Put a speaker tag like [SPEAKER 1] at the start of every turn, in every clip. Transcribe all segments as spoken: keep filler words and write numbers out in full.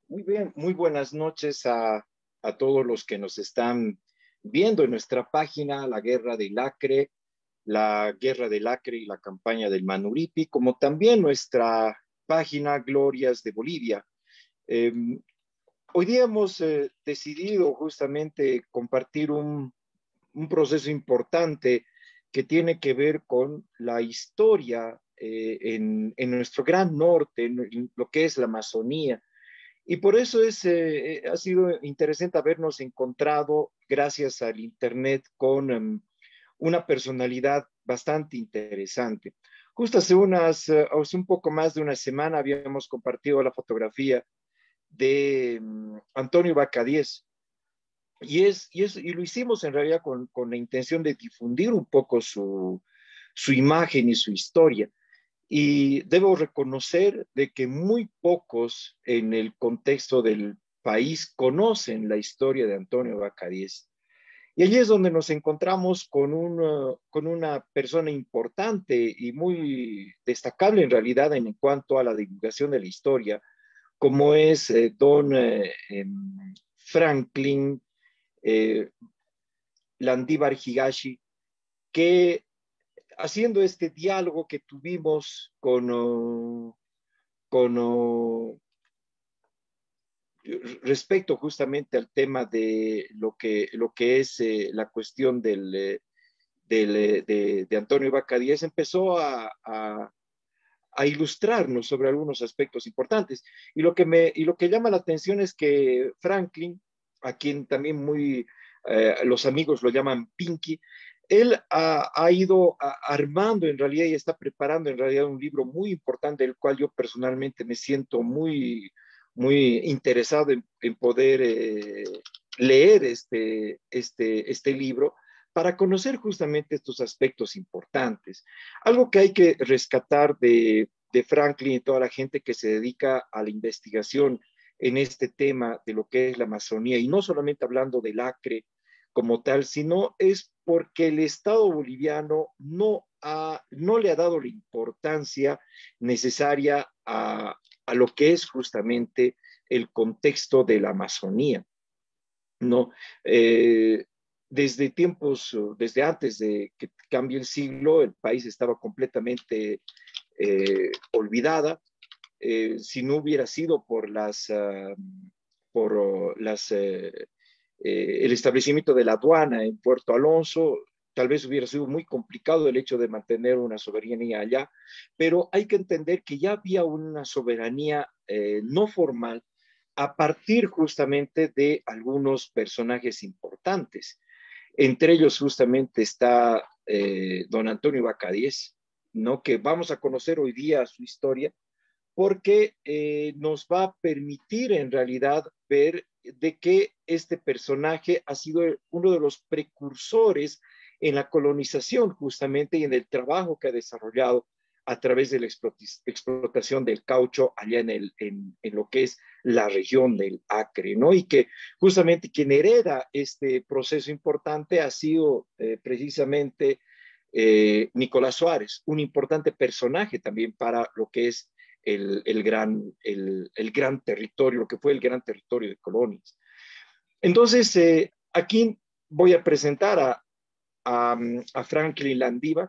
[SPEAKER 1] Muy bien, muy buenas noches a, a todos los que nos están viendo en nuestra página, La Guerra del Acre, la Guerra del Acre y la campaña del Manuripi, como también nuestra página Glorias de Bolivia. Eh, Hoy día hemos eh, decidido justamente compartir un, un proceso importante que tiene que ver con la historia eh, en, en nuestro gran norte, en, en lo que es la Amazonía. Y por eso es, eh, ha sido interesante habernos encontrado, gracias al Internet, con um, una personalidad bastante interesante. Justo hace, unas, uh, hace un poco más de una semana habíamos compartido la fotografía de um, Antonio Bacadíez. Y, es, y, es, y lo hicimos en realidad con, con la intención de difundir un poco su, su imagen y su historia. Y debo reconocer de que muy pocos en el contexto del país conocen la historia de Antonio Bacadíez. Y allí es donde nos encontramos con, un, con una persona importante y muy destacable en realidad en cuanto a la divulgación de la historia, como es eh, don eh, eh, Franklin eh, Landívar Higashi, que haciendo este diálogo que tuvimos con, uh, con uh, respecto justamente al tema de lo que, lo que es eh, la cuestión del, eh, del, eh, de, de, Antonio Bacadíez, empezó a, a, a, ilustrarnos sobre algunos aspectos importantes. Y lo, que me, y lo que llama la atención es que Franklin, a quien también muy eh, los amigos lo llaman Pinky, él ha, ha ido a, armando en realidad y está preparando en realidad un libro muy importante, del cual yo personalmente me siento muy, muy interesado en, en poder eh, leer este, este, este libro para conocer justamente estos aspectos importantes. Algo que hay que rescatar de, de Franklin y toda la gente que se dedica a la investigación en este tema de lo que es la Amazonía, y no solamente hablando del Acre como tal, sino es porque el Estado boliviano no, ha, no le ha dado la importancia necesaria a, a lo que es justamente el contexto de la Amazonía, ¿no? Eh, desde tiempos, desde antes de que cambie el siglo, el país estaba completamente eh, olvidada. Eh, si no hubiera sido por las, uh, por uh, las, eh, eh, el establecimiento de la aduana en Puerto Alonso, tal vez hubiera sido muy complicado el hecho de mantener una soberanía allá, pero hay que entender que ya había una soberanía eh, no formal a partir justamente de algunos personajes importantes. Entre ellos justamente está eh, don Antonio Bacadíez, ¿no? Que vamos a conocer hoy día su historia, porque eh, nos va a permitir en realidad ver de que este personaje ha sido uno de los precursores en la colonización justamente y en el trabajo que ha desarrollado a través de la explotación del caucho allá en, el, en, en lo que es la región del Acre, ¿no? Y que justamente quien hereda este proceso importante ha sido eh, precisamente eh, Nicolás Suárez, un importante personaje también para lo que es el, el, gran, el, el gran territorio, lo que fue el gran territorio de colonias. Entonces, eh, aquí voy a presentar a, a, a Franklin Landívar.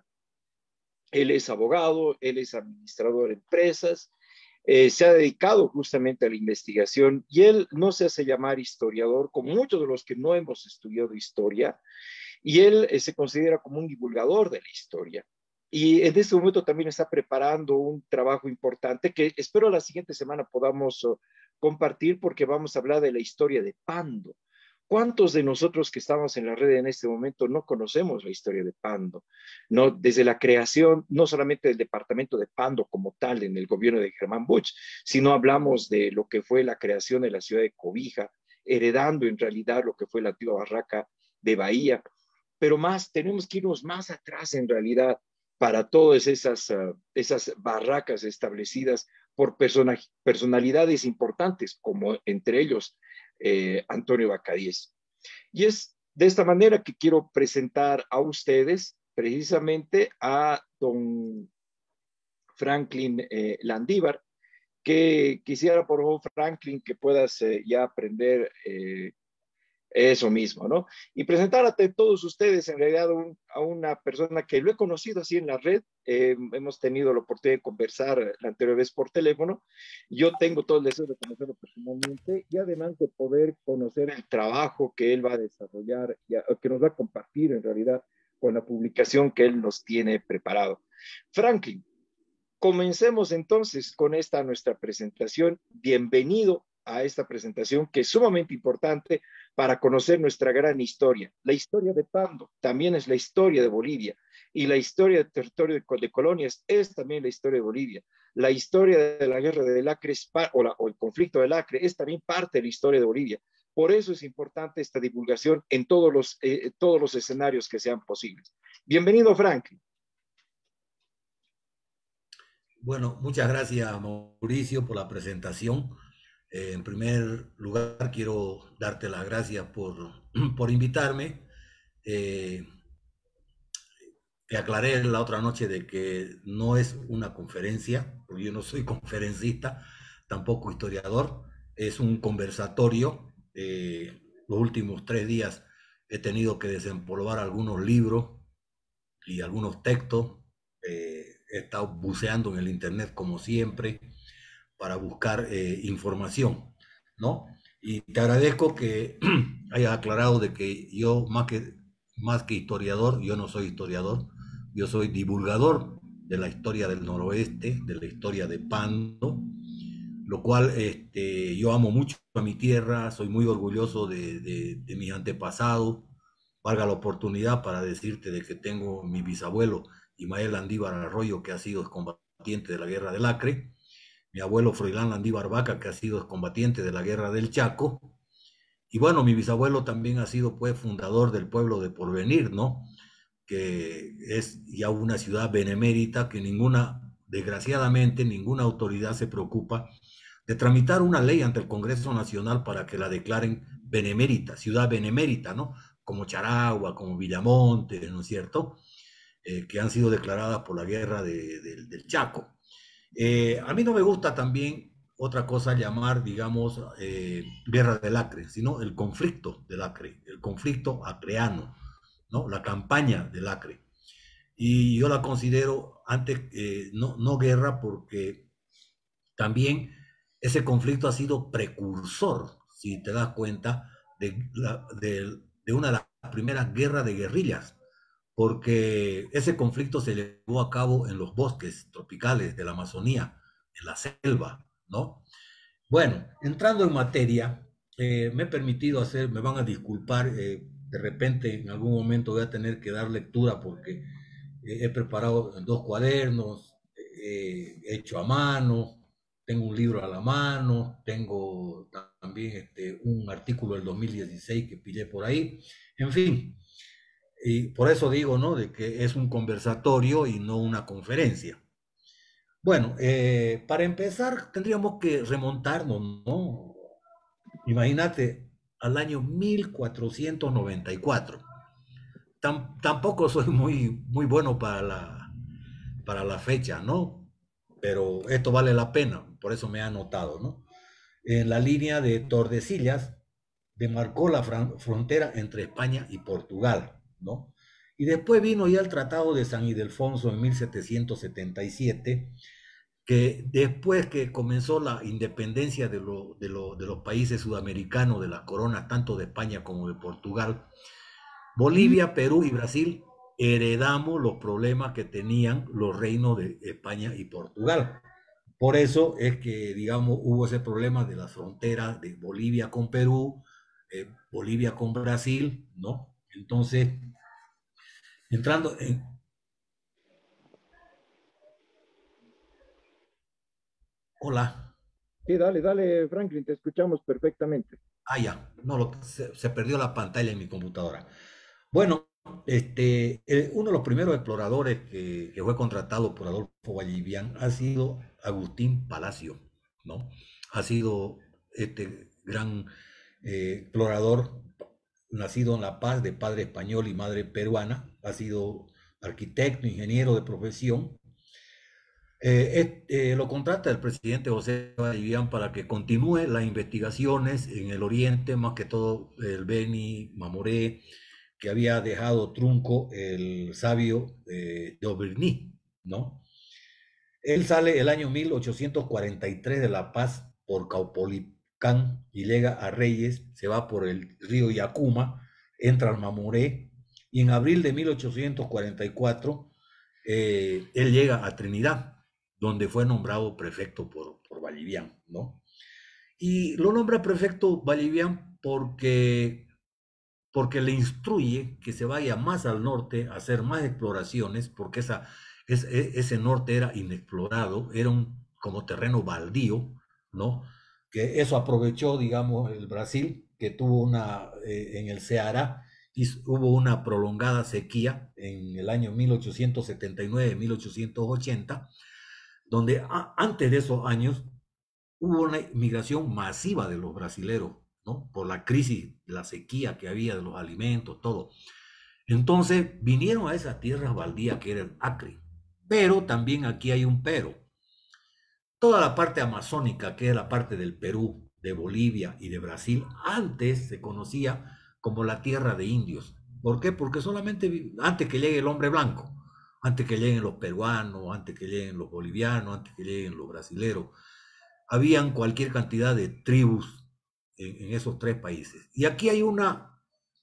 [SPEAKER 1] Él es abogado, él es administrador de empresas, eh, se ha dedicado justamente a la investigación y él no se hace llamar historiador, como muchos de los que no hemos estudiado historia, y él eh, se considera como un divulgador de la historia. Y en este momento también está preparando un trabajo importante que espero la siguiente semana podamos uh, compartir, porque vamos a hablar de la historia de Pando. ¿Cuántos de nosotros que estamos en la red en este momento no conocemos la historia de Pando? ¿No? Desde la creación, no solamente del departamento de Pando como tal en el gobierno de Germán Busch, sino hablamos de lo que fue la creación de la ciudad de Cobija, heredando en realidad lo que fue la antigua barraca de Bahía. Pero más, tenemos que irnos más atrás en realidad para todas esas, uh, esas barracas establecidas por persona, personalidades importantes, como entre ellos eh, Antonio Bacadíez. Y es de esta manera que quiero presentar a ustedes precisamente a don Franklin eh, Landívar, que quisiera, por favor, Franklin, que puedas eh, ya aprender eh, eso mismo, ¿no? Y presentar a todos ustedes, en realidad, un, a una persona que lo he conocido así en la red. Eh, hemos tenido la oportunidad de conversar la anterior vez por teléfono. Yo tengo todo el deseo de conocerlo personalmente y además de poder conocer el trabajo que él va a desarrollar, y a, que nos va a compartir en realidad con la publicación que él nos tiene preparado. Franklin, comencemos entonces con esta nuestra presentación. Bienvenido a esta presentación que es sumamente importante para conocer nuestra gran historia. La historia de Pando también es la historia de Bolivia, y la historia del territorio de, de colonias es también la historia de Bolivia. La historia de la guerra del Acre es, o, la, o el conflicto del Acre es también parte de la historia de Bolivia. Por eso es importante esta divulgación en todos los, eh, todos los escenarios que sean posibles. Bienvenido, Franklin.
[SPEAKER 2] Bueno, muchas gracias, Mauricio, por la presentación. Eh, en primer lugar, quiero darte las gracias por, por invitarme. Eh, te aclaré la otra noche de que no es una conferencia, porque yo no soy conferencista, tampoco historiador, es un conversatorio. Eh, los últimos tres días he tenido que desempolvar algunos libros y algunos textos. Eh, he estado buceando en el internet como siempre para buscar eh, información, ¿no? Y te agradezco que hayas aclarado de que yo más que, más que historiador, yo no soy historiador, yo soy divulgador de la historia del noroeste, de la historia de Pando, lo cual este, yo amo mucho a mi tierra, soy muy orgulloso de, de, de mis antepasados. Valga la oportunidad para decirte de que tengo mi bisabuelo Ismael Landívar Arroyo, que ha sido combatiente de la guerra del Acre, mi abuelo Froilán Landívar Vaca, que ha sido combatiente de la guerra del Chaco, y bueno, mi bisabuelo también ha sido pues fundador del pueblo de Porvenir, ¿no? Que es ya una ciudad benemérita que ninguna, desgraciadamente, ninguna autoridad se preocupa de tramitar una ley ante el Congreso Nacional para que la declaren benemérita, ciudad benemérita, ¿no? Como Charagua, como Villamonte, ¿no es cierto? Eh, que han sido declaradas por la guerra de, de, del Chaco. Eh, a mí no me gusta también otra cosa llamar, digamos, eh, guerra del Acre, sino el conflicto del Acre, el conflicto acreano, ¿no? La campaña del Acre. Y yo la considero antes, eh, no, no guerra, porque también ese conflicto ha sido precursor, si te das cuenta, de, la, de, de una de las primeras guerras de guerrillas, porque ese conflicto se llevó a cabo en los bosques tropicales de la Amazonía, en la selva, ¿no? Bueno, entrando en materia, eh, me he permitido hacer, me van a disculpar, eh, de repente en algún momento voy a tener que dar lectura porque eh, he preparado dos cuadernos, eh, hecho a mano, tengo un libro a la mano, tengo también este, un artículo del dos mil dieciséis que pillé por ahí, en fin, y por eso digo, ¿no?, de que es un conversatorio y no una conferencia. Bueno, eh, para empezar tendríamos que remontarnos, ¿no? Imagínate, al año mil cuatrocientos noventa y cuatro. Tam- tampoco soy muy, muy bueno para la, para la fecha, ¿no? Pero esto vale la pena, por eso me he anotado, ¿no? En la línea de Tordesillas demarcó la fran- frontera entre España y Portugal, ¿no? Y después vino ya el Tratado de San Ildefonso en mil setecientos setenta y siete, que después que comenzó la independencia de, lo- de lo- de los países sudamericanos, de las coronas tanto de España como de Portugal, Bolivia, Perú y Brasil heredamos los problemas que tenían los reinos de España y Portugal. Por eso es que, digamos, hubo ese problema de las fronteras de Bolivia con Perú, eh, Bolivia con Brasil, ¿no? Entonces, entrando en... Hola.
[SPEAKER 1] Sí, dale, dale, Franklin, te escuchamos perfectamente.
[SPEAKER 2] Ah, ya, no, lo, se, se perdió la pantalla en mi computadora. Bueno, este, eh, uno de los primeros exploradores que, que fue contratado por Adolfo Vallivian ha sido Agustín Palacio, ¿no? Ha sido este gran eh, explorador, nacido en La Paz, de padre español y madre peruana, ha sido arquitecto, ingeniero de profesión, Eh, es- eh, lo contrata el presidente José Vallivian para que continúe las investigaciones en el oriente, más que todo el Beni Mamoré, que había dejado trunco el sabio eh, de Aubigny, ¿no? Él sale el año mil ochocientos cuarenta y tres de La Paz por Caupolicán y llega a Reyes, se va por el río Yacuma, entra al Mamoré y en abril de mil ochocientos cuarenta y cuatro eh, él llega a Trinidad, donde fue nombrado prefecto por, por Vallivian, ¿no? Y lo nombra prefecto Vallivian porque, porque le instruye que se vaya más al norte a hacer más exploraciones, porque esa, es, e- ese norte era inexplorado, era un como terreno baldío, ¿no? Que eso aprovechó, digamos, el Brasil, que tuvo una, eh, en el Ceará, y hubo una prolongada sequía en el año mil ochocientos setenta y nueve mil ochocientos ochenta, donde a- antes de esos años hubo una migración masiva de los brasileros, ¿no? Por la crisis, la sequía que había de los alimentos, todo. Entonces vinieron a esas tierras baldías que eran Acre. Pero también aquí hay un pero. Toda la parte amazónica, que es la parte del Perú, de Bolivia y de Brasil, antes se conocía como la tierra de indios. ¿Por qué? Porque solamente antes que llegue el hombre blanco, antes que lleguen los peruanos, antes que lleguen los bolivianos, antes que lleguen los brasileros, habían cualquier cantidad de tribus en, en esos tres países. Y aquí hay una,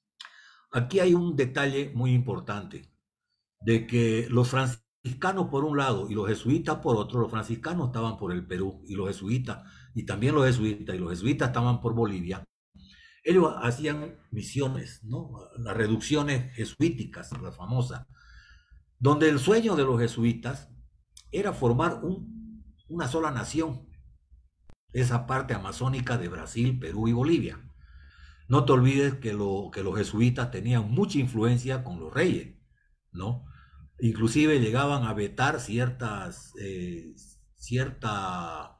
[SPEAKER 2] aquí hay un detalle muy importante, de que los franciscanos por un lado y los jesuitas por otro, los franciscanos estaban por el Perú y los jesuitas, y también los jesuitas, y los jesuitas estaban por Bolivia. Ellos hacían misiones, ¿no? Las reducciones jesuíticas, las famosas, donde el sueño de los jesuitas era formar un, una sola nación, esa parte amazónica de Brasil, Perú y Bolivia. No te olvides que, lo, que los jesuitas tenían mucha influencia con los reyes, ¿no? Inclusive llegaban a vetar ciertas, eh, cierta,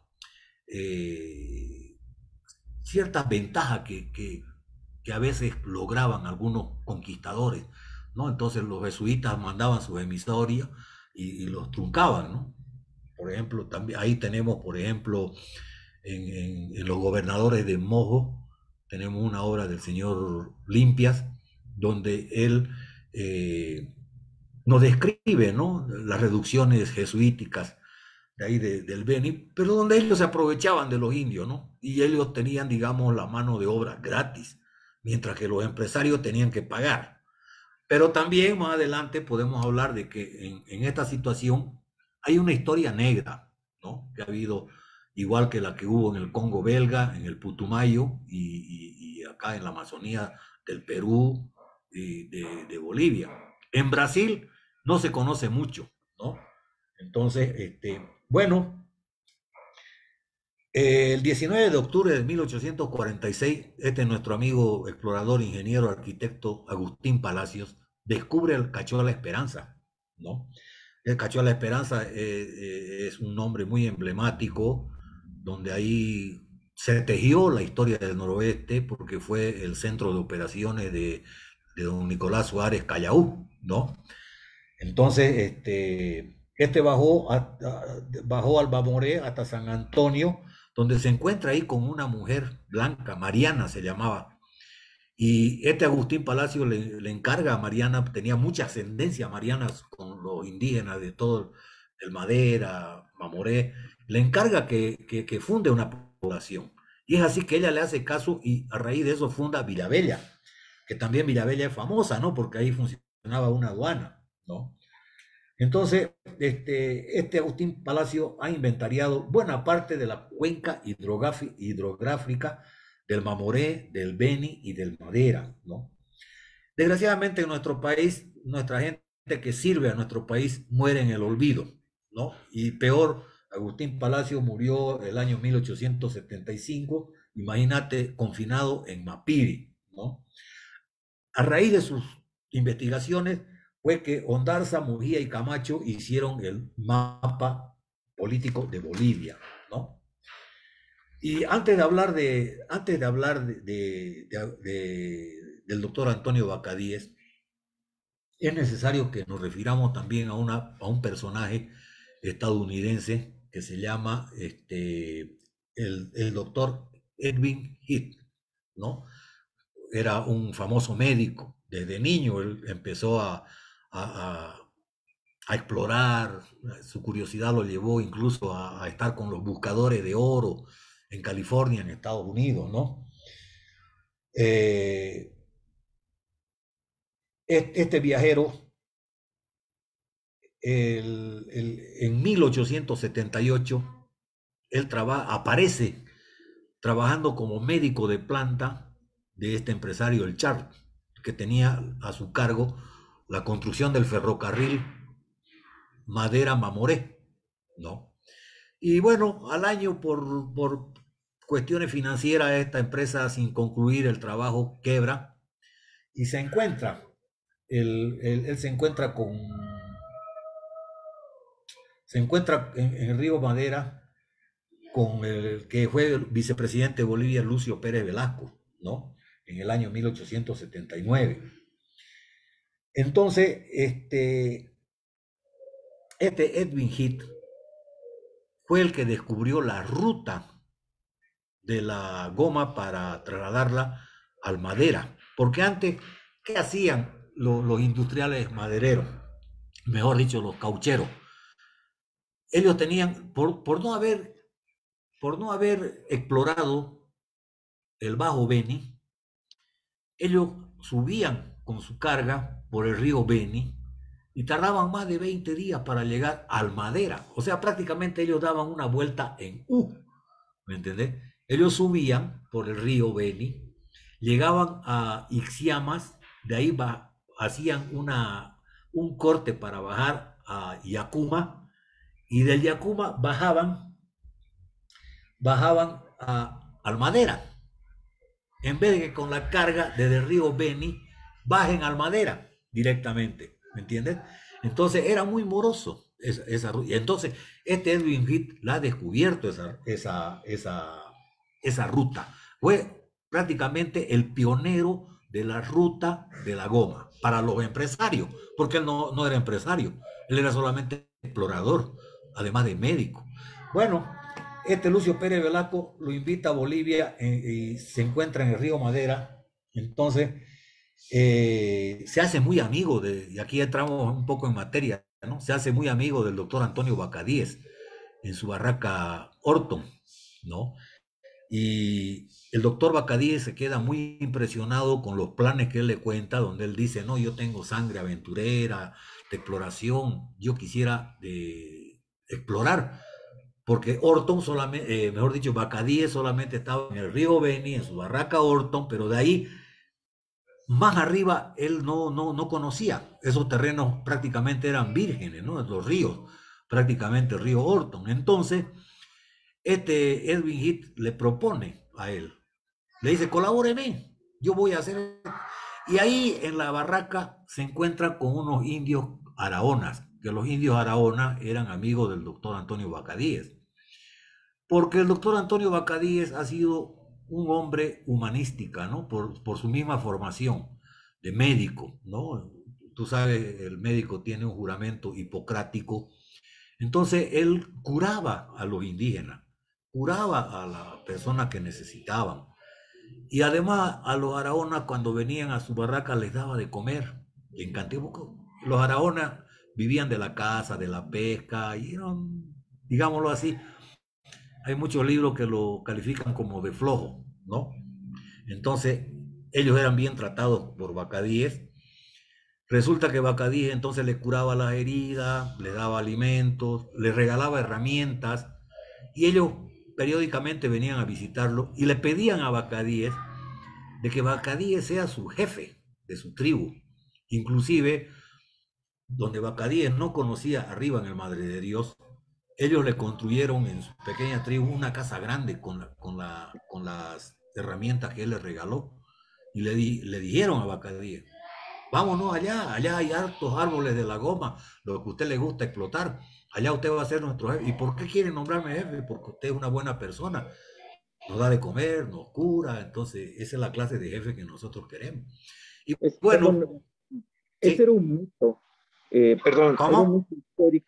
[SPEAKER 2] eh, ciertas ventajas que, que, que a veces lograban algunos conquistadores, ¿no? Entonces los jesuitas mandaban sus emisorios y, y los truncaban, ¿no? Por ejemplo, también ahí tenemos, por ejemplo, en, en, en los gobernadores de Mojo, tenemos una obra del señor Limpias, donde él eh, nos describe, ¿no? Las reducciones jesuíticas de ahí de, del Beni, pero donde ellos se aprovechaban de los indios, ¿no? Y ellos tenían, digamos, la mano de obra gratis, mientras que los empresarios tenían que pagar. Pero también más adelante podemos hablar de que en, en esta situación hay una historia negra, ¿no? Que ha habido, igual que la que hubo en el Congo belga, en el Putumayo y, y, y acá en la Amazonía del Perú y de, de, Bolivia. En Brasil no se conoce mucho, ¿no? Entonces, este, bueno, eh, el diecinueve de octubre de mil ochocientos cuarenta y seis, este nuestro amigo explorador, ingeniero, arquitecto Agustín Palacios descubre el Cachó de la Esperanza, ¿no? El Cachó de la Esperanza eh, eh, es un nombre muy emblemático, donde ahí se tejió la historia del noroeste, porque fue el centro de operaciones de, de don Nicolás Suárez Callaú, ¿no? Entonces, este, este bajó, a, a, bajó al Bamoré hasta San Antonio, donde se encuentra ahí con una mujer blanca, Mariana se llamaba. Y este Agustín Palacio le, le encarga a Mariana, tenía mucha ascendencia Mariana con los indígenas de todo el Madera, Mamoré, le encarga que, que, que funde una población. Y es así que ella le hace caso y a raíz de eso funda Vilabella, que también Vilabella es famosa, ¿no? Porque ahí funcionaba una aduana, ¿no? Entonces, este, este Agustín Palacio ha inventariado buena parte de la cuenca hidrográfica del Mamoré, del Beni y del Madera, ¿no? Desgraciadamente en nuestro país, nuestra gente que sirve a nuestro país muere en el olvido, ¿no? Y peor, Agustín Palacio murió el año mil ochocientos setenta y cinco, imagínate, confinado en Mapiri, ¿no? A raíz de sus investigaciones fue que Ondarza, Mujía y Camacho hicieron el mapa político de Bolivia, ¿no? Y antes de hablar de, antes de hablar de, de, de, de, del doctor Antonio Bacadíez, es necesario que nos refiramos también a, una, a un personaje estadounidense que se llama este, el, el doctor Edwin Heath, ¿no? Era un famoso médico. Desde niño él empezó a, a, a, a explorar, su curiosidad lo llevó incluso a, a, estar con los buscadores de oro en California, en Estados Unidos, ¿no? Eh, este viajero, el, el, en mil ochocientos setenta y ocho, él traba, aparece trabajando como médico de planta de este empresario, el Char, que tenía a su cargo la construcción del ferrocarril Madera-Mamoré, ¿no? Y bueno, al año por, por cuestiones financieras, esta empresa, sin concluir el trabajo, quebra y se encuentra, él, él, él se encuentra con, se encuentra en, en el río Madera con el que fue el vicepresidente de Bolivia, Lucio Pérez Velasco, ¿no? En el año mil ochocientos setenta y nueve. Entonces, este, este Edwin Heath fue el que descubrió la ruta de la goma para trasladarla al madera. Porque antes, ¿qué hacían los, los industriales madereros? Mejor dicho, los caucheros. Ellos tenían, por, por, no haber, por no haber explorado el Bajo Beni, ellos subían con su carga por el río Beni y tardaban más de veinte días para llegar al Madera. O sea, prácticamente ellos daban una vuelta en U. ¿Me entendés? Ellos subían por el río Beni, llegaban a Ixiamas, de ahí va, hacían una, un corte para bajar a Yacuma, y del Yacuma bajaban, bajaban a, al Madera. En vez de que con la carga desde el río Beni bajen al Madera directamente, ¿me entiendes? Entonces era muy moroso esa, esa ruta. Entonces este Edwin Heath la ha descubierto esa, esa, esa, esa ruta. Fue prácticamente el pionero de la ruta de la goma para los empresarios, porque él no, no era empresario, él era solamente explorador, además de médico. Bueno, este Lucio Pérez Velasco lo invita a Bolivia eh, y se encuentra en el río Madera. Entonces, eh, se hace muy amigo de, y aquí entramos un poco en materia, ¿no? Se hace muy amigo del doctor Antonio Bacadíez en su barraca Orton, ¿no? Y el doctor Bacadíez se queda muy impresionado con los planes que él le cuenta, donde él dice, no, yo tengo sangre aventurera, de exploración, yo quisiera de explorar, porque Orton solamente, eh, mejor dicho, Bacadíes solamente estaba en el río Beni, en su barraca Orton, pero de ahí más arriba él no, no, no conocía. Esos terrenos prácticamente eran vírgenes, ¿no? Los ríos, prácticamente el río Orton. Entonces, este Edwin Heath le propone a él, le dice, colabóreme, yo voy a hacer... Y ahí en la barraca se encuentra con unos indios araonas, que los indios araonas eran amigos del doctor Antonio Bacadíez. Porque el doctor Antonio Bacadíez ha sido un hombre humanística, ¿no? Por, por su misma formación de médico, ¿no? Tú sabes, el médico tiene un juramento hipocrático. Entonces, él curaba a los indígenas, curaba a las personas que necesitaban. Y además, a los araonas, cuando venían a su barraca, les daba de comer. Y en Cantibuco, los araonas vivían de la caza, de la pesca, y eran, digámoslo así, hay muchos libros que lo califican como de flojo, ¿no? Entonces, ellos eran bien tratados por Bacadíez. Resulta que Bacadíez entonces les curaba las heridas, les daba alimentos, les regalaba herramientas, y ellos periódicamente venían a visitarlo y le pedían a Bacadíez de que Bacadíez sea su jefe de su tribu. Inclusive, donde Bacadíez no conocía arriba en el Madre de Dios, ellos le construyeron en su pequeña tribu una casa grande con, la, con, la, con las herramientas que él les regaló. Y le, di, le dijeron a Bacadíez, vámonos allá, allá hay hartos árboles de la goma, lo que a usted le gusta explotar, allá usted va a ser nuestro jefe. ¿Y por qué quiere nombrarme jefe? Porque usted es una buena persona, nos da de comer, nos cura, entonces esa es la clase de jefe que nosotros queremos. Y
[SPEAKER 1] Es,
[SPEAKER 2] bueno,
[SPEAKER 1] perdón, ese
[SPEAKER 2] sí,
[SPEAKER 1] era un mito, eh, perdón, era un
[SPEAKER 2] ¿cómo?
[SPEAKER 1] mito histórico.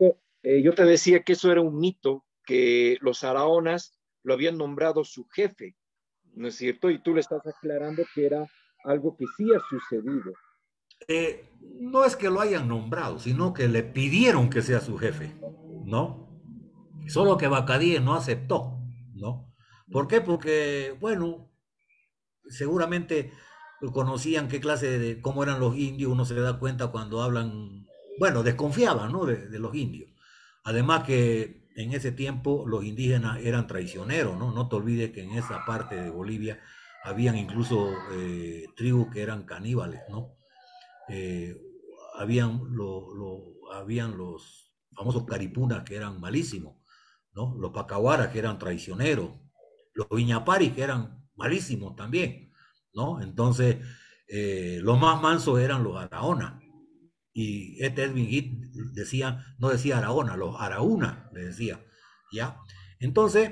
[SPEAKER 1] Eh, yo te decía que eso era un mito, que los araonas lo habían nombrado su jefe, ¿no es cierto? Y tú le estás aclarando que era algo que sí ha sucedido.
[SPEAKER 2] Eh, no es que lo hayan nombrado, sino que le pidieron que sea su jefe, ¿no? Solo que Bacadíes no aceptó, ¿no? ¿Por qué? Porque, bueno, seguramente conocían qué clase de, cómo eran los indios, uno se da cuenta cuando hablan, bueno, desconfiaban, ¿no? De, de los indios. Además que en ese tiempo los indígenas eran traicioneros, ¿no? No te olvides que en esa parte de Bolivia habían incluso eh, tribus que eran caníbales, ¿no? Eh, habían, lo, lo, habían los famosos caripunas que eran malísimos, ¿no? Los pacahuaras que eran traicioneros, los viñaparis que eran malísimos también, ¿no? Entonces, eh, los más mansos eran los araonas. Y este Edwin Heath decía, no decía araona, los araúna, le decía, ¿ya? Entonces,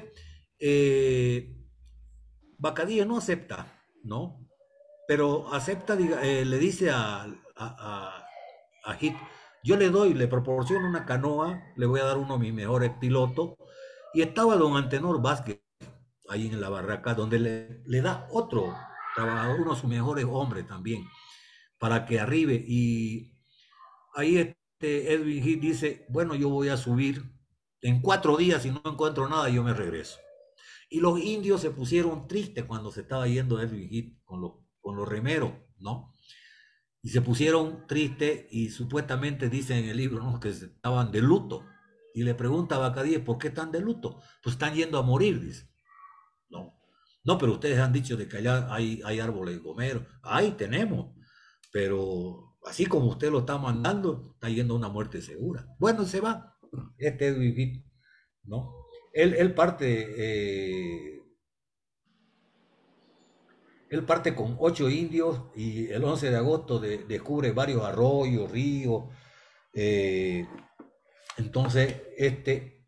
[SPEAKER 2] eh, Bacadíes no acepta, ¿no? Pero acepta, diga, eh, le dice a, a, a, a Hit, yo le doy, le proporciono una canoa, le voy a dar uno de mis mejores pilotos, y estaba don Antenor Vázquez ahí en la barraca, donde le, le da otro trabajador, uno de sus mejores hombres también, para que arribe, y ahí este Edwin Hit dice, bueno, yo voy a subir, en cuatro días, si no encuentro nada, yo me regreso. Y los indios se pusieron tristes cuando se estaba yendo Edwin Hit con los, con los remeros, ¿no? Y se pusieron tristes y supuestamente dicen en el libro, ¿no? Que estaban de luto. Y le pregunta a Bacadíes, ¿por qué están de luto? Pues están yendo a morir, dice. No, no, pero ustedes han dicho de que allá hay, hay árboles gomeros. Ahí tenemos, pero así como usted lo está mandando, está yendo a una muerte segura. Bueno, se va. Este es vivir, ¿no? Él, él parte, eh, él parte con ocho indios y el once de agosto de, descubre varios arroyos, ríos. Eh, entonces, este,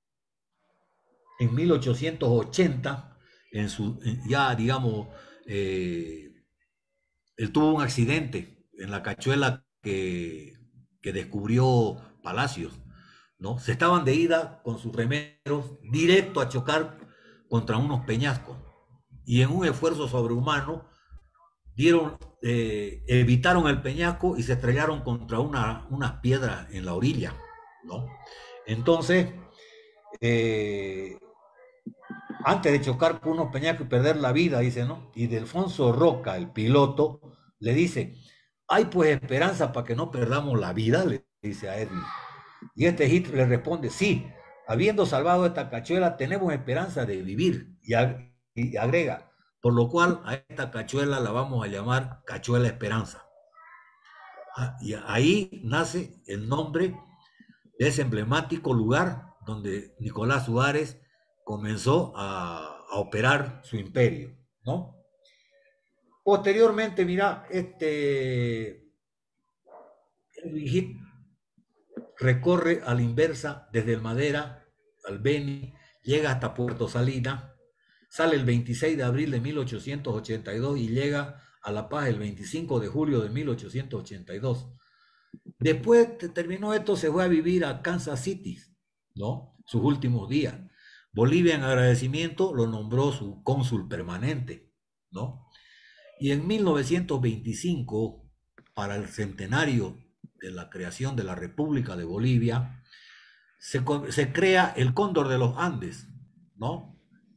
[SPEAKER 2] en mil ochocientos ochenta, en su, ya digamos, eh, él tuvo un accidente en la cachuela que, que descubrió Palacios, ¿no? Se estaban de ida con sus remeros directo a chocar contra unos peñascos y en un esfuerzo sobrehumano dieron, eh, evitaron el peñasco y se estrellaron contra una, unas piedras en la orilla, ¿no? Entonces, eh, antes de chocar con unos peñascos y perder la vida, dice, ¿no? Y Delfonso Roca, el piloto, le dice, hay pues esperanza para que no perdamos la vida, le dice a Edwin. Y este Hit le responde, sí, habiendo salvado esta cachuela, tenemos esperanza de vivir. Y, ag y agrega, por lo cual a esta cachuela la vamos a llamar Cachuela Esperanza. Ah, y ahí nace el nombre de ese emblemático lugar donde Nicolás Suárez comenzó a, a operar su imperio, ¿no? Posteriormente, mira, este Edwin Hit recorre a la inversa desde el Madera al Beni, llega hasta Puerto Salina, sale el veintiséis de abril de mil ochocientos ochenta y dos y llega a La Paz el veinticinco de julio de mil ochocientos ochenta y dos. Después terminó esto, se fue a vivir a Kansas City, ¿no? Sus últimos días. Bolivia, en agradecimiento, lo nombró su cónsul permanente, ¿no? Y en mil novecientos veinticinco, para el centenario de la creación de la República de Bolivia, se, se crea el Cóndor de los Andes, ¿no?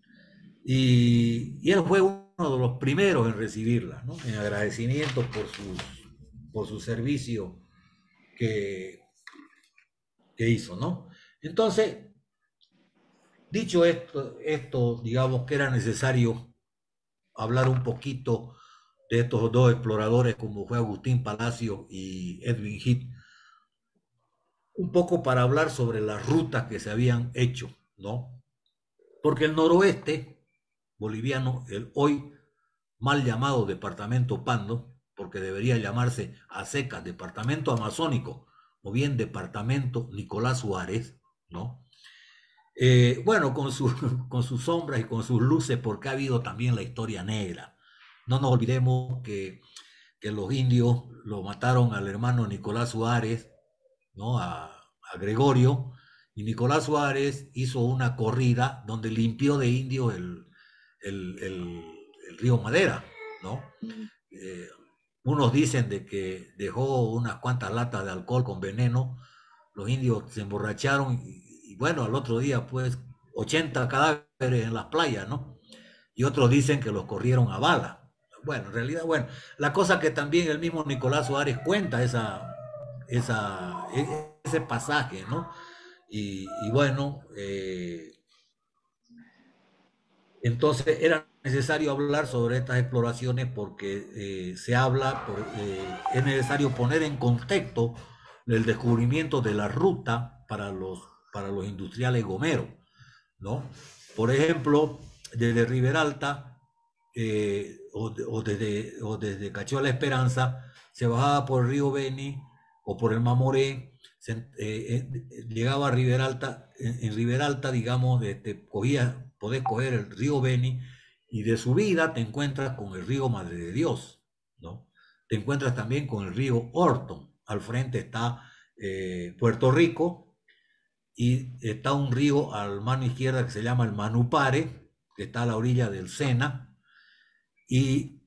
[SPEAKER 2] Y, y él fue uno de los primeros en recibirla, ¿no? En agradecimiento por su, por su servicio que, que hizo, ¿no? Entonces, dicho esto, esto, digamos que era necesario hablar un poquito de estos dos exploradores como fue Agustín Palacio y Edwin Heath, un poco para hablar sobre las rutas que se habían hecho, ¿no? Porque el noroeste boliviano, el hoy mal llamado departamento Pando, porque debería llamarse a secas departamento amazónico o bien departamento Nicolás Suárez, ¿no? Eh, bueno, con, su, con sus sombras y con sus luces, porque ha habido también la historia negra. No nos olvidemos que, que los indios lo mataron al hermano Nicolás Suárez, ¿no? A, a Gregorio, Y Nicolás Suárez hizo una corrida donde limpió de indios el, el, el, el río Madera, ¿no? Eh, unos dicen de que dejó unas cuantas latas de alcohol con veneno, los indios se emborracharon y, y bueno, al otro día pues ochenta cadáveres en las playas, ¿no? Y otros dicen que los corrieron a bala. Bueno, en realidad, bueno, la cosa que también el mismo Nicolás Suárez cuenta esa, esa, ese pasaje, ¿no? Y, y bueno, eh, entonces era necesario hablar sobre estas exploraciones porque eh, se habla, por, eh, es necesario poner en contexto el descubrimiento de la ruta para los, para los industriales gomeros, ¿no? Por ejemplo, desde Riberalta eh, o, o, desde, o desde Cachó La Esperanza se bajaba por el río Beni o por el Mamoré, se, eh, eh, llegaba a Riberalta, en, en Riberalta, digamos, este, cogía, podés coger el río Beni y de subida te encuentras con el río Madre de Dios, ¿no? Te encuentras también con el río Orton, al frente está eh, Puerto Rico y está un río a la mano izquierda que se llama el Manupare, que está a la orilla del Sena, y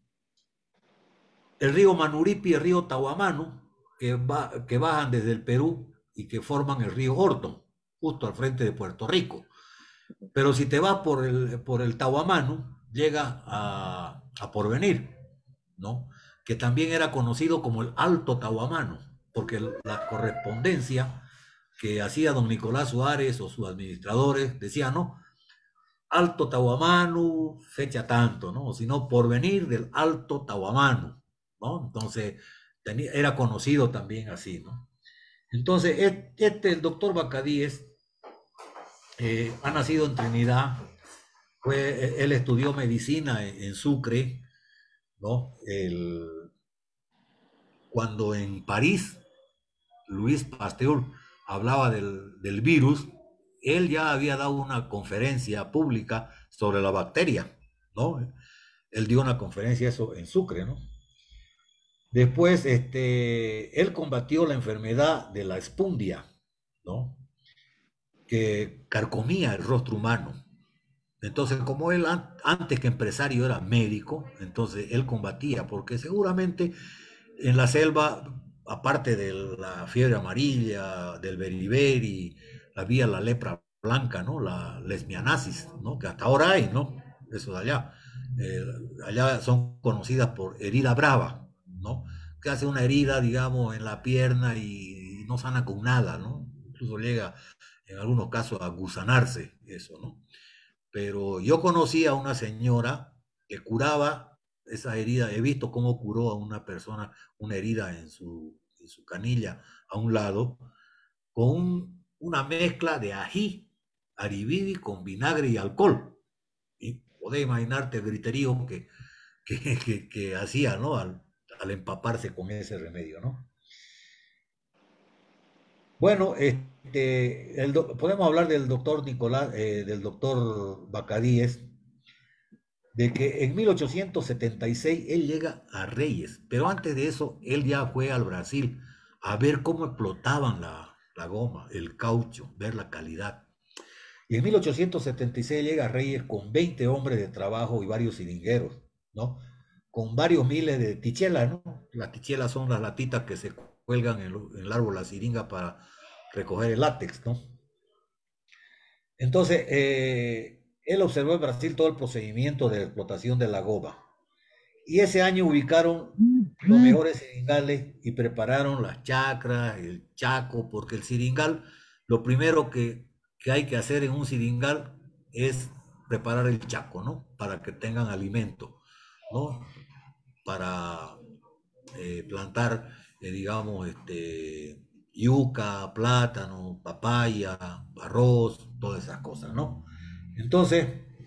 [SPEAKER 2] el río Manuripi y el río Tahuamanu, que, va, que bajan desde el Perú y que forman el río Orton, justo al frente de Puerto Rico. Pero si te vas por el, por el Tahuamanu, llega a, a Porvenir, ¿no? Que también era conocido como el Alto Tahuamanu, porque la correspondencia que hacía don Nicolás Suárez o sus administradores decía, no, Alto Tahuamanu, fecha tanto, ¿no? O si no, Porvenir del Alto Tahuamanu, ¿no? Entonces, tenía, era conocido también así, ¿no? Entonces, este, el doctor Bacadíes eh, ha nacido en Trinidad, fue, él estudió medicina en, en Sucre, ¿no? El, cuando en París, Luis Pasteur hablaba del, del virus, él ya había dado una conferencia pública sobre la bacteria, ¿no? Él dio una conferencia eso en Sucre, ¿no? Después, este, él combatió la enfermedad de la espundia, ¿no? Que carcomía el rostro humano. Entonces, como él antes que empresario era médico, entonces él combatía, porque seguramente en la selva, aparte de la fiebre amarilla, del beriberi, había la lepra blanca, ¿no? La lesmianasis, ¿no? Que hasta ahora hay, ¿no? Eso de allá. Eh, allá son conocidas por herida brava, ¿no? Que hace una herida, digamos, en la pierna y no sana con nada, ¿no? Incluso llega en algunos casos a gusanarse eso, ¿no? Pero yo conocí a una señora que curaba esa herida, he visto cómo curó a una persona una herida en su, en su canilla a un lado, con un, una mezcla de ají, aribidi con vinagre y alcohol. Y podés imaginarte el griterío que, que, que, que hacía, ¿no? Al, al empaparse con ese remedio, ¿no? Bueno, este, el do, podemos hablar del doctor Nicolás, eh, del doctor Bacadíes, de que en mil ochocientos setenta y seis él llega a Reyes, pero antes de eso él ya fue al Brasil a ver cómo explotaban la, la goma, el caucho, ver la calidad. Y en mil ochocientos setenta y seis llega a Reyes con veinte hombres de trabajo y varios siringueros, ¿no? Con varios miles de tichelas, ¿no? Las tichelas son las latitas que se cuelgan en el, en el árbol, la siringa para recoger el látex, ¿no? Entonces, eh, él observó en Brasil todo el procedimiento de explotación de la goma. Y ese año ubicaron los mejores siringales y prepararon las chacras, el chaco, porque el siringal, lo primero que, que hay que hacer en un siringal es preparar el chaco, ¿no? Para que tengan alimento, ¿no? Para eh, plantar, eh, digamos, este, yuca, plátano, papaya, arroz, todas esas cosas, ¿no? Entonces,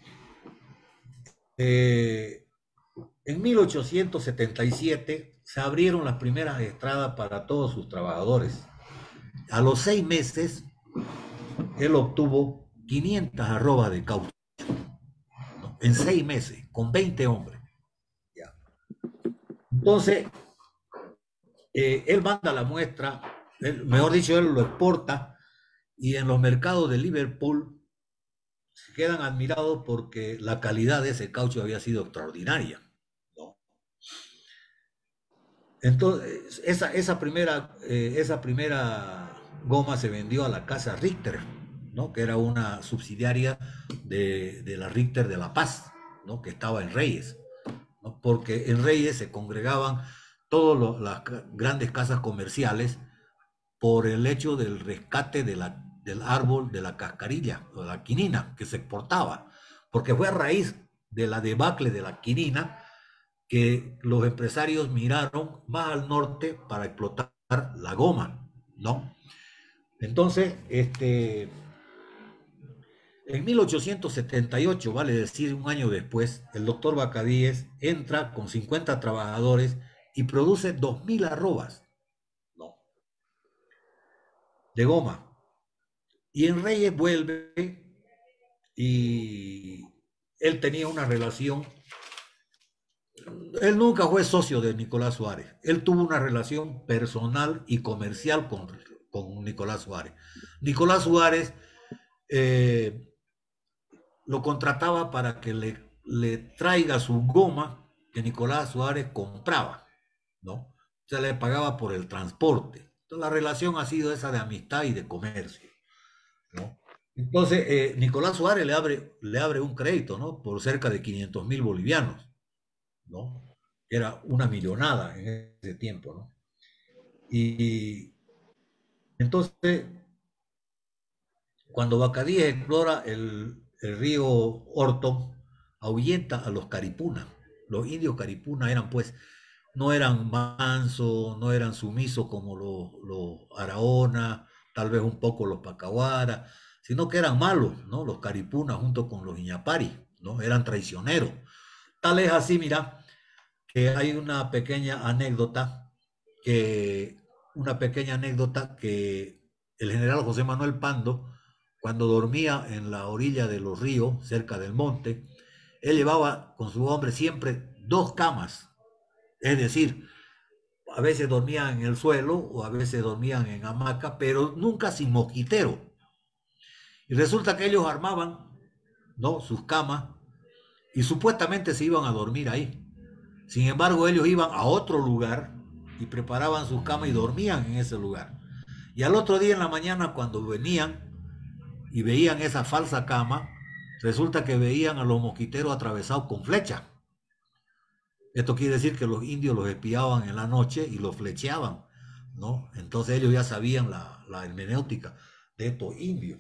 [SPEAKER 2] eh, en mil ochocientos setenta y siete se abrieron las primeras estradas para todos sus trabajadores. A los seis meses, él obtuvo quinientas arrobas de caucho, ¿no? En seis meses, con veinte hombres. Ya. Entonces, eh, él manda la muestra, él, mejor dicho, él lo exporta y en los mercados de Liverpool se quedan admirados porque la calidad de ese caucho había sido extraordinaria, ¿no? Entonces, esa, esa, primera, eh, esa primera goma se vendió a la casa Richter, ¿no? Que era una subsidiaria de, de la Richter de La Paz, ¿no? Que estaba en Reyes, ¿no? Porque en Reyes se congregaban todas las grandes casas comerciales por el hecho del rescate de la, del árbol de la cascarilla, o la quinina, que se exportaba, porque fue a raíz de la debacle de la quinina que los empresarios miraron más al norte para explotar la goma, ¿no? Entonces, este, en mil ochocientos setenta y ocho, vale decir un año después, el doctor Bacadíes entra con cincuenta trabajadores y produce dos mil arrobas, ¿no? De goma. Y en Reyes vuelve y él tenía una relación. Él nunca fue socio de Nicolás Suárez. Él tuvo una relación personal y comercial con, con Nicolás Suárez. Nicolás Suárez eh, lo contrataba para que le, le traiga su goma que Nicolás Suárez compraba, ¿no? O sea, le pagaba por el transporte. Entonces la relación ha sido esa de amistad y de comercio, ¿no? Entonces, eh, Nicolás Suárez le abre, le abre un crédito, ¿no? Por cerca de quinientos mil bolivianos, ¿no? Era una millonada en ese tiempo, ¿no? Y entonces, cuando Bacadíes explora el, el río Orton, ahuyenta a los caripuna. Los indios caripuna eran, pues, no eran mansos, no eran sumisos como los, los Araona, tal vez un poco los Pacahuara, sino que eran malos, ¿no? Los caripuna junto con los Iñapari, ¿no? Eran traicioneros. Tal es así, mira, que hay una pequeña anécdota que una pequeña anécdota que el general José Manuel Pando, cuando dormía en la orilla de los ríos, cerca del monte, él llevaba con su hombre siempre dos camas, es decir, a veces dormían en el suelo o a veces dormían en hamaca, pero nunca sin mosquitero. Y resulta que ellos armaban, ¿no?, sus camas y supuestamente se iban a dormir ahí. Sin embargo, ellos iban a otro lugar y preparaban sus camas y dormían en ese lugar. Y al otro día en la mañana, cuando venían y veían esa falsa cama, resulta que veían a los mosquiteros atravesados con flechas. Esto quiere decir que los indios los espiaban en la noche y los flecheaban, ¿no? Entonces ellos ya sabían la, la hermenéutica de estos indios.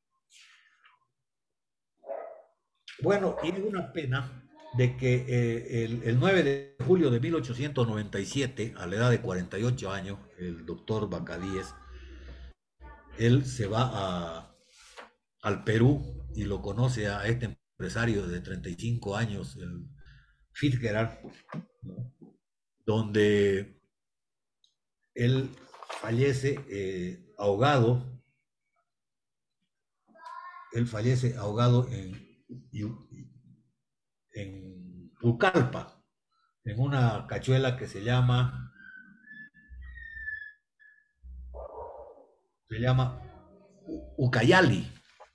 [SPEAKER 2] Bueno, y es una pena de que eh, el, el nueve de julio de mil ochocientos noventa y siete, a la edad de cuarenta y ocho años, el doctor Bacadíes, él se va a, al Perú y lo conoce a este empresario de treinta y cinco años, el Fitzgerald, ¿no?, donde él fallece eh, ahogado, él fallece ahogado en, en Pucallpa, en una cachuela que se llama, se llama Ucayali.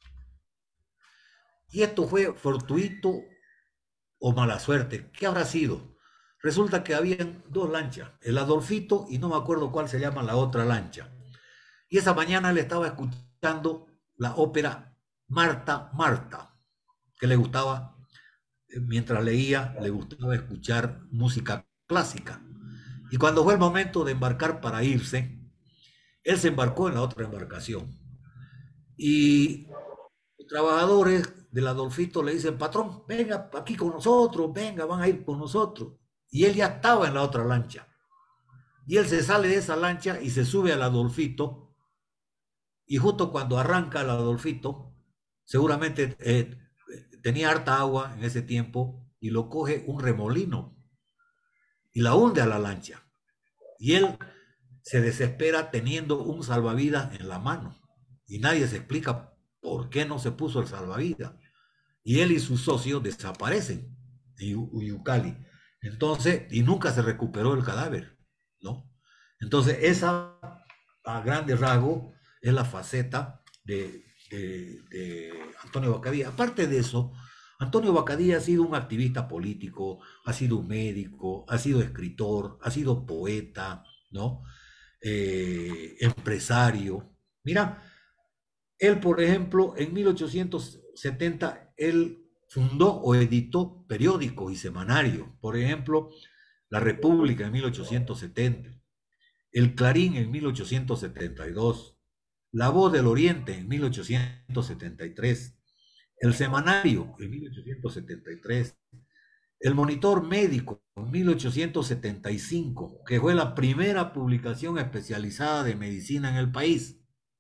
[SPEAKER 2] Y esto fue fortuito o mala suerte. ¿Qué habrá sido? Resulta que habían dos lanchas, el Adolfito y no me acuerdo cuál se llama la otra lancha. Y esa mañana le estaba escuchando la ópera Marta, Marta, que le gustaba, mientras leía, le gustaba escuchar música clásica. Y cuando fue el momento de embarcar para irse, él se embarcó en la otra embarcación. Y los trabajadores del Adolfito le dicen: patrón, venga aquí con nosotros, venga, van a ir con nosotros. Y él ya estaba en la otra lancha. Y él se sale de esa lancha y se sube al Adolfito. Y justo cuando arranca el Adolfito, seguramente eh, tenía harta agua en ese tiempo, y lo coge un remolino y la hunde a la lancha. Y él se desespera teniendo un salvavidas en la mano. Y nadie se explica por qué no se puso el salvavidas. Y él y sus socios desaparecen en Uyucali. Entonces, y nunca se recuperó el cadáver, ¿no? Entonces, esa, a grandes rasgos, es la faceta de, de, de Antonio Bacadía. Aparte de eso, Antonio Bacadía ha sido un activista político, ha sido un médico, ha sido escritor, ha sido poeta, ¿no? Eh, empresario. Mira, él, por ejemplo, en mil ochocientos setenta, él fundó o editó periódicos y semanarios. Por ejemplo, La República en mil ochocientos setenta, El Clarín en mil ochocientos setenta y dos, La Voz del Oriente en mil ochocientos setenta y tres, El Semanario en mil ochocientos setenta y tres, El Monitor Médico en mil ochocientos setenta y cinco, que fue la primera publicación especializada de medicina en el país.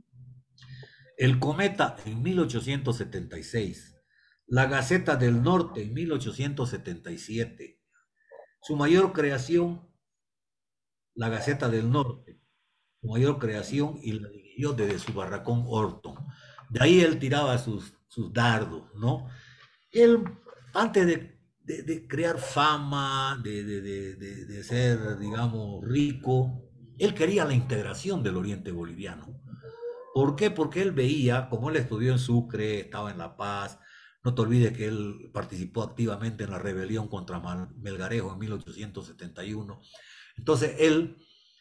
[SPEAKER 2] El Cometa en mil ochocientos setenta y seis, La Gaceta del Norte en mil ochocientos setenta y siete. Su mayor creación, La Gaceta del Norte, su mayor creación, y la dirigió desde su barracón Orton. De ahí él tiraba sus, sus dardos, ¿no? Él, antes de, de, de crear fama, de, de, de, de ser, digamos, rico, él quería la integración del Oriente Boliviano. ¿Por qué? Porque él veía, como él estudió en Sucre, estaba en La Paz, no te olvides que él participó activamente en la rebelión contra Melgarejo en mil ochocientos setenta y uno. Entonces él,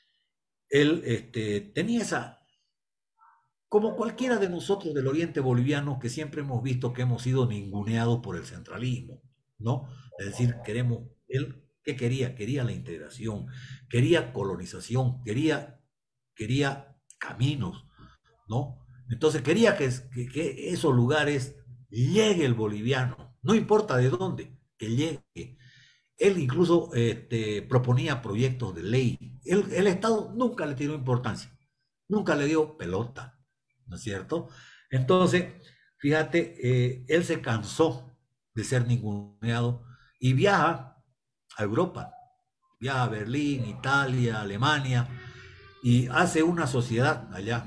[SPEAKER 2] él este, tenía esa, como cualquiera de nosotros del Oriente Boliviano, que siempre hemos visto que hemos sido ninguneados por el centralismo, ¿no? Es decir, queremos, él, ¿qué quería? Quería la integración, quería colonización, quería, quería caminos, ¿no? Entonces quería que, que, que esos lugares llegue el boliviano, no importa de dónde, que llegue. Él incluso este, proponía proyectos de ley. El, el Estado nunca le tiró importancia, nunca le dio pelota, ¿no es cierto? Entonces, fíjate, eh, él se cansó de ser ninguneado y viaja a Europa, viaja a Berlín, Italia, Alemania, y hace una sociedad allá.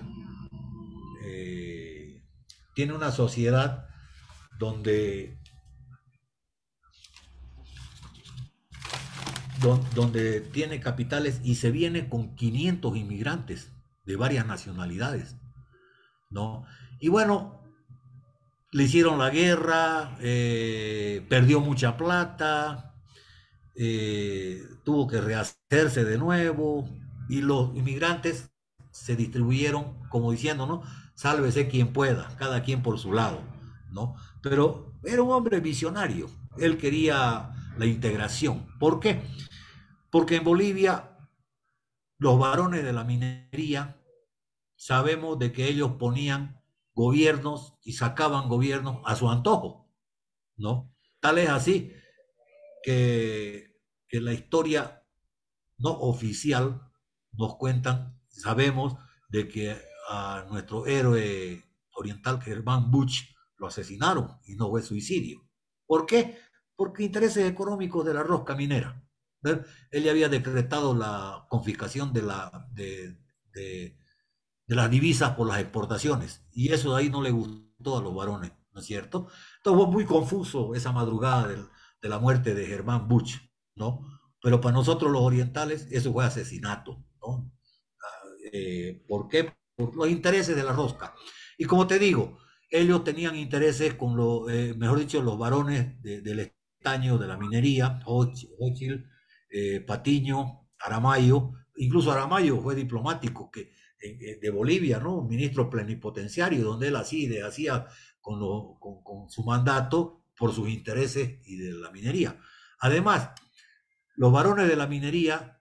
[SPEAKER 2] Eh, tiene una sociedad donde, don, donde tiene capitales y se viene con quinientos inmigrantes de varias nacionalidades, ¿no? Y bueno, le hicieron la guerra, eh, perdió mucha plata, eh, tuvo que rehacerse de nuevo, y los inmigrantes se distribuyeron como diciendo, ¿no? Sálvese quien pueda, cada quien por su lado, ¿no? Pero era un hombre visionario, él quería la integración. ¿Por qué? Porque en Bolivia los varones de la minería, sabemos de que ellos ponían gobiernos y sacaban gobiernos a su antojo, ¿no? Tal es así que, que la historia no oficial nos cuentan, sabemos de que a nuestro héroe oriental Germán Busch lo asesinaron y no fue suicidio. ¿Por qué? Porque intereses económicos de la rosca minera. ¿Ver? Él ya había decretado la confiscación de, la, de, de, de las divisas por las exportaciones, y eso de ahí no le gustó a los varones, ¿no es cierto? Entonces fue muy confuso esa madrugada de, de la muerte de Germán Busch, ¿no? Pero para nosotros los orientales eso fue asesinato, ¿no? Eh, ¿Por qué? Por los intereses de la rosca. Y como te digo, ellos tenían intereses con los, eh, mejor dicho, los varones de, del estaño, de la minería, Xochitl, eh, Patiño, Aramayo, incluso Aramayo fue diplomático que, eh, de Bolivia, ¿no? Ministro plenipotenciario, donde él así de, hacía con, lo, con, con su mandato por sus intereses y de la minería. Además, los varones de la minería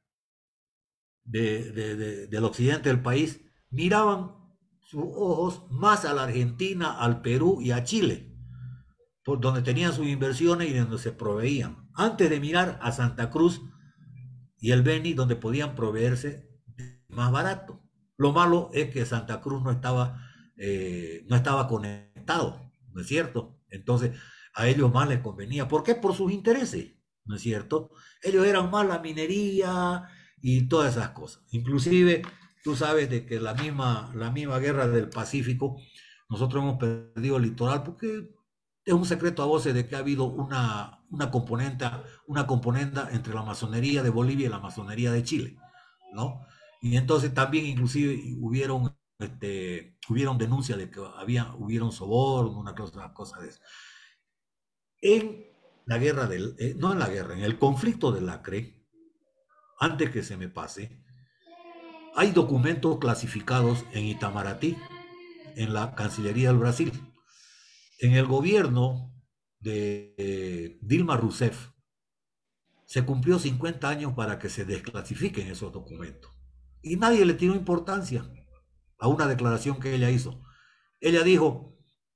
[SPEAKER 2] de, de, de, del occidente del país miraban sus ojos más a la Argentina, al Perú y a Chile, por donde tenían sus inversiones y donde se proveían, antes de mirar a Santa Cruz y el Beni, donde podían proveerse más barato. Lo malo es que Santa Cruz no estaba, eh, no estaba conectado, ¿no es cierto? Entonces a ellos más les convenía. ¿Por qué? Por sus intereses, ¿no es cierto? Ellos eran más la minería y todas esas cosas. Inclusive, tú sabes de que la misma, la misma guerra del Pacífico, nosotros hemos perdido el litoral porque es un secreto a voces de que ha habido una, una componente, una componenda entre la masonería de Bolivia y la masonería de Chile, ¿no? Y entonces también inclusive hubieron este, hubieron denuncias de que había, hubieron soborno, una cosa, una cosa de eso. En la guerra del, eh, no en la guerra, en el conflicto del Acre, antes que se me pase, hay documentos clasificados en Itamaraty, en la Cancillería del Brasil. En el gobierno de eh, Dilma Rousseff se cumplió cincuenta años para que se desclasifiquen esos documentos. Y nadie le tiró importancia a una declaración que ella hizo. Ella dijo,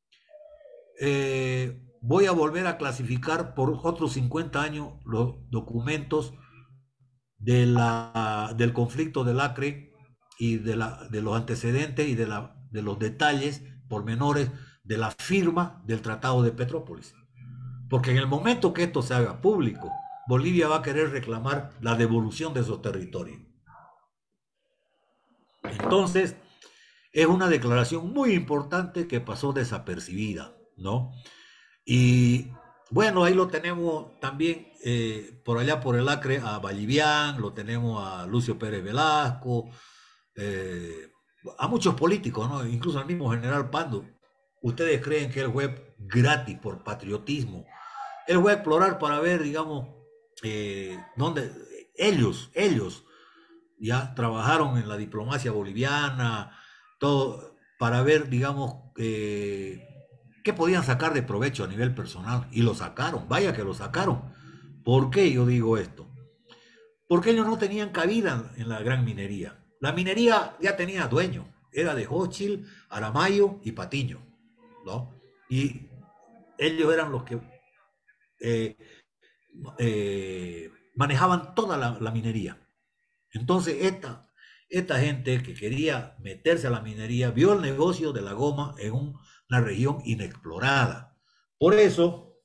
[SPEAKER 2] eh, voy a volver a clasificar por otros cincuenta años los documentos de la, del conflicto del Acre y de, la, de los antecedentes y de, la, de los detalles pormenores de la firma del Tratado de Petrópolis. Porque en el momento que esto se haga público, Bolivia va a querer reclamar la devolución de esos territorios. Entonces, es una declaración muy importante que pasó desapercibida, ¿no? Y bueno, ahí lo tenemos también eh, por allá por el Acre a Vallivian, lo tenemos a Lucio Pérez Velasco, eh, a muchos políticos, ¿no? Incluso al mismo general Pando. ¿Ustedes creen que él fue gratis por patriotismo? Él fue a explorar para ver, digamos, eh, dónde ellos, ellos ya trabajaron en la diplomacia boliviana, todo, para ver, digamos, eh, qué podían sacar de provecho a nivel personal. Y lo sacaron, vaya que lo sacaron. ¿Por qué yo digo esto? Porque ellos no tenían cabida en la gran minería. La minería ya tenía dueño, era de Hochil, Aramayo y Patiño, ¿no? Y ellos eran los que eh, eh, manejaban toda la, la minería. Entonces, esta, esta gente que quería meterse a la minería vio el negocio de la goma en un, una región inexplorada. Por eso,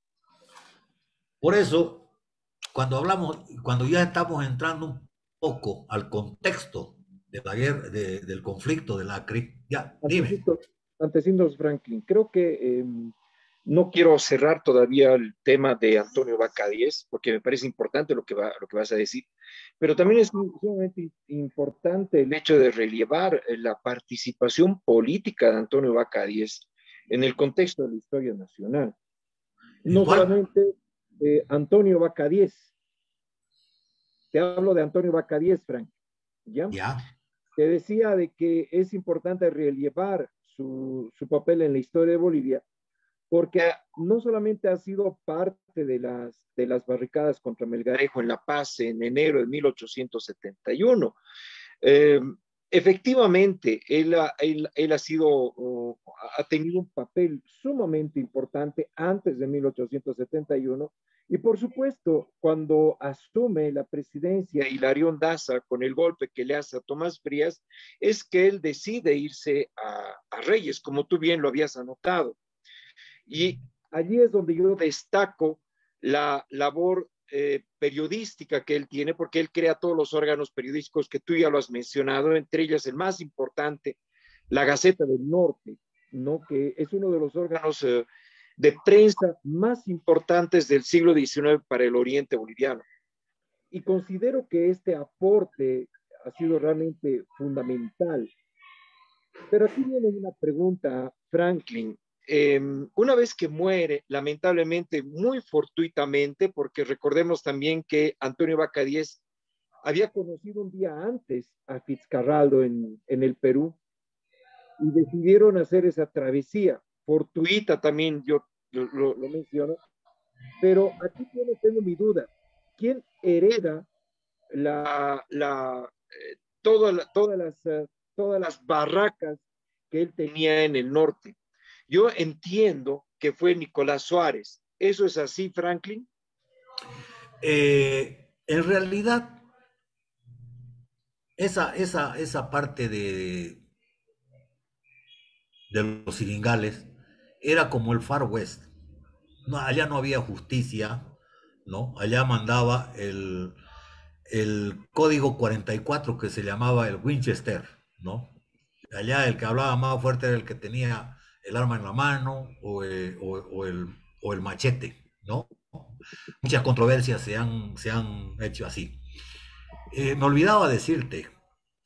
[SPEAKER 2] por eso, cuando hablamos, cuando ya estamos entrando un poco al contexto de la guerra, de, del conflicto del Acre, ya, dime.
[SPEAKER 1] Antecitos Franklin, creo que eh, no quiero cerrar todavía el tema de Antonio Vaca Diez, porque me parece importante lo que, va, lo que vas a decir, pero también es sumamente importante el hecho de relevar la participación política de Antonio Vaca Diez en el contexto de la historia nacional. No solamente eh, Antonio Vaca Diez, te hablo de Antonio Vaca Diez, Frank, ¿ya?
[SPEAKER 2] Ya.
[SPEAKER 1] Te decía de que es importante relevar su, su papel en la historia de Bolivia, porque no solamente ha sido parte de las, de las barricadas contra Melgarejo en La Paz en enero de mil ochocientos setenta y uno, eh, efectivamente, él ha, él, él ha sido, uh, ha tenido un papel sumamente importante antes de mil ochocientos setenta y uno, y por supuesto, cuando asume la presidencia Hilarión Daza con el golpe que le hace a Tomás Frías, es que él decide irse a, a Reyes, como tú bien lo habías anotado. Y allí es donde yo destaco la labor eh, periodística que él tiene, porque él crea todos los órganos periodísticos que tú ya lo has mencionado, entre ellas el más importante, la Gaceta del Norte, ¿no? Que es uno de los órganos eh, de prensa más importantes del siglo diecinueve para el oriente boliviano. Y considero que este aporte ha sido realmente fundamental. Pero aquí viene una pregunta, Franklin. Eh, una vez que muere, lamentablemente, muy fortuitamente, porque recordemos también que Antonio Vaca Diez había conocido un día antes a Fitzcarraldo en, en el Perú y decidieron hacer esa travesía, fortuita también, yo, yo lo, lo menciono, pero aquí tengo mi duda. ¿Quién hereda la, la, eh, toda la, todas, las, uh, todas las barracas que él tenía en el norte? Yo entiendo que fue Nicolás Suárez. ¿Eso es así, Franklin?
[SPEAKER 2] Eh, en realidad, esa, esa, esa parte de, de los ciringales era como el Far West. No, allá no había justicia, ¿no? Allá mandaba el, el código cuarenta y cuatro que se llamaba el Winchester, ¿no? Allá el que hablaba más fuerte era el que tenía el arma en la mano o, eh, o, o, el, o el machete, ¿no? Muchas controversias se han, se han hecho así. Eh, me olvidaba decirte,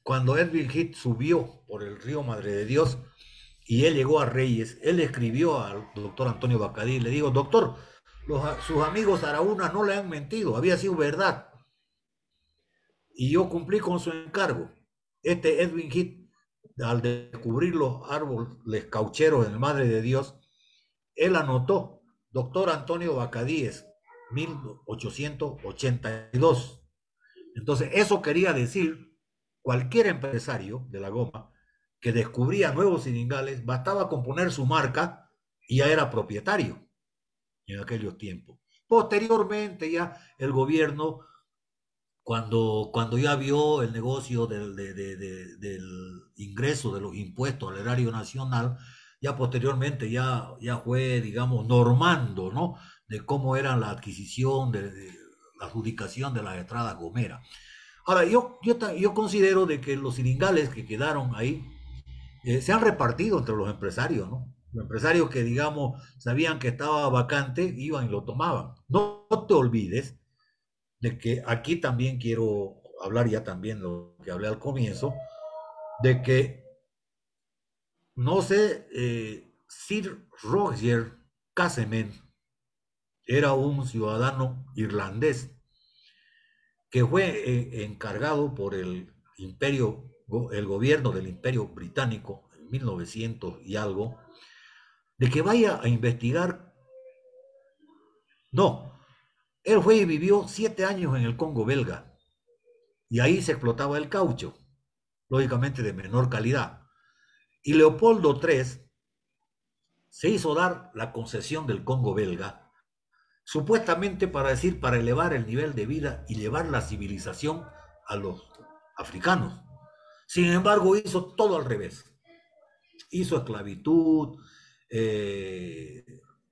[SPEAKER 2] cuando Edwin Heath subió por el río Madre de Dios y él llegó a Reyes, él escribió al doctor Antonio Bacadí y le dijo, doctor, los, sus amigos Araúna no le han mentido, había sido verdad. Y yo cumplí con su encargo. Este Edwin Heath, al descubrir los árboles caucheros en el Madre de Dios, él anotó, doctor Antonio Bacadíes, mil ochocientos ochenta y dos. Entonces, eso quería decir, cualquier empresario de la goma que descubría nuevos siringales, bastaba con poner su marca y ya era propietario en aquellos tiempos. Posteriormente ya el gobierno, cuando, cuando ya vio el negocio del, de, de, de, del ingreso de los impuestos al erario nacional, ya posteriormente ya, ya fue, digamos, normando, ¿no? De cómo era la adquisición, de, de la adjudicación de las estradas gomeras. Ahora, yo, yo, yo considero de que los siringales que quedaron ahí eh, se han repartido entre los empresarios, ¿no? Los empresarios que, digamos, sabían que estaba vacante, iban y lo tomaban. No, no te olvides de que aquí también quiero hablar ya también lo que hablé al comienzo, de que, no sé, eh, Sir Roger Casement era un ciudadano irlandés que fue eh, encargado por el imperio, el gobierno del imperio británico en mil novecientos y algo, de que vaya a investigar. No, él fue y vivió siete años en el Congo belga y ahí se explotaba el caucho, lógicamente de menor calidad. Y Leopoldo tercero se hizo dar la concesión del Congo belga, supuestamente para decir, para elevar el nivel de vida y llevar la civilización a los africanos. Sin embargo, hizo todo al revés. Hizo esclavitud, eh,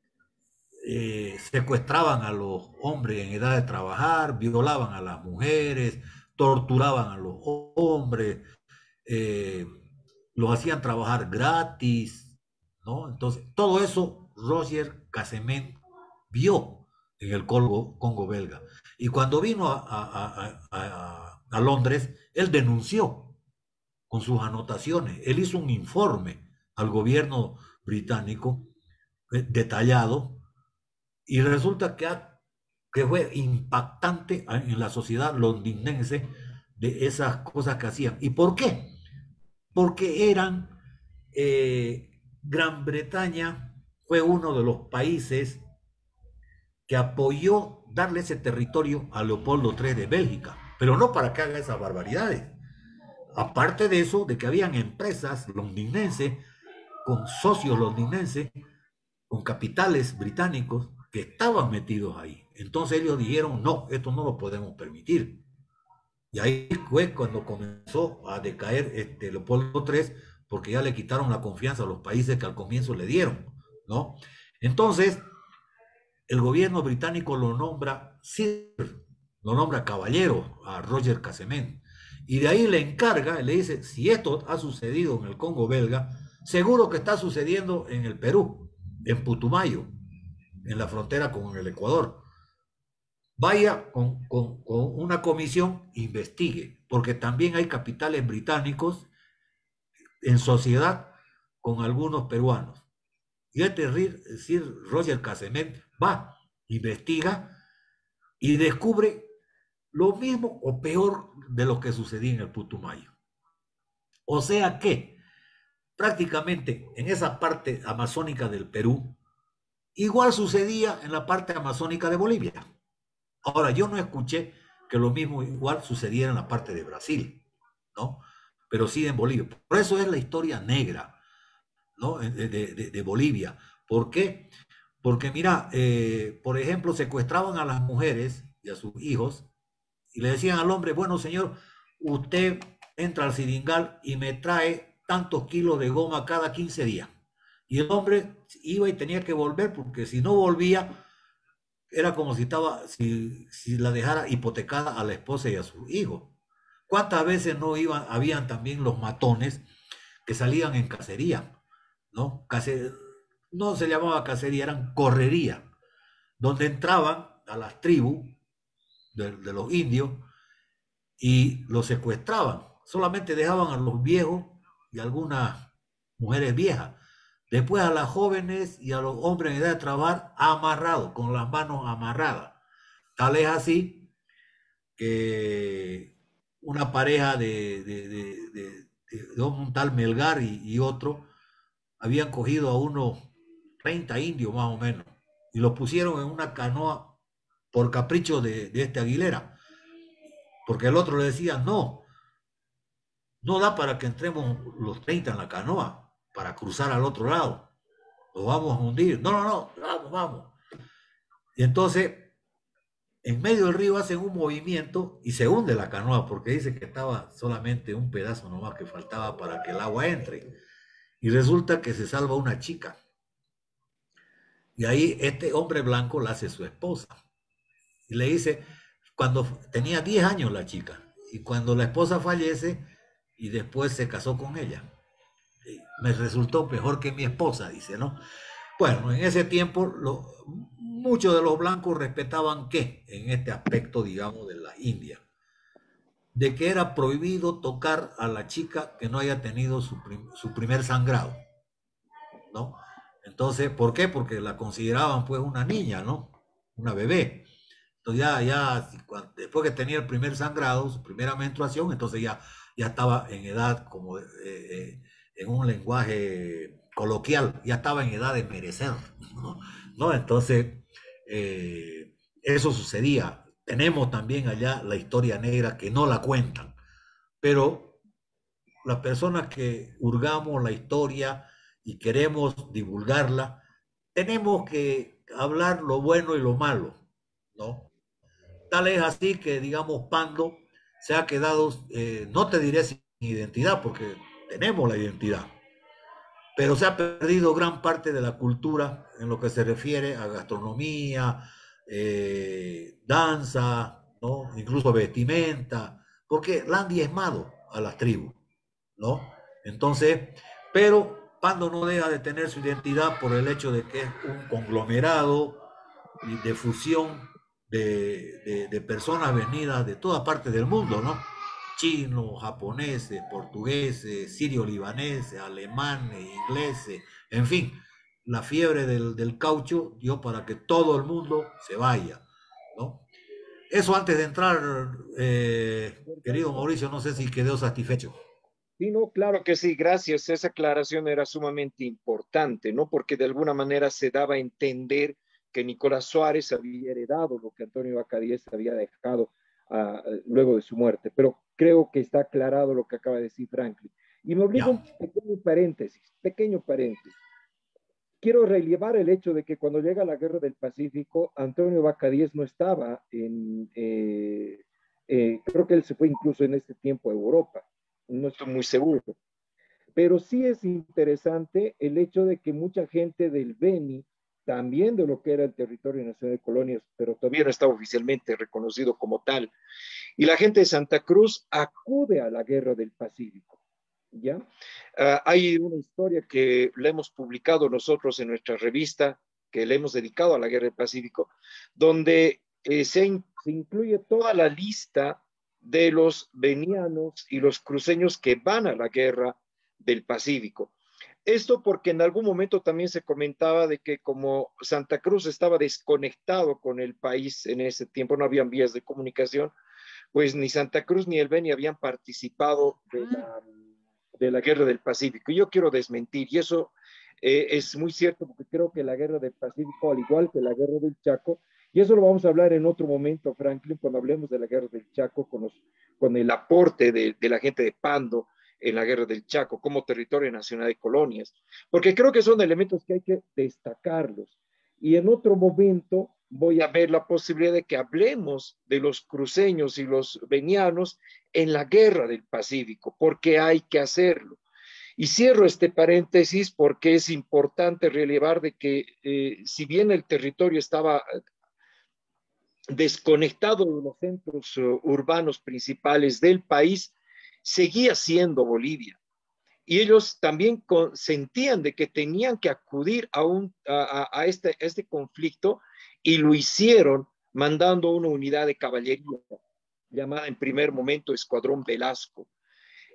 [SPEAKER 2] eh, secuestraban a los hombres en edad de trabajar, violaban a las mujeres, torturaban a los hombres, eh, los hacían trabajar gratis, ¿no? Entonces, todo eso Roger Casement vio en el Congo, Congo belga. Y cuando vino a, a, a, a, a Londres, él denunció con sus anotaciones, él hizo un informe al gobierno británico eh, detallado, y resulta que, ha, que fue impactante en la sociedad londinense de esas cosas que hacían. ¿Y por qué? Porque eran, eh, Gran Bretaña fue uno de los países que apoyó darle ese territorio a Leopoldo tercero de Bélgica, pero no para que haga esas barbaridades. Aparte de eso, de que habían empresas londinenses, con socios londinenses, con capitales británicos, que estaban metidos ahí. Entonces ellos dijeron, no, esto no lo podemos permitir. Y ahí fue cuando comenzó a decaer este Leopoldo tercero, porque ya le quitaron la confianza a los países que al comienzo le dieron, ¿no? Entonces, el gobierno británico lo nombra Sir, lo nombra caballero a Roger Casement, y de ahí le encarga, le dice, si esto ha sucedido en el Congo belga, seguro que está sucediendo en el Perú, en Putumayo, en la frontera con el Ecuador. Vaya con, con, con una comisión, investigue, porque también hay capitales británicos en sociedad con algunos peruanos. Y este Sir Roger Casement va, investiga y descubre lo mismo o peor de lo que sucedía en el Putumayo. O sea que prácticamente en esa parte amazónica del Perú, igual sucedía en la parte amazónica de Bolivia. Ahora, yo no escuché que lo mismo igual sucediera en la parte de Brasil, ¿no? Pero sí en Bolivia. Por eso es la historia negra, ¿no? De, de, de, de Bolivia. ¿Por qué? Porque mira, eh, por ejemplo, secuestraban a las mujeres y a sus hijos y le decían al hombre, bueno señor, usted entra al siringal y me trae tantos kilos de goma cada quince días. Y el hombre iba y tenía que volver, porque si no volvía, era como si, estaba, si, si la dejara hipotecada a la esposa y a sus hijos. ¿Cuántas veces no iban, habían también los matones que salían en cacería, ¿no? Case, no se llamaba cacería, eran correría, donde entraban a las tribus de, de los indios y los secuestraban, solamente dejaban a los viejos y algunas mujeres viejas. Después a las jóvenes y a los hombres en edad de trabajar amarrados, con las manos amarradas. Tal es así que una pareja de, de, de, de, de un tal Melgar y, y otro habían cogido a unos treinta indios más o menos y los pusieron en una canoa por capricho de, de este Aguilera, porque el otro le decía, no, no da para que entremos los treinta en la canoa para cruzar al otro lado, los vamos a hundir. No, no, no, vamos, vamos. Y entonces, en medio del río hacen un movimiento y se hunde la canoa porque dice que estaba solamente un pedazo nomás que faltaba para que el agua entre. Y resulta que se salva una chica. Y ahí este hombre blanco la hace su esposa. Y le dice, cuando tenía diez años la chica, y cuando la esposa fallece, y después se casó con ella, me resultó mejor que mi esposa, dice, ¿no? Bueno, en ese tiempo lo, muchos de los blancos respetaban qué en este aspecto, digamos, de la India, de que era prohibido tocar a la chica que no haya tenido su, prim, su primer sangrado, ¿no? Entonces, ¿por qué? Porque la consideraban pues una niña, ¿no? Una bebé. Entonces ya, ya después que tenía el primer sangrado, su primera menstruación, entonces ya, ya estaba en edad, como eh, eh, en un lenguaje coloquial, ya estaba en edad de merecer, ¿no? ¿No? Entonces, eh, eso sucedía. Tenemos también allá la historia negra que no la cuentan, pero las personas que hurgamos la historia y queremos divulgarla, tenemos que hablar lo bueno y lo malo, ¿no? Tal es así que, digamos, Pando se ha quedado, eh, no te diré sin identidad, porque tenemos la identidad, pero se ha perdido gran parte de la cultura en lo que se refiere a gastronomía, eh, danza, ¿no? Incluso vestimenta, porque la han diezmado a las tribus, ¿no? Entonces, pero Pando no deja de tener su identidad por el hecho de que es un conglomerado de fusión de, de, de personas venidas de toda parte del mundo, ¿no? Chinos, japoneses, portugueses, sirio-libaneses, alemanes, ingleses, en fin, la fiebre del, del caucho dio para que todo el mundo se vaya, ¿no? Eso antes de entrar, eh, querido
[SPEAKER 1] Perfecto.
[SPEAKER 2] Mauricio, no sé si quedó satisfecho.
[SPEAKER 1] Sí, no, claro que sí, gracias. Esa aclaración era sumamente importante, ¿no? Porque de alguna manera se daba a entender que Nicolás Suárez había heredado lo que Antonio Bacadíes había dejado uh, luego de su muerte. Pero creo que está aclarado lo que acaba de decir Franklin. Y me obliga
[SPEAKER 2] Ya,
[SPEAKER 1] un pequeño paréntesis, pequeño paréntesis. Quiero relevar el hecho de que cuando llega la Guerra del Pacífico, Antonio Bacadíes no estaba en, eh, eh, creo que él se fue incluso en este tiempo a Europa, no estoy muy seguro, pero sí es interesante el hecho de que mucha gente del Beni, también de lo que era el territorio nacional de colonias, pero todavía no estaba oficialmente reconocido como tal, y la gente de Santa Cruz acude a la Guerra del Pacífico. ¿Ya? Uh, hay una historia que la hemos publicado nosotros en nuestra revista, que le hemos dedicado a la Guerra del Pacífico, donde eh, se, in se incluye toda la lista de los venianos y los cruceños que van a la Guerra del Pacífico. Esto porque en algún momento también se comentaba de que como Santa Cruz estaba desconectado con el país en ese tiempo, no habían vías de comunicación, pues ni Santa Cruz ni el Beni habían participado de la, de la Guerra del Pacífico. Yo quiero desmentir, y eso eh, es muy cierto, porque creo que la Guerra del Pacífico, al igual que la Guerra del Chaco, y eso lo vamos a hablar en otro momento, Franklin, cuando hablemos de la Guerra del Chaco, con, los, con el aporte de, de la gente de Pando en la Guerra del Chaco como territorio nacional de colonias, porque creo que son elementos que hay que destacarlos. Y en otro momento voy a ver la posibilidad de que hablemos de los cruceños y los venianos en la Guerra del Pacífico, porque hay que hacerlo. Y cierro este paréntesis porque es importante relevar de que eh, si bien el territorio estaba desconectado de los centros uh, urbanos principales del país, seguía siendo Bolivia. Y ellos también sentían de que tenían que acudir a, un, a, a, este, a este conflicto y lo hicieron mandando una unidad de caballería llamada en primer momento Escuadrón Velasco.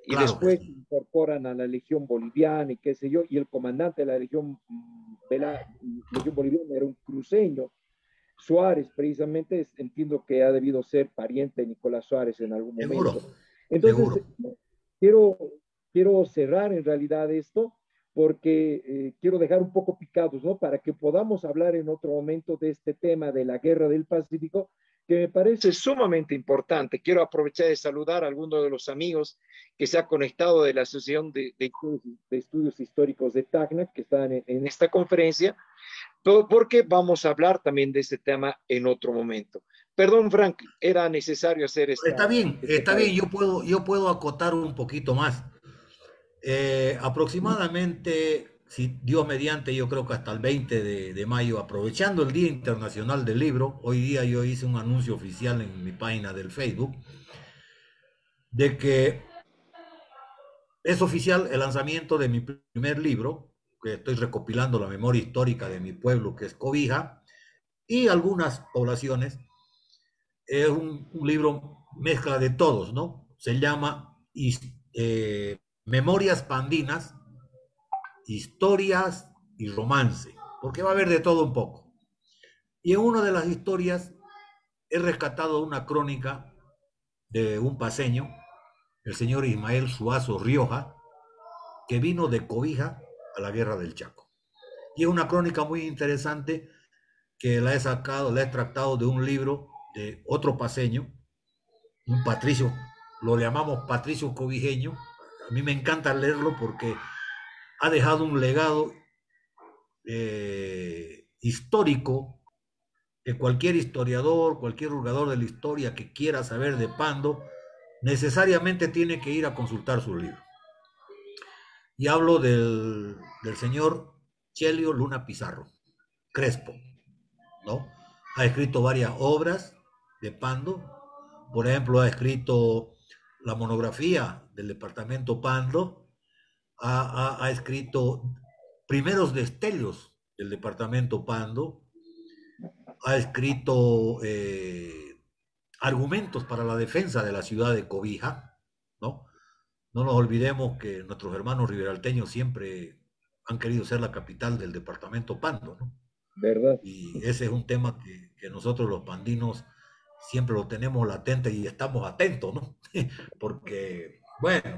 [SPEAKER 1] y
[SPEAKER 2] Claro que
[SPEAKER 1] después se
[SPEAKER 2] sí.
[SPEAKER 1] incorporan a la Legión Boliviana y qué sé yo, y el comandante de la Legión, de la Legión Boliviana era un cruceño, Suárez, precisamente, es, entiendo que ha debido ser pariente de Nicolás Suárez en algún
[SPEAKER 2] Seguro,
[SPEAKER 1] momento. Entonces,
[SPEAKER 2] seguro.
[SPEAKER 1] quiero, quiero cerrar en realidad esto porque eh, quiero dejar un poco picados, ¿no? Para que podamos hablar en otro momento de este tema de la guerra del Pacífico, que me parece sumamente importante. Quiero aprovechar de saludar a algunos de los amigos que se ha conectado de la Asociación de, de, de Estudios Históricos de Tacna, que están en, en esta conferencia, todo porque vamos a hablar también de este tema en otro momento. Perdón, Frank, era necesario hacer esta,
[SPEAKER 2] Está bien,
[SPEAKER 1] este
[SPEAKER 2] está bien, yo
[SPEAKER 1] paréntesis.
[SPEAKER 2] puedo, yo puedo acotar un poquito más. Eh, aproximadamente, si Dios mediante, yo creo que hasta el veinte de, de mayo, aprovechando el Día Internacional del Libro, hoy día yo hice un anuncio oficial en mi página del Facebook, de que es oficial el lanzamiento de mi primer libro, que estoy recopilando la memoria histórica de mi pueblo, que es Cobija, y algunas poblaciones. Es un, un libro mezcla de todos, ¿no? Se llama eh, Memorias Pandinas, Historias y Romance, porque va a haber de todo un poco. Y en una de las historias he rescatado una crónica de un paseño, el señor Ismael Suazo Rioja, que vino de Cobija a la Guerra del Chaco. Y es una crónica muy interesante que la he sacado, la he extractado de un libro de otro paseño, un patricio, lo llamamos patricio cobijeño. A mí me encanta leerlo porque ha dejado un legado eh, histórico que cualquier historiador, cualquier jugador de la historia que quiera saber de Pando, necesariamente tiene que ir a consultar su libro. Y hablo del, del señor Chelio Luna Pizarro, Crespo, ¿no? Ha escrito varias obras de Pando, por ejemplo, ha escrito la monografía del departamento Pando, ha, ha, ha escrito primeros destellos del departamento Pando, ha escrito eh, argumentos para la defensa de la ciudad de Cobija, ¿no? No nos olvidemos que nuestros hermanos riberalteños siempre han querido ser la capital del departamento Pando, ¿no?
[SPEAKER 1] ¿Verdad?
[SPEAKER 2] Y ese es un tema que, que nosotros los pandinos siempre lo tenemos latente y estamos atentos, ¿no? Porque, bueno,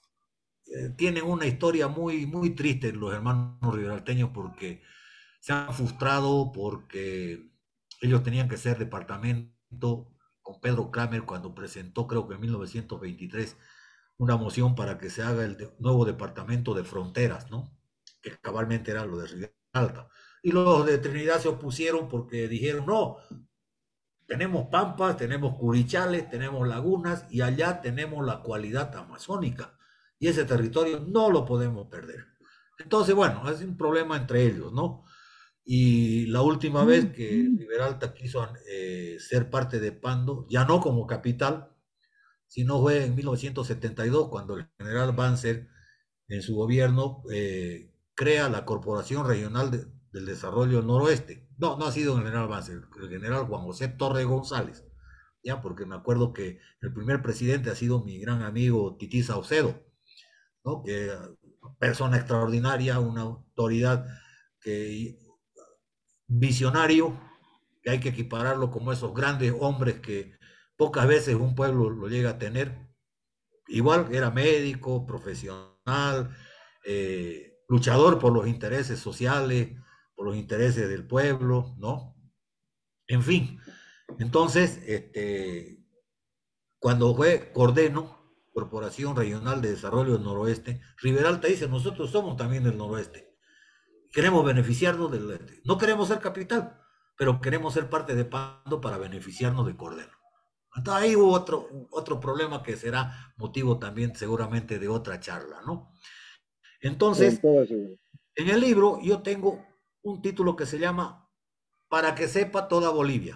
[SPEAKER 2] eh, tienen una historia muy, muy triste los hermanos riberalteños porque se han frustrado, porque ellos tenían que ser departamento con Pedro Kramer cuando presentó, creo que en mil novecientos veintitrés, una moción para que se haga el de, nuevo departamento de fronteras, ¿no? Que cabalmente era lo de Rivera Alta. Y los de Trinidad se opusieron porque dijeron, no, tenemos pampas, tenemos curichales, tenemos lagunas y allá tenemos la cualidad amazónica. Y ese territorio no lo podemos perder. Entonces, bueno, es un problema entre ellos, ¿no? Y la última vez que Riberalta quiso eh, ser parte de Pando, ya no como capital, sino fue en mil novecientos setenta y dos, cuando el general Banzer, en su gobierno, eh, crea la Corporación Regional de, del Desarrollo Noroeste. No, no ha sido el general Banzer, el general Juan José Torre González, ya, porque me acuerdo que el primer presidente ha sido mi gran amigo Tití Saucedo, ¿no? Que persona extraordinaria, una autoridad que visionario, que hay que equipararlo como esos grandes hombres que pocas veces un pueblo lo llega a tener. Igual era médico, profesional, eh, luchador por los intereses sociales, por los intereses del pueblo, ¿no? En fin, entonces, este, cuando fue Cordeno, Corporación Regional de Desarrollo del Noroeste, Riberalta dice, nosotros somos también del noroeste, queremos beneficiarnos del este. No queremos ser capital, pero queremos ser parte de Pando para beneficiarnos de Cordero. Entonces ahí hubo otro, otro problema que será motivo también seguramente de otra charla, ¿no?
[SPEAKER 1] Con
[SPEAKER 2] Entonces,
[SPEAKER 1] todo eso.
[SPEAKER 2] en el libro yo tengo un título que se llama Para que sepa toda Bolivia.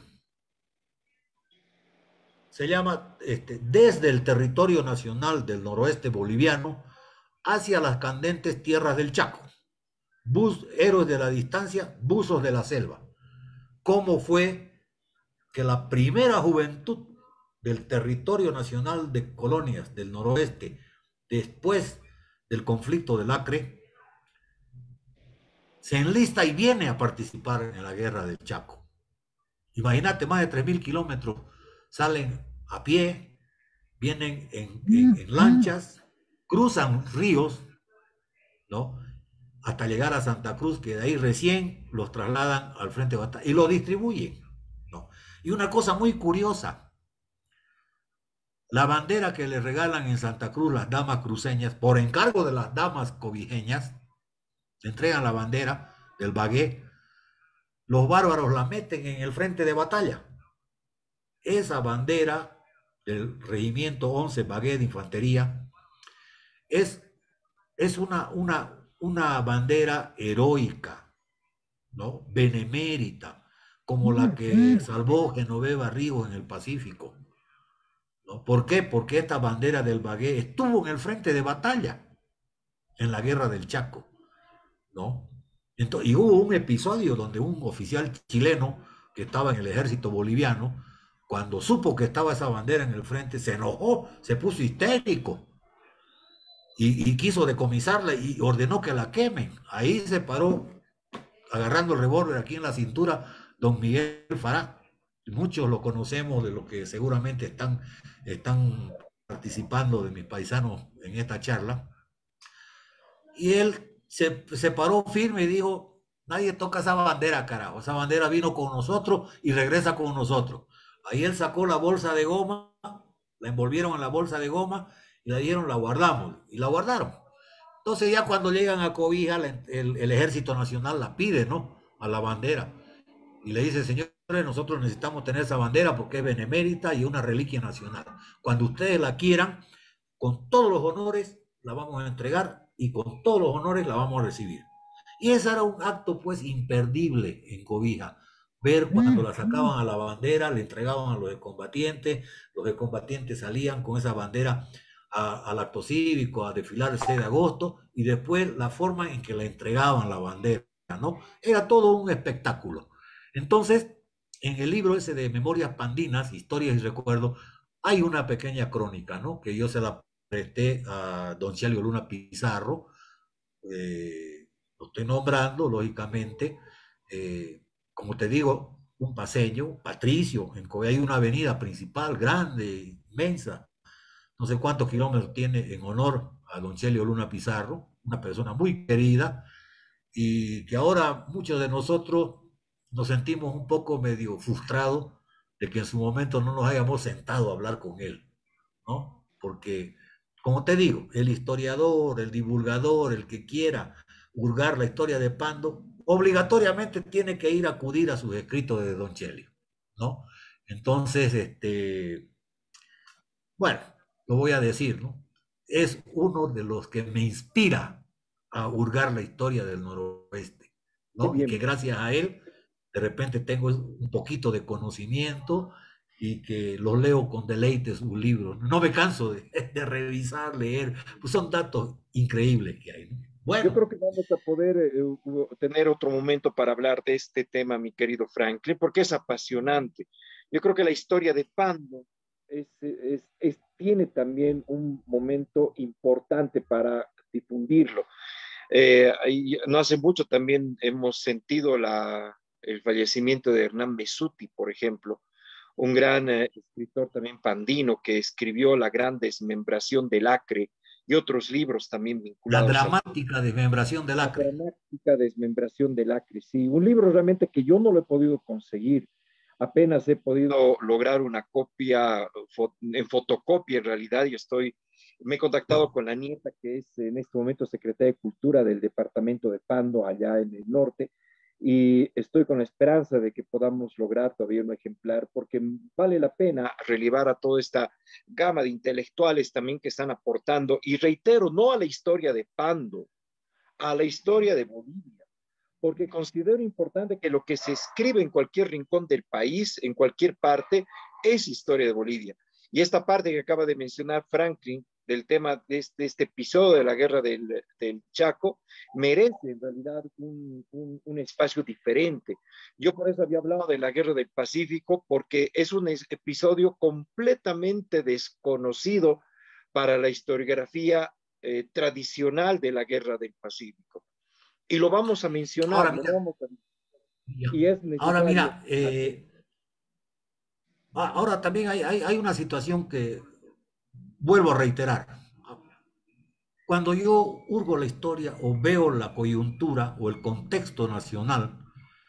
[SPEAKER 2] Se llama este, Desde el territorio nacional del noroeste boliviano hacia las candentes tierras del Chaco. Bus, héroes de la distancia, buzos de la selva. ¿Cómo fue que la primera juventud del territorio nacional de colonias del noroeste después del conflicto del Acre, se enlista y viene a participar en la guerra del Chaco. Imagínate, más de tres mil kilómetros salen a pie, vienen en, en, en lanchas, cruzan ríos, ¿no? Hasta llegar a Santa Cruz, que de ahí recién los trasladan al frente de batalla y lo distribuyen, ¿no? Y una cosa muy curiosa, la bandera que le regalan en Santa Cruz las damas cruceñas, por encargo de las damas cobijeñas, le entregan la bandera del Bagué, los bárbaros la meten en el frente de batalla. Esa bandera del regimiento once Bagué de Infantería es, es una, una, una bandera heroica, ¿no? Benemérita, como la que salvó Genoveva Ríos en el Pacífico, ¿no? ¿Por qué? Porque esta bandera del Bagué estuvo en el frente de batalla en la guerra del Chaco, ¿no? Entonces, y hubo un episodio donde un oficial chileno que estaba en el ejército boliviano, cuando supo que estaba esa bandera en el frente, se enojó, se puso histérico y, y quiso decomisarla y ordenó que la quemen. Ahí se paró agarrando el revólver aquí en la cintura don Miguel Fará. Muchos lo conocemos de los que seguramente están, están participando de mis paisanos en esta charla. Y él se, se paró firme y dijo, nadie toca esa bandera, carajo. Esa bandera vino con nosotros y regresa con nosotros. Ahí él sacó la bolsa de goma, la envolvieron en la bolsa de goma y la dieron, la guardamos. Y la guardaron. Entonces ya cuando llegan a Cobija, el, el Ejército Nacional la pide, ¿no? A la bandera. Y le dice, señores, nosotros necesitamos tener esa bandera porque es benemérita y una reliquia nacional. Cuando ustedes la quieran, con todos los honores, la vamos a entregar y con todos los honores la vamos a recibir. Y ese era un acto, pues, imperdible en Cobija. Ver cuando la sacaban a la bandera, le entregaban a los excombatientes, los excombatientes salían con esa bandera a, al acto cívico, a desfilar el seis de agosto, y después la forma en que la entregaban la bandera, ¿no? Era todo un espectáculo. Entonces, en el libro ese de Memorias Pandinas, Historias y Recuerdos, hay una pequeña crónica, ¿no? Que yo se la presté a don Celio Luna Pizarro, eh, lo estoy nombrando, lógicamente, eh, como te digo, un paseño, Patricio, en Cobe hay una avenida principal grande, inmensa, no sé cuántos kilómetros tiene en honor a don Celio Luna Pizarro, una persona muy querida, y que ahora muchos de nosotros nos sentimos un poco medio frustrados de que en su momento no nos hayamos sentado a hablar con él, ¿no? Porque, como te digo, el historiador, el divulgador, el que quiera hurgar la historia de Pando, obligatoriamente tiene que ir a acudir a sus escritos de Don Chelio, ¿no? Entonces, este, bueno, lo voy a decir, ¿no? Es uno de los que me inspira a hurgar la historia del noroeste,
[SPEAKER 1] Qué
[SPEAKER 2] ¿no? Y que
[SPEAKER 1] bien.
[SPEAKER 2] gracias a él, de repente tengo un poquito de conocimiento y que los leo con deleite sus libros. No me canso de, de revisar, leer, pues son datos increíbles que hay, ¿no?
[SPEAKER 1] Yo
[SPEAKER 2] Bueno,
[SPEAKER 1] creo que vamos a poder eh, u- tener otro momento para hablar de este tema, mi querido Franklin, porque es apasionante. Yo creo que la historia de Pando es, es- es- tiene también un momento importante para difundirlo. Eh, y no hace mucho también hemos sentido la, el fallecimiento de Hernán Besuti, por ejemplo, un gran eh, escritor también pandino que escribió La gran desmembración del Acre y otros libros también
[SPEAKER 2] la
[SPEAKER 1] vinculados al
[SPEAKER 2] dramática desmembración del
[SPEAKER 1] la
[SPEAKER 2] Acre.
[SPEAKER 1] dramática desmembración del Acre. Sí, un libro realmente que yo no lo he podido conseguir. Apenas he podido lograr una copia en fotocopia en realidad. Yo estoy, me he contactado con la nieta que es en este momento secretaria de Cultura del departamento de Pando, allá en el norte, y estoy con la esperanza de que podamos lograr todavía un ejemplar, porque vale la pena relevar a toda esta gama de intelectuales también que están aportando, y reitero, no a la historia de Pando, a la historia de Bolivia, porque considero importante que lo que se escribe en cualquier rincón del país, en cualquier parte, es historia de Bolivia. Y esta parte que acaba de mencionar Franklin, del tema de este, de este episodio de la guerra del, del, Chaco, merece en realidad un, un, un, espacio diferente. Yo por eso había hablado de la guerra del Pacífico, porque es un episodio completamente desconocido para la historiografía eh, tradicional de la Guerra del Pacífico. Y lo vamos a mencionar.
[SPEAKER 2] Ahora mira,
[SPEAKER 1] ¿no? Vamos a... Y es
[SPEAKER 2] ahora
[SPEAKER 1] necesario.
[SPEAKER 2] mira eh, ahora también hay, hay, hay una situación que vuelvo a reiterar. Cuando yo hurgo la historia o veo la coyuntura o el contexto nacional,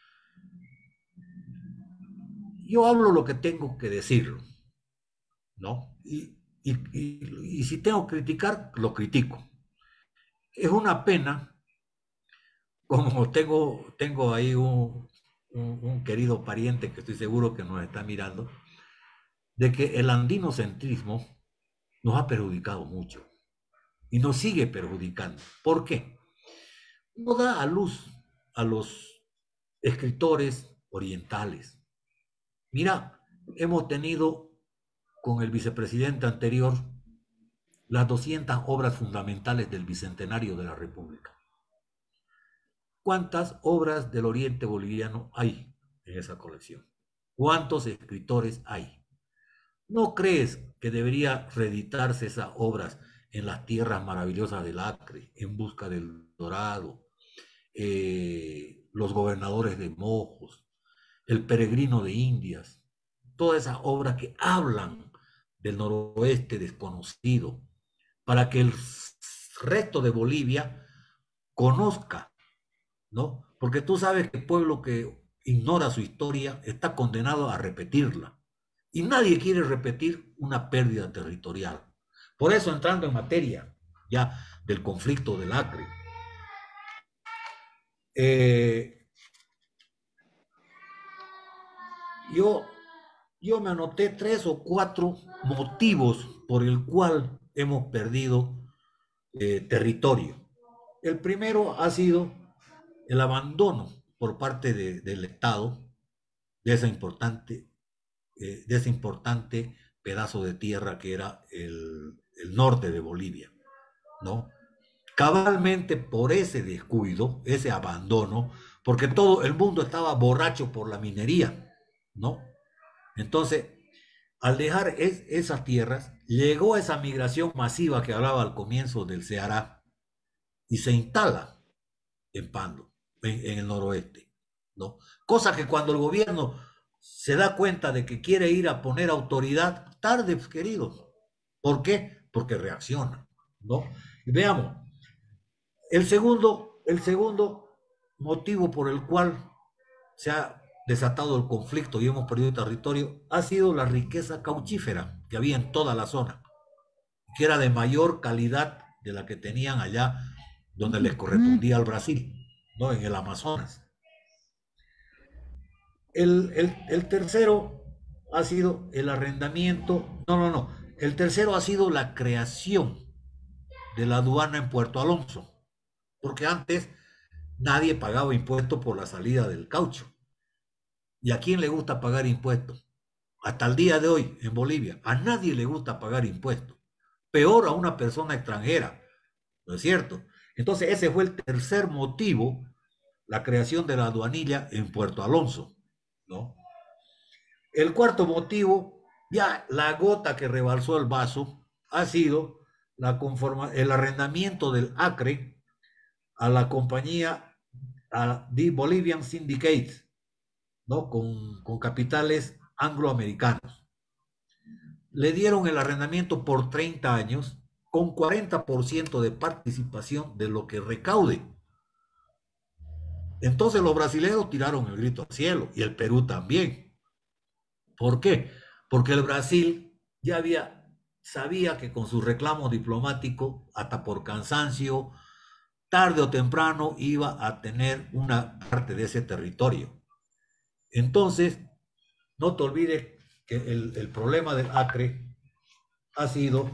[SPEAKER 2] yo hablo lo que tengo que decirlo, ¿no? Y, y, y, y si tengo que criticar, lo critico. Es una pena, como tengo, tengo ahí un, un, un querido pariente que estoy seguro que nos está mirando, de que el andinocentrismo nos ha perjudicado mucho y nos sigue perjudicando. ¿Por qué? No da a luz a los escritores orientales. Mira, hemos tenido con el vicepresidente anterior las doscientas obras fundamentales del Bicentenario de la República. ¿Cuántas obras del Oriente Boliviano hay en esa colección? ¿Cuántos escritores hay? ¿No crees que debería reeditarse esas obras en las tierras maravillosas del Acre, En busca del Dorado, eh, Los gobernadores de Mojos, El peregrino de Indias? Todas esas obras que hablan del noroeste desconocido, para que el resto de Bolivia conozca, ¿no? Porque tú sabes que el pueblo que ignora su historia está condenado a repetirla. Y nadie quiere repetir una pérdida territorial. Por eso, entrando en materia ya del conflicto del Acre, eh, yo, yo me anoté tres o cuatro motivos por el cual hemos perdido eh, territorio. El primero ha sido el abandono por parte de, del Estado de esa importante, eh, de ese importante pedazo de tierra que era el, el norte de Bolivia, ¿no? Cabalmente por ese descuido, ese abandono, porque todo el mundo estaba borracho por la minería, ¿no? Entonces, al dejar es, esas tierras, llegó esa migración masiva que hablaba al comienzo del Ceará y se instala en Pando, en, en el noroeste, ¿no? Cosa que cuando el gobierno se da cuenta de que quiere ir a poner autoridad, tarde, queridos. ¿Por qué? Porque reacciona, ¿no? Y veamos, el segundo, el segundo motivo por el cual se ha desatado el conflicto y hemos perdido territorio ha sido la riqueza cauchífera que había en toda la zona, que era de mayor calidad de la que tenían allá donde les correspondía al Brasil, ¿no? En el Amazonas. El, el, el tercero ha sido el arrendamiento, no, no, no, el tercero ha sido la creación de la aduana en Puerto Alonso, porque antes nadie pagaba impuestos por la salida del caucho. ¿Y a quién le gusta pagar impuestos? Hasta el día de hoy en Bolivia, a nadie le gusta pagar impuestos. Peor a una persona extranjera, ¿no es cierto? Entonces ese fue el tercer motivo, la creación de la aduanilla en Puerto Alonso, ¿no? El cuarto motivo, ya la gota que rebalsó el vaso, ha sido la conforma, el arrendamiento del Acre a la compañía, a The Bolivian Syndicate, ¿no? Con, con capitales angloamericanos. Le dieron el arrendamiento por treinta años con cuarenta por ciento de participación de lo que recaude. Entonces los brasileños tiraron el grito al cielo y el Perú también. ¿Por qué? Porque el Brasil ya había, sabía que con sus reclamos diplomáticos, hasta por cansancio, tarde o temprano iba a tener una parte de ese territorio. Entonces, no te olvides que el, el problema del Acre ha sido,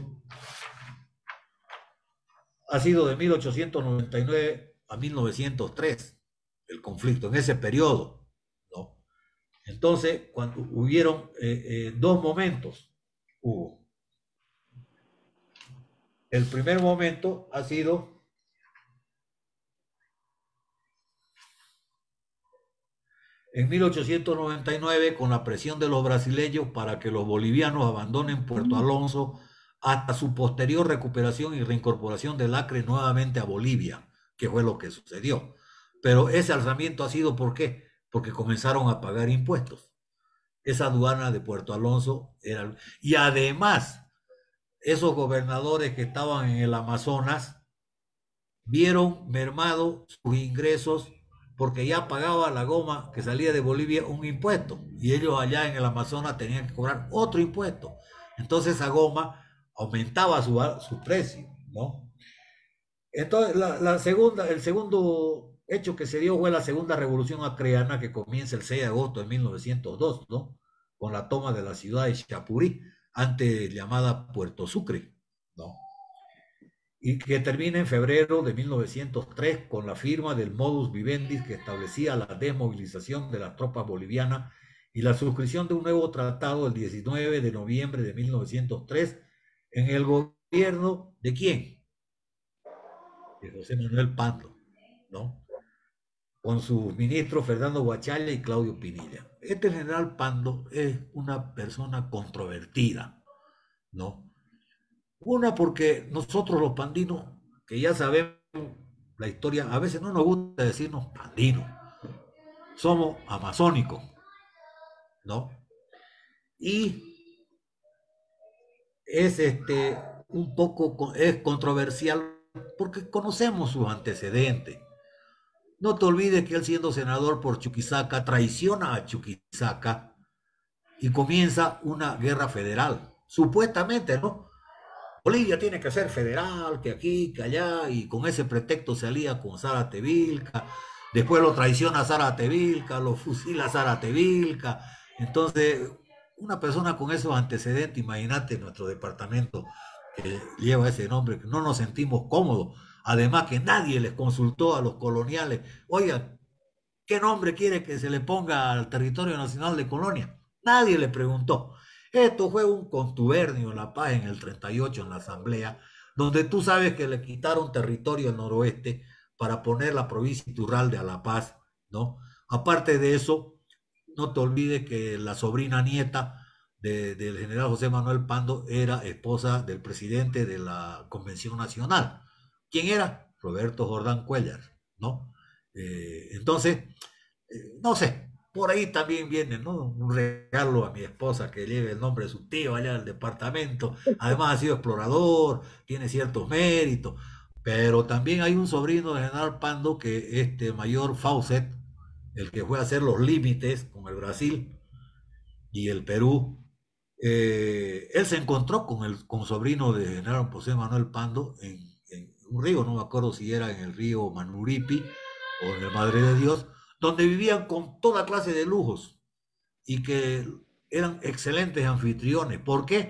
[SPEAKER 2] ha sido de mil ochocientos noventa y nueve a mil novecientos tres, el conflicto, en ese periodo, ¿no? Entonces, cuando hubieron eh, eh, dos momentos, hubo. El primer momento ha sido en mil ochocientos noventa y nueve, con la presión de los brasileños para que los bolivianos abandonen Puerto Alonso hasta su posterior recuperación y reincorporación del Acre nuevamente a Bolivia, que fue lo que sucedió. Pero ese alzamiento ha sido, ¿por qué? Porque comenzaron a pagar impuestos. Esa aduana de Puerto Alonso era... Y además, esos gobernadores que estaban en el Amazonas vieron mermado sus ingresos porque ya pagaba la goma que salía de Bolivia un impuesto y ellos allá en el Amazonas tenían que cobrar otro impuesto. Entonces esa goma aumentaba su, su precio, ¿no? Entonces la, la segunda, el segundo hecho que se dio fue la segunda revolución acreana que comienza el seis de agosto de mil novecientos dos, ¿no? Con la toma de la ciudad de Chapurí, antes llamada Puerto Sucre, ¿no? Y que termina en febrero de mil novecientos tres con la firma del modus vivendi que establecía la desmovilización de las tropas bolivianas y la suscripción de un nuevo tratado el diecinueve de noviembre de mil novecientos tres en el gobierno de ¿quién? De José Manuel Pando, ¿no? Con sus ministros Fernando Guachalla y Claudio Pinilla. Este general Pando es una persona controvertida, ¿no? Una porque nosotros los pandinos, que ya sabemos la historia, a veces no nos gusta decirnos pandinos, somos amazónicos, ¿no? Y es este un poco es controversial porque conocemos sus antecedentes. No te olvides que él siendo senador por Chuquisaca traiciona a Chuquisaca y comienza una guerra federal, supuestamente, ¿no? Bolivia tiene que ser federal, que aquí, que allá, y con ese pretexto se alía con Zárate Vilca, después lo traiciona Zárate Vilca, lo fusila Zárate Vilca. Entonces, una persona con esos antecedentes, imagínate nuestro departamento que lleva ese nombre, que no nos sentimos cómodos, además que nadie les consultó a los coloniales, oigan, ¿qué nombre quiere que se le ponga al territorio nacional de Colonia? Nadie le preguntó. Esto fue un contubernio en La Paz en el treinta y ocho en la Asamblea, donde tú sabes que le quitaron territorio al noroeste para poner la provincia Iturralde a La Paz, ¿no? Aparte de eso, no te olvides que la sobrina nieta de, del general José Manuel Pando era esposa del presidente de la Convención Nacional. ¿Quién era? Roberto Jordán Cuellar, ¿no? Eh, entonces, eh, no sé, por ahí también viene, ¿no? Un regalo a mi esposa que lleve el nombre de su tío allá del departamento. Además ha sido explorador, tiene ciertos méritos, pero también hay un sobrino de General Pando que este mayor Fawcett, el que fue a hacer los límites con el Brasil y el Perú, eh, él se encontró con el con sobrino de General José Manuel Pando en, en un río, no me acuerdo si era en el río Manuripi o en el Madre de Dios, donde vivían con toda clase de lujos y que eran excelentes anfitriones. ¿Por qué?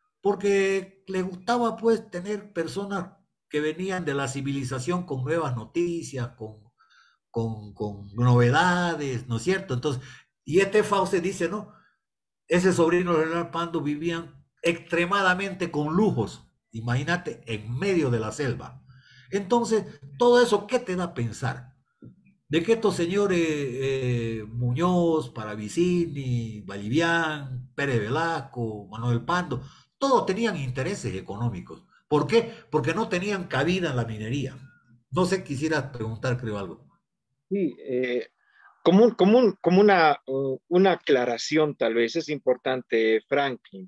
[SPEAKER 2] Porque les gustaba pues tener personas que venían de la civilización con nuevas noticias, con, con, con novedades, ¿no es cierto? Entonces, y este Fausto dice, no, ese sobrino de General Pando vivían extremadamente con lujos, imagínate, en medio de la selva. Entonces, todo eso, ¿qué te da a pensar? De que estos señores eh, Muñoz, Paravicini, Vallivian, Pérez Velasco, Manuel Pando, todos tenían intereses económicos. ¿Por qué? Porque no tenían cabida en la minería. No sé, quisiera preguntar, creo algo.
[SPEAKER 1] Sí, eh, como, un- como, un- como una, uh, una aclaración tal vez es importante, Franklin.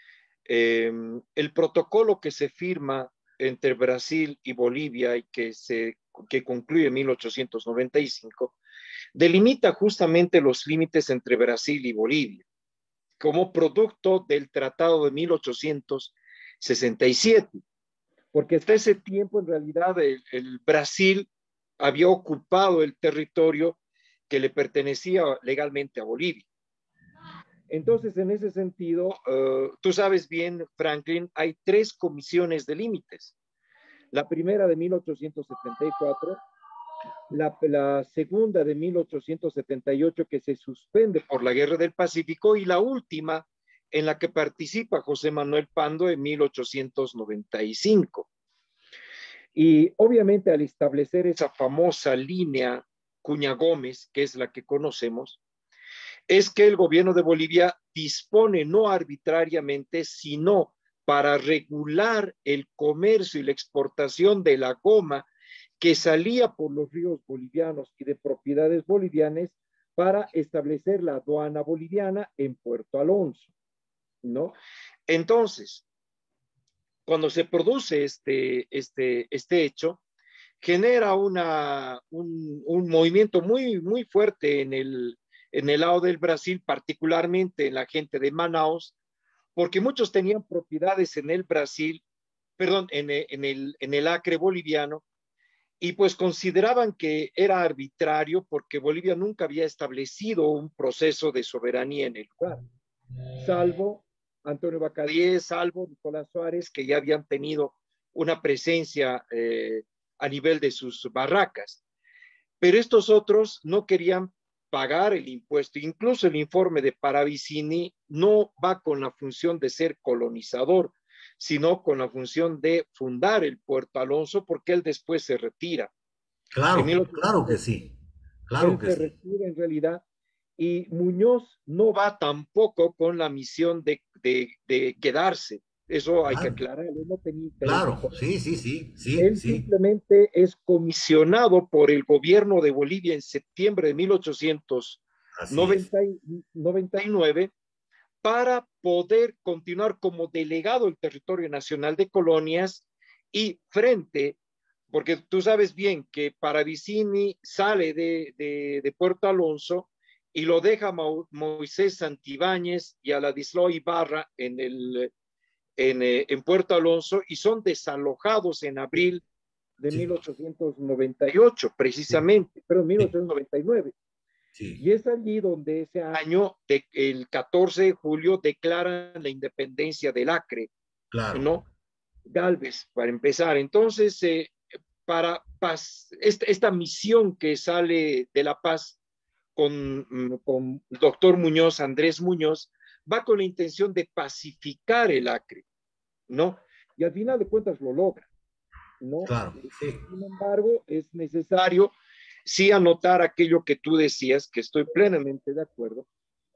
[SPEAKER 1] Eh, el protocolo que se firma entre Brasil y Bolivia y que, se, que concluye en mil ochocientos noventa y cinco delimita justamente los límites entre Brasil y Bolivia como producto del Tratado de mil ochocientos sesenta y siete, porque hasta ese tiempo en realidad el, el Brasil había ocupado el territorio que le pertenecía legalmente a Bolivia. Entonces, en ese sentido, uh, tú sabes bien, Franklin, hay tres comisiones de límites. La primera de mil ochocientos setenta y cuatro, la, la segunda de mil ochocientos setenta y ocho que se suspende por la Guerra del Pacífico y la última en la que participa José Manuel Pando en mil ochocientos noventa y cinco. Y obviamente al establecer esa famosa línea Cuña Gómez, que es la que conocemos, es que el gobierno de Bolivia dispone no arbitrariamente, sino para regular el comercio y la exportación de la goma que salía por los ríos bolivianos y de propiedades bolivianas para establecer la aduana boliviana en Puerto Alonso, ¿no? Entonces, cuando se produce este, este, este hecho, genera una, un, un movimiento muy, muy fuerte en el, en el lado del Brasil, particularmente en la gente de Manaus, porque muchos tenían propiedades en el Brasil, perdón, en, en, el, en el Acre boliviano, y pues consideraban que era arbitrario porque Bolivia nunca había establecido un proceso de soberanía en el lugar, salvo Antonio Bacadíez, salvo Nicolás Suárez, que ya habían tenido una presencia eh, a nivel de sus barracas. Pero estos otros no querían pagar el impuesto. Incluso el informe de Paravicini no va con la función de ser colonizador, sino con la función de fundar el Puerto Alonso, porque él después se retira.
[SPEAKER 2] Claro, claro que sí, claro
[SPEAKER 1] él
[SPEAKER 2] que
[SPEAKER 1] se
[SPEAKER 2] sí.
[SPEAKER 1] retira en realidad, y Muñoz no va tampoco con la misión de, de, de quedarse. Eso hay que
[SPEAKER 2] Claro,
[SPEAKER 1] aclararlo, no tenía interés en
[SPEAKER 2] claro,
[SPEAKER 1] poder.
[SPEAKER 2] sí, sí, sí, sí,
[SPEAKER 1] Él
[SPEAKER 2] sí.
[SPEAKER 1] simplemente es comisionado por el gobierno de Bolivia en septiembre de mil ochocientos
[SPEAKER 2] Así es.
[SPEAKER 1] noventa y nueve para poder continuar como delegado del territorio nacional de colonias y frente, porque tú sabes bien que Paravicini sale de, de, de Puerto Alonso y lo deja Mo, Moisés Santibáñez y a Ladislao Ibarra en, el, en, eh, en Puerto Alonso, y son desalojados en abril de
[SPEAKER 2] Sí,
[SPEAKER 1] mil ochocientos noventa y ocho,
[SPEAKER 2] sí,
[SPEAKER 1] precisamente, pero en
[SPEAKER 2] sí,
[SPEAKER 1] mil ochocientos noventa y nueve.
[SPEAKER 2] sí,
[SPEAKER 1] Y es allí donde ese año, de, el catorce de julio, declaran la independencia del Acre,
[SPEAKER 2] claro.
[SPEAKER 1] ¿no? Galvez, para empezar. Entonces, eh, para paz, esta, esta, misión que sale de La Paz con, con el doctor Muñoz, Andrés Muñoz, va con la intención de pacificar el Acre, ¿no? Y al final de cuentas lo logra, ¿no?
[SPEAKER 2] Claro, sí,
[SPEAKER 1] Sin embargo, es necesario sí anotar aquello que tú decías, que estoy plenamente de acuerdo,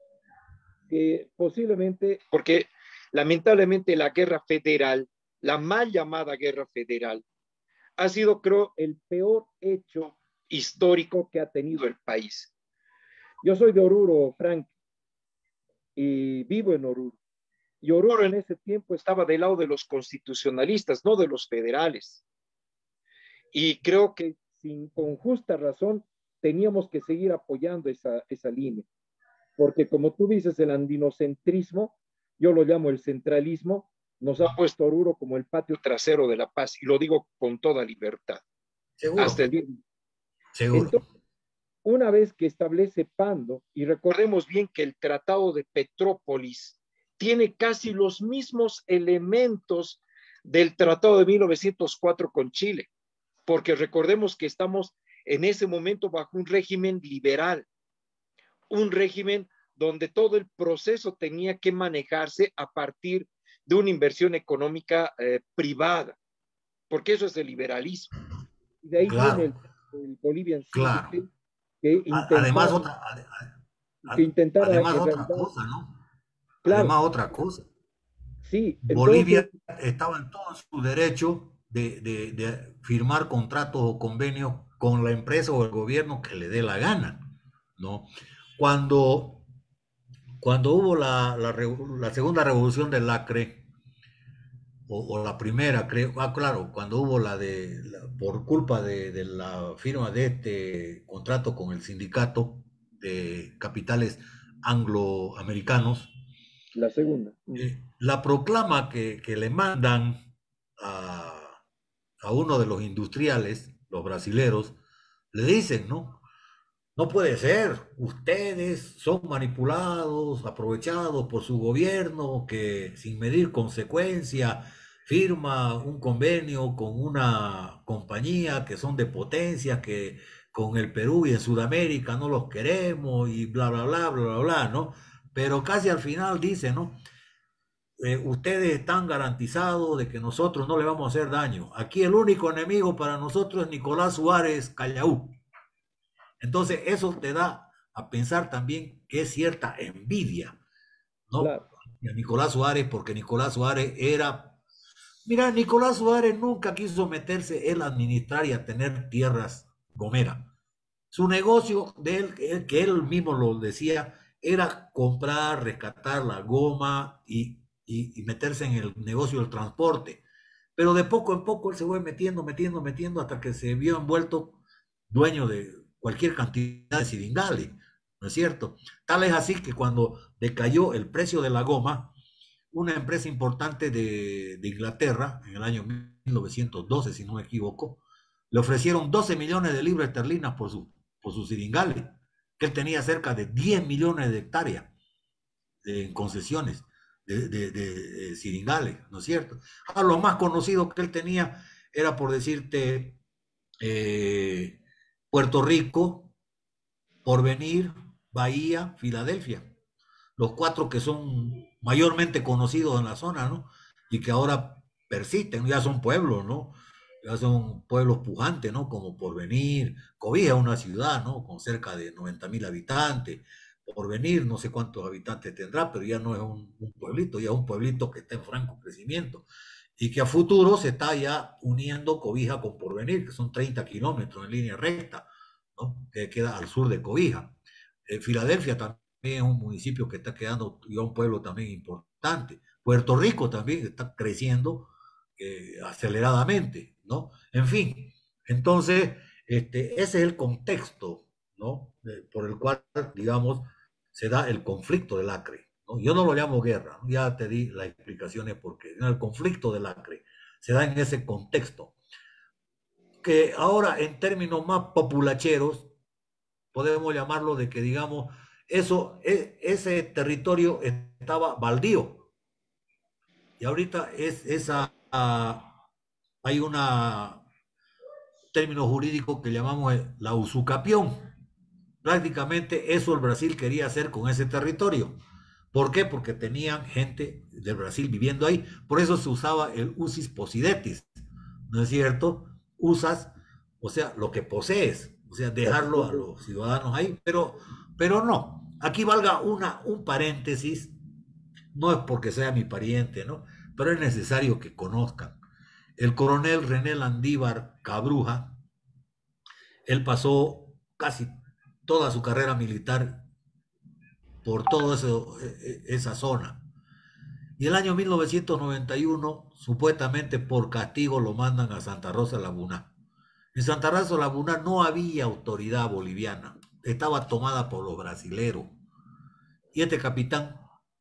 [SPEAKER 1] que posiblemente, porque lamentablemente la guerra federal, la mal llamada guerra federal, ha sido, creo, el peor hecho histórico que ha tenido el país. Yo soy de Oruro, Frank, y vivo en Oruro. Y Oruro en ese tiempo estaba del lado de los constitucionalistas, no de los federales. Y creo que sin, con justa razón teníamos que seguir apoyando esa, esa línea. Porque como tú dices, el andinocentrismo, yo lo llamo el centralismo, nos ha puesto Oruro como el patio trasero de la paz, y lo digo con toda libertad.
[SPEAKER 2] seguro,
[SPEAKER 1] Hasta el día.
[SPEAKER 2] seguro.
[SPEAKER 1] Entonces, una vez que establece Pando, y recordemos bien que el Tratado de Petrópolis tiene casi los mismos elementos del Tratado de mil novecientos cuatro con Chile, porque recordemos que estamos en ese momento bajo un régimen liberal, un régimen donde todo el proceso tenía que manejarse a partir de una inversión económica eh, privada, porque eso es el liberalismo. Y de ahí viene
[SPEAKER 2] Claro,
[SPEAKER 1] el, el Bolivian
[SPEAKER 2] claro.
[SPEAKER 1] Syndicate, que
[SPEAKER 2] Además,
[SPEAKER 1] intentara,
[SPEAKER 2] otra,
[SPEAKER 1] que intentara
[SPEAKER 2] además
[SPEAKER 1] en
[SPEAKER 2] otra
[SPEAKER 1] realidad,
[SPEAKER 2] cosa, ¿no?
[SPEAKER 1] claro,
[SPEAKER 2] Además otra cosa.
[SPEAKER 1] sí, entonces,
[SPEAKER 2] Bolivia estaba en todo su derecho de, de, de firmar contratos o convenios con la empresa o el gobierno que le dé la gana, ¿no? Cuando, cuando hubo la, la, la segunda revolución del Acre, o, o, la primera, creo, ah, claro, cuando hubo la de, la, por culpa de, de la firma de este contrato con el sindicato de capitales angloamericanos,
[SPEAKER 1] la segunda.
[SPEAKER 2] eh, la proclama que, que le mandan a, a, uno de los industriales, los brasileros, le dicen, ¿no? No puede ser, ustedes son manipulados, aprovechados por su gobierno que sin medir consecuencia firma un convenio con una compañía que son de potencia, que con el Perú y en Sudamérica no los queremos y bla, bla, bla, bla, bla, bla, ¿no? Pero casi al final dice, ¿no? Eh, ustedes están garantizados de que nosotros no le vamos a hacer daño. Aquí el único enemigo para nosotros es Nicolás Suárez Callaú. Entonces eso te da a pensar también que es cierta envidia, ¿no?
[SPEAKER 1] Claro.
[SPEAKER 2] y a Nicolás Suárez, porque Nicolás Suárez era, mira, Nicolás Suárez nunca quiso meterse él a administrar y a tener tierras gomeras. Su negocio de él, que que él mismo lo decía, era comprar, rescatar la goma y, y- y meterse en el negocio del transporte. Pero de poco en poco él se fue metiendo, metiendo, metiendo hasta que se vio envuelto dueño de cualquier cantidad de ciringales, ¿no es cierto? Tal es así que cuando decayó el precio de la goma, una empresa importante de, de Inglaterra, en el año mil novecientos doce, si no me equivoco, le ofrecieron doce millones de libras esterlinas por, su, por sus ciringales, que él tenía cerca de diez millones de hectáreas en concesiones de, de, de, de ciringales, ¿no es cierto? Ah, lo más conocido que él tenía era, por decirte, eh, Puerto Rico, Porvenir, Bahía, Filadelfia, los cuatro que son mayormente conocidos en la zona, ¿no? Y que ahora persisten, ya son pueblos, ¿no? Ya son pueblos pujantes, ¿no? Como Porvenir, Cobija, una ciudad, ¿no? Con cerca de noventa mil habitantes. Porvenir, no sé cuántos habitantes tendrá, pero ya no es un, un pueblito, ya es un pueblito que está en franco crecimiento y que a futuro se está ya uniendo Cobija con Porvenir, que son treinta kilómetros en línea recta, ¿no? Que queda al sur de Cobija. Eh, Filadelfia también es un municipio que está quedando, y un pueblo también importante. Puerto Rico también está creciendo eh, aceleradamente, ¿no? En fin, entonces, este, ese es el contexto, ¿no? De, por el cual, digamos, se da el conflicto del Acre, ¿no? Yo no lo llamo guerra, ¿no? Ya te di las explicaciones porque el conflicto del Acre se da en ese contexto, que ahora en términos más populacheros, podemos llamarlo de que, digamos, eso, e- ese territorio estaba baldío. Y ahorita es esa, ah, hay una término jurídico que llamamos la usucapión. Prácticamente eso el Brasil quería hacer con ese territorio. ¿Por qué? Porque tenían gente del Brasil viviendo ahí. Por eso se usaba el usis possidetis, ¿no es cierto? Usas, o sea, lo que posees, o sea, dejarlo a los ciudadanos ahí, pero, pero no. Aquí valga una, un paréntesis, no es porque sea mi pariente, ¿no? Pero es necesario que conozcan. El coronel René Landívar Cabruja, él pasó casi toda su carrera militar por toda esa zona. Y el año mil novecientos noventa y uno, supuestamente por castigo, lo mandan a Santa Rosa Laguna. En Santa Rosa Laguna no había autoridad boliviana, estaba tomada por los brasileros. Y este capitán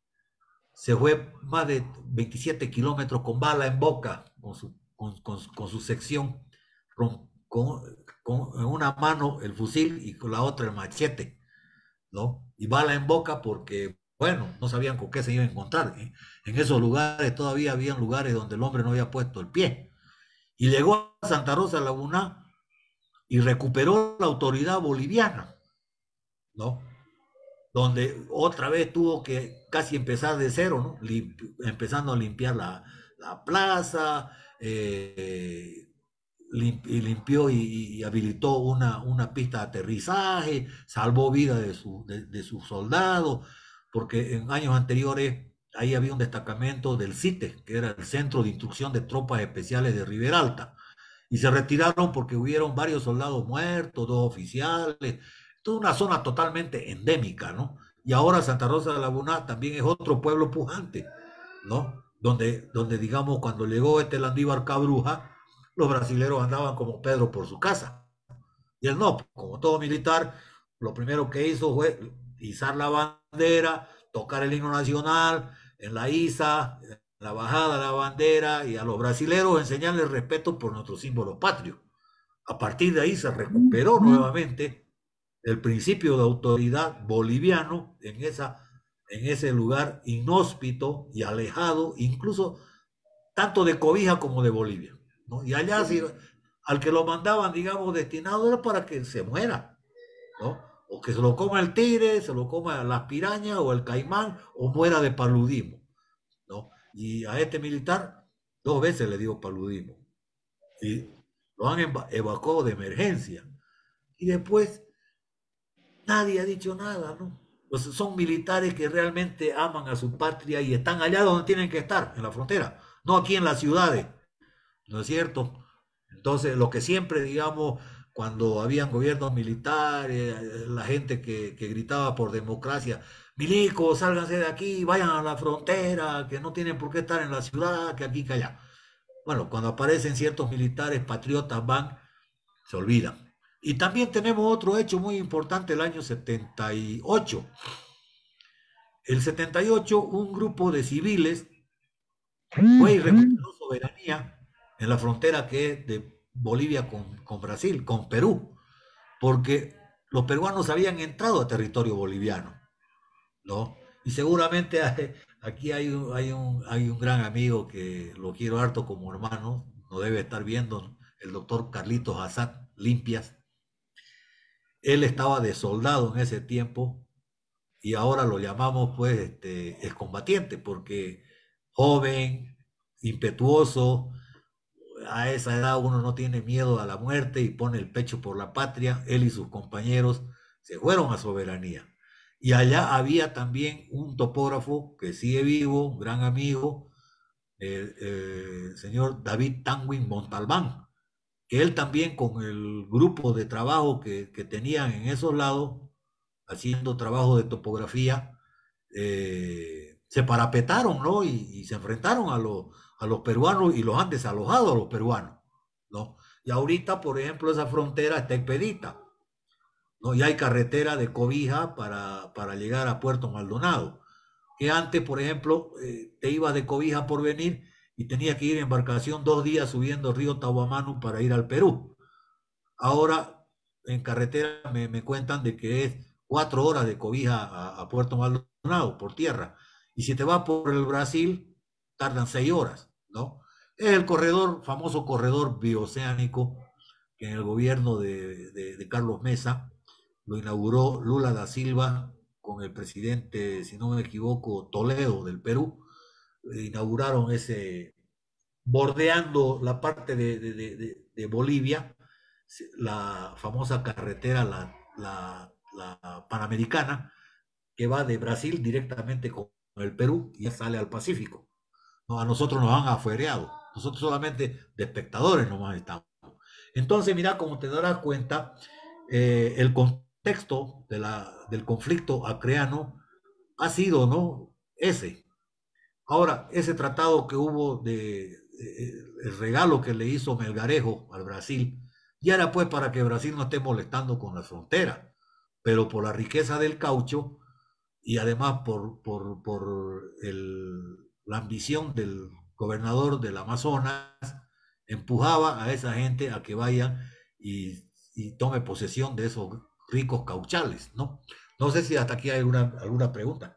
[SPEAKER 2] se fue más de veintisiete kilómetros con bala en boca, con su, con, con, con su sección, con, con, con, en una mano el fusil y con la otra el machete, ¿no? Y bala en boca porque, bueno, no sabían con qué se iba a encontrar. ¿Eh? En esos lugares todavía había lugares donde el hombre no había puesto el pie. Y llegó a Santa Rosa Laguna y recuperó la autoridad boliviana, ¿no? Donde otra vez tuvo que casi empezar de cero, ¿no? Limp empezando a limpiar la, la plaza, eh, limp y limpió y, y, habilitó una, una, pista de aterrizaje, salvó vida de, su, de, de sus soldados, porque en años anteriores ahí había un destacamento del CITES, que era el Centro de Instrucción de Tropas Especiales de Riberalta, y se retiraron porque hubieron varios soldados muertos, dos oficiales, toda una zona totalmente endémica, ¿no? Y ahora Santa Rosa de Laguna también es otro pueblo pujante, ¿no? Donde, donde digamos, cuando llegó este Landívar Cabruja, los brasileros andaban como Pedro por su casa. Y él no, como todo militar, lo primero que hizo fue izar la bandera, tocar el himno nacional, en la iza, en la bajada de la bandera, y a los brasileros enseñarles respeto por nuestros símbolos patrios. A partir de ahí se recuperó nuevamente el principio de autoridad boliviano en, esa, en ese lugar inhóspito y alejado, incluso tanto de Cobija como de Bolivia, ¿no? Y allá sí, al que lo mandaban, digamos, destinado era para que se muera, ¿no? O que se lo coma el tigre, se lo coma las pirañas o el caimán, o muera de paludismo, ¿no? Y a este militar dos veces le dio paludismo y lo han evacuado de emergencia. Y después nadie ha dicho nada, ¿no? Pues son militares que realmente aman a su patria y están allá donde tienen que estar, en la frontera, no aquí en las ciudades, ¿no es cierto? Entonces, lo que siempre, digamos, cuando habían gobiernos militares, eh, la gente que, que gritaba por democracia, milicos, sálganse de aquí, vayan a la frontera, que no tienen por qué estar en la ciudad, que aquí, que allá. Bueno, cuando aparecen ciertos militares patriotas van, se olvidan. Y también tenemos otro hecho muy importante el año setenta y ocho. El setenta y ocho, un grupo de civiles fue y recuperó soberanía en la frontera que es de Bolivia con, con Brasil, con Perú, porque los peruanos habían entrado a territorio boliviano, ¿no? Y seguramente hay- aquí hay un, hay un, hay un gran amigo que lo quiero harto como hermano, lo debe estar viendo, el doctor Carlitos Azad Limpias. Él estaba de soldado en ese tiempo y ahora lo llamamos pues este, excombatiente, porque joven, impetuoso, a esa edad uno no tiene miedo a la muerte y pone el pecho por la patria. Él y sus compañeros se fueron a soberanía. Y allá había también un topógrafo que sigue vivo, un gran amigo, el, el señor David Tanguin Montalbán, que él también con el grupo de trabajo que, que tenían en esos lados, haciendo trabajo de topografía, eh, se parapetaron, ¿no? Y, y se enfrentaron a, los a los peruanos y los han desalojado a los peruanos, ¿no? Y ahorita, por ejemplo, esa frontera está expedita, ¿no? Y hay carretera de Cobija para, para llegar a Puerto Maldonado, que antes, por ejemplo, eh, te ibas de Cobija por venir y tenías que ir en embarcación dos días subiendo el río Tahuamanu para ir al Perú. Ahora en carretera me, me cuentan de que es cuatro horas de Cobija a, a Puerto Maldonado por tierra. Y si te vas por el Brasil, tardan seis horas, ¿no? Es el corredor, famoso corredor bioceánico que en el gobierno de, de, de Carlos Mesa lo inauguró Lula da Silva con el presidente, si no me equivoco, Toledo del Perú. Inauguraron ese, bordeando la parte de, de, de, de Bolivia, la famosa carretera, la, la, la, Panamericana, que va de Brasil directamente con el Perú y ya sale al Pacífico. No, a nosotros nos han afuereado, nosotros solamente de espectadores nomás estamos. Entonces, mira, como te darás cuenta, eh, el contexto de la, del conflicto acreano ha sido, ¿no? Ese. Ahora, ese tratado que hubo de, eh, el regalo que le hizo Melgarejo al Brasil, ya era pues para que Brasil no esté molestando con la frontera, pero por la riqueza del caucho y además por, por, por el, la ambición del gobernador del Amazonas, empujaba a esa gente a que vaya y, y tome posesión de esos ricos cauchales, ¿no? No sé si hasta aquí hay alguna, alguna pregunta.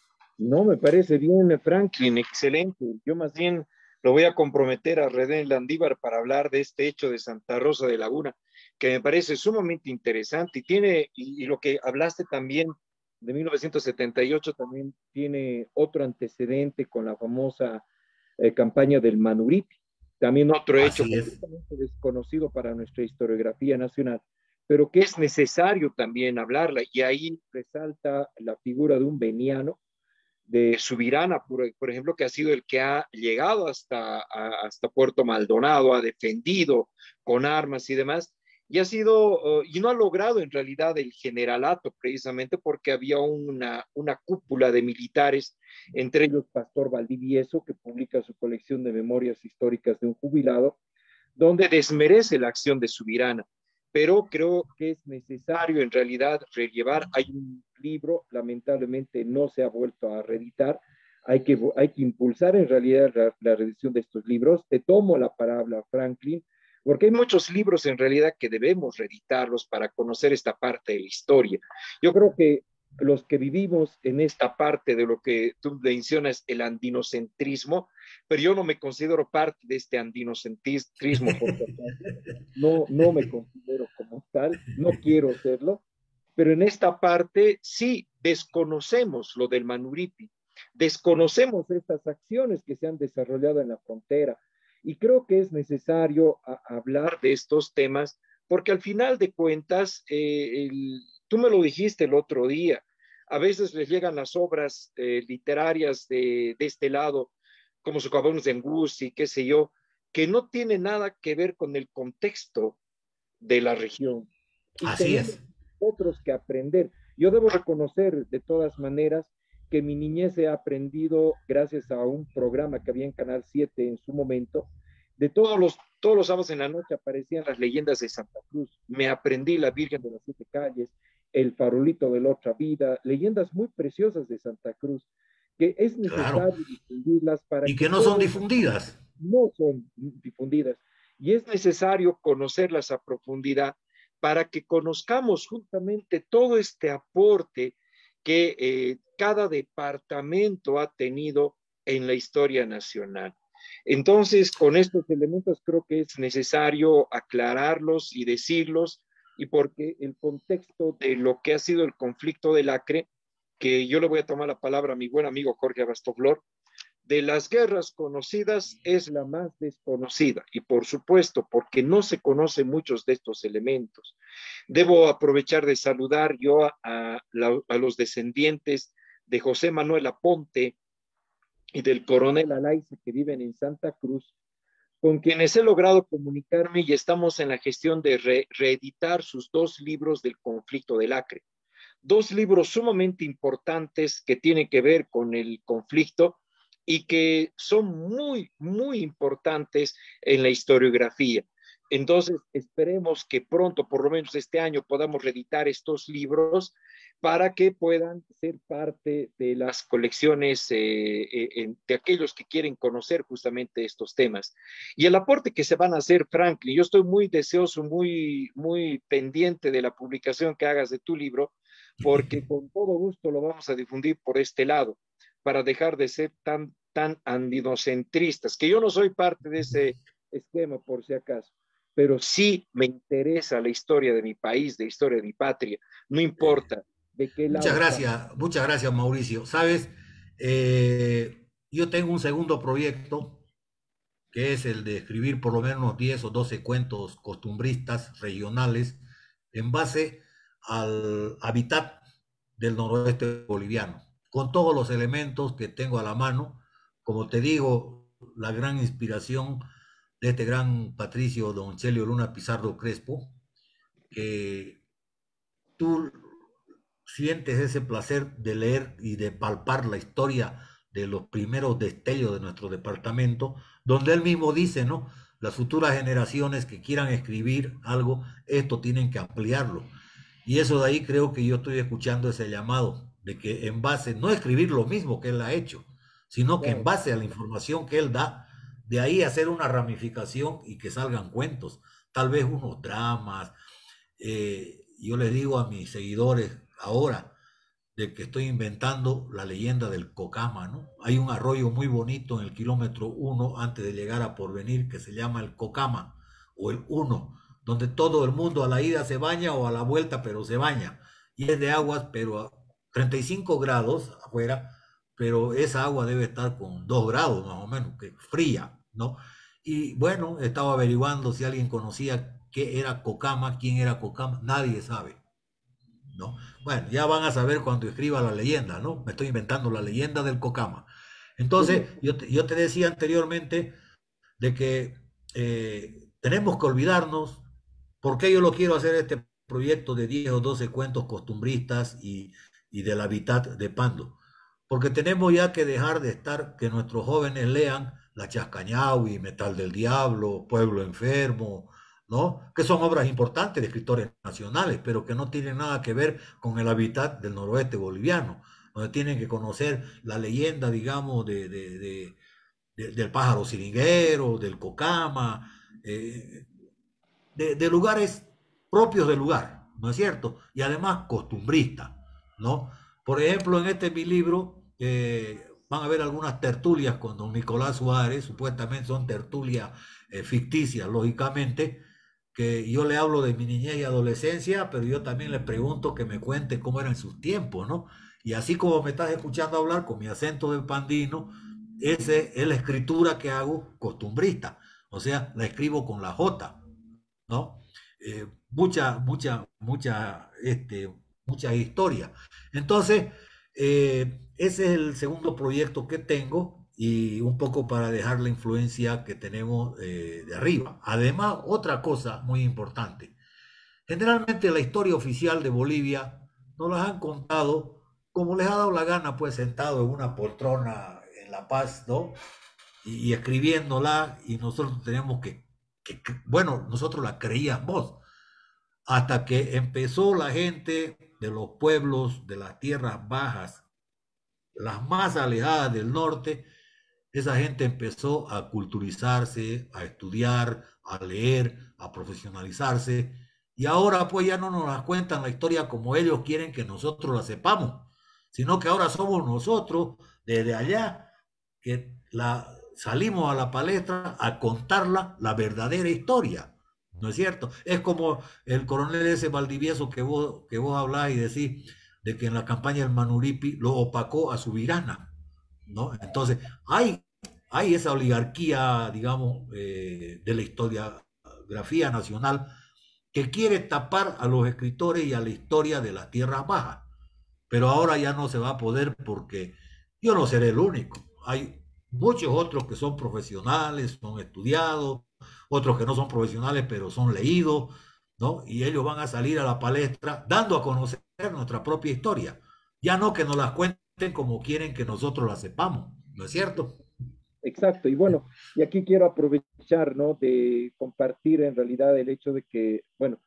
[SPEAKER 1] No, me parece bien, Franklin, excelente. Yo más bien lo voy a comprometer a René Landívar para hablar de este hecho de Santa Rosa de Laguna, que me parece sumamente interesante y tiene, y, y lo que hablaste también de mil novecientos setenta y ocho también tiene otro antecedente con la famosa eh, campaña del Manuripi, también otro hecho
[SPEAKER 2] Así es.
[SPEAKER 1] completamente desconocido para nuestra historiografía nacional, pero que es necesario también hablarla, y ahí resalta la figura de un veniano de Subirana, por, por, ejemplo, que ha sido el que ha llegado hasta, a, hasta Puerto Maldonado, ha defendido con armas y demás, y ha sido, uh, y no ha logrado en realidad el generalato precisamente porque había una, una cúpula de militares, entre ellos Pastor Valdivieso, que publica su colección de memorias históricas de un jubilado, donde desmerece la acción de Subirana, pero creo que es necesario en realidad rellevar. Hay un libro, lamentablemente no se ha vuelto a reeditar, hay que, hay que impulsar en realidad la, la reedición de estos libros. Te tomo la palabra, Franklin, porque hay muchos libros en realidad que debemos reeditarlos para conocer esta parte de la historia. Yo creo que los que vivimos en esta parte de lo que tú mencionas, el andinocentrismo, pero yo no me considero parte de este andinocentrismo, por si acaso. No, no me considero como tal, no quiero serlo, pero en esta parte sí desconocemos lo del Manuripi, desconocemos estas acciones que se han desarrollado en la frontera, y creo que es necesario a, hablar de estos temas porque al final de cuentas, eh, el, tú me lo dijiste el otro día, A veces les llegan las obras eh, literarias de, de este lado, como Socavones de Angusti, qué sé yo, que no tiene nada que ver con el contexto de la región. Y
[SPEAKER 2] Así
[SPEAKER 1] tenemos
[SPEAKER 2] es.
[SPEAKER 1] otros que aprender. Yo debo reconocer de todas maneras que mi niñez he aprendido gracias a un programa que había en Canal siete en su momento. De todos los, todos los sábados en la noche aparecían las leyendas de Santa Cruz. Me aprendí la Virgen de las Siete Calles, el farolito de la otra vida, leyendas muy preciosas de Santa Cruz, que es
[SPEAKER 2] Claro.
[SPEAKER 1] necesario difundirlas para
[SPEAKER 2] Y
[SPEAKER 1] que
[SPEAKER 2] que no son
[SPEAKER 1] puedan,
[SPEAKER 2] difundidas.
[SPEAKER 1] no son difundidas. Y es necesario conocerlas a profundidad para que conozcamos justamente todo este aporte que eh, cada departamento ha tenido en la historia nacional. Entonces, con estos elementos creo que es necesario aclararlos y decirlos, y porque el contexto de lo que ha sido el conflicto del Acre, que yo le voy a tomar la palabra a mi buen amigo Jorge Abastoflor, de las guerras conocidas es la más desconocida y por supuesto porque no se conocen muchos de estos elementos. Debo aprovechar de saludar yo a, a, la, a los descendientes de José Manuel Aponte y del coronel Alaiza que viven en Santa Cruz, con quienes he logrado comunicarme y estamos en la gestión de re reeditar sus dos libros del conflicto del Acre. Dos libros sumamente importantes que tienen que ver con el conflicto y que son muy, muy importantes en la historiografía. Entonces, esperemos que pronto, por lo menos este año, podamos reeditar estos libros para que puedan ser parte de las colecciones eh, eh, de aquellos que quieren conocer justamente estos temas. Y el aporte que se van a hacer, Franklin, yo estoy muy deseoso, muy, muy pendiente de la publicación que hagas de tu libro, porque con todo gusto lo vamos a difundir por este lado, para dejar de ser tan, tan andinocentristas, que yo no soy parte de ese esquema, por si acaso, pero sí me interesa la historia de mi país, la historia de mi patria, no importa de qué
[SPEAKER 2] Muchas
[SPEAKER 1] lado está.
[SPEAKER 2] gracias, muchas gracias, Mauricio. Sabes, eh, yo tengo un segundo proyecto que es el de escribir por lo menos diez o doce cuentos costumbristas regionales en base al hábitat del noroeste boliviano, con todos los elementos que tengo a la mano. Como te digo, la gran inspiración de este gran patricio, don Chelio Luna Pizarro Crespo, que tú sientes ese placer de leer y de palpar la historia de los primeros destellos de nuestro departamento, donde él mismo dice, ¿no? Las futuras generaciones que quieran escribir algo, esto tienen que ampliarlo. Y eso de ahí creo que yo estoy escuchando ese llamado de que en base, no escribir lo mismo que él ha hecho, sino que en
[SPEAKER 1] Claro,
[SPEAKER 2] base a la información que él da, de ahí hacer una ramificación y que salgan cuentos, tal vez unos dramas. Eh, yo les digo a mis seguidores ahora de que estoy inventando la leyenda del Cocama, ¿no? Hay un arroyo muy bonito en el kilómetro uno antes de llegar a Porvenir que se llama el Cocama o el uno, donde todo el mundo a la ida se baña o a la vuelta, pero se baña. Y es de aguas, pero a treinta y cinco grados afuera, pero esa agua debe estar con dos grados más o menos, que fría, ¿no? Y bueno, estaba averiguando si alguien conocía qué era Cocama, quién era Cocama, nadie sabe, ¿no? Bueno, ya van a saber cuando escriba la leyenda, ¿no? Me estoy inventando la leyenda del Cocama. Entonces,
[SPEAKER 1] buenísimo.
[SPEAKER 2] yo te, yo te decía anteriormente de que eh, tenemos que olvidarnos, ¿por qué yo lo quiero hacer este proyecto de diez o doce cuentos costumbristas y, y del hábitat de Pando? Porque tenemos ya que dejar de estar, que nuestros jóvenes lean La Chascañahui, Metal del Diablo, Pueblo Enfermo, ¿no? Que son obras importantes de escritores nacionales, pero que no tienen nada que ver con el hábitat del noroeste boliviano, donde tienen que conocer la leyenda, digamos, de, de, de, de del pájaro siringuero, del cocama, eh, de, de, lugares propios del lugar, ¿no es cierto? Y además costumbrista, ¿no? Por ejemplo, en este mi libro eh, van a ver algunas tertulias con don Nicolás Suárez, supuestamente son tertulias eh, ficticias, lógicamente, que yo le hablo de mi niñez y adolescencia, pero yo también le pregunto que me cuente cómo eran sus tiempos, ¿no? Y así como me estás escuchando hablar con mi acento de pandino, esa es la escritura que hago costumbrista, o sea, la escribo con la J, ¿no? Eh, mucha, mucha, mucha, este, muchas historias. Entonces, eh, ese es el segundo proyecto que tengo y un poco para dejar la influencia que tenemos eh, de arriba. Además, otra cosa muy importante. Generalmente la historia oficial de Bolivia nos las han contado como les ha dado la gana, pues sentado en una poltrona en La Paz, ¿no? Y, y escribiéndola y nosotros tenemos que, que, que, bueno, nosotros la creíamos hasta que empezó la gente de los pueblos de las tierras bajas, las más alejadas del norte, esa gente empezó a culturizarse, a estudiar, a leer, a profesionalizarse, y ahora pues ya no nos las cuentan la historia como ellos quieren que nosotros la sepamos, sino que ahora somos nosotros desde allá que la salimos a la palestra a contarla la verdadera historia. ¿No es cierto? Es como el coronel ese Valdivieso que vos, que vos hablás y decís de que en la campaña del Manuripi lo opacó a Subirana, ¿no? Entonces, hay, hay esa oligarquía, digamos, eh, de la historiografía nacional que quiere tapar a los escritores y a la historia de las tierras bajas. Pero ahora ya no se va a poder porque yo no seré el único. Hay muchos otros que son profesionales, son estudiados, otros que no son profesionales, pero son leídos, ¿no? Y ellos van a salir a la palestra dando a conocer nuestra propia historia. Ya no que nos las cuenten como quieren que nosotros la sepamos, ¿no es cierto?
[SPEAKER 3] Exacto, y bueno, y aquí quiero aprovechar, ¿no? De compartir en realidad el hecho de que, bueno,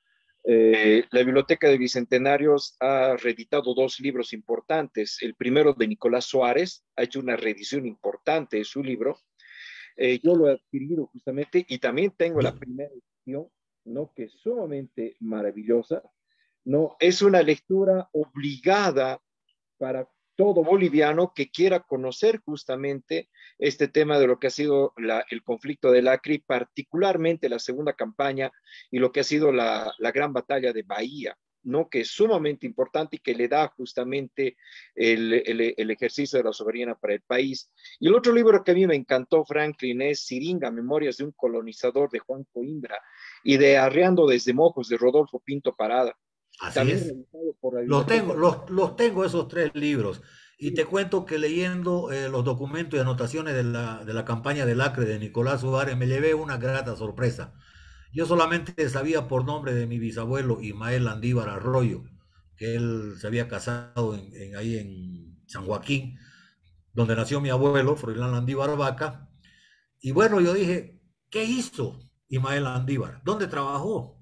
[SPEAKER 1] eh, la Biblioteca de Bicentenarios ha reeditado dos libros importantes. El primero de Nicolás Suárez, ha hecho una reedición importante de su libro. Eh, yo lo he adquirido justamente y también tengo la primera edición, ¿no? Que es sumamente maravillosa, ¿no? Es una lectura obligada para todo boliviano que quiera conocer justamente este tema de lo que ha sido la, el conflicto del Acre, particularmente la segunda campaña y lo que ha sido la, la gran batalla de Bahía, ¿no? Que es sumamente importante y que le da justamente el, el, el ejercicio de la soberanía para el país. Y el otro libro que a mí me encantó, Franklin, es Siringa, Memorias de un colonizador, de Juan Coimbra, y de Arreando desde Mojos, de Rodolfo Pinto Parada.
[SPEAKER 2] Así
[SPEAKER 1] También
[SPEAKER 2] es.
[SPEAKER 1] realizado por la
[SPEAKER 2] Los
[SPEAKER 1] Biblioteca.
[SPEAKER 2] tengo, los, los tengo esos tres libros. Y te cuento que leyendo eh, los documentos y anotaciones de la, de la campaña del Acre de Nicolás Suárez me llevé una grata sorpresa. Yo solamente sabía por nombre de mi bisabuelo Ismael Landívar Arroyo, que él se había casado en, en, ahí en San Joaquín, donde nació mi abuelo, Froilán Landívar Vaca. Y bueno, yo dije, ¿qué hizo Ismael Landívar? ¿Dónde trabajó?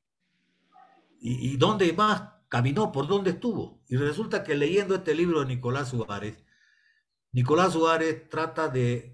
[SPEAKER 2] ¿Y, y dónde más caminó? ¿Por dónde estuvo? Y resulta que leyendo este libro de Nicolás Suárez, Nicolás Suárez trata de,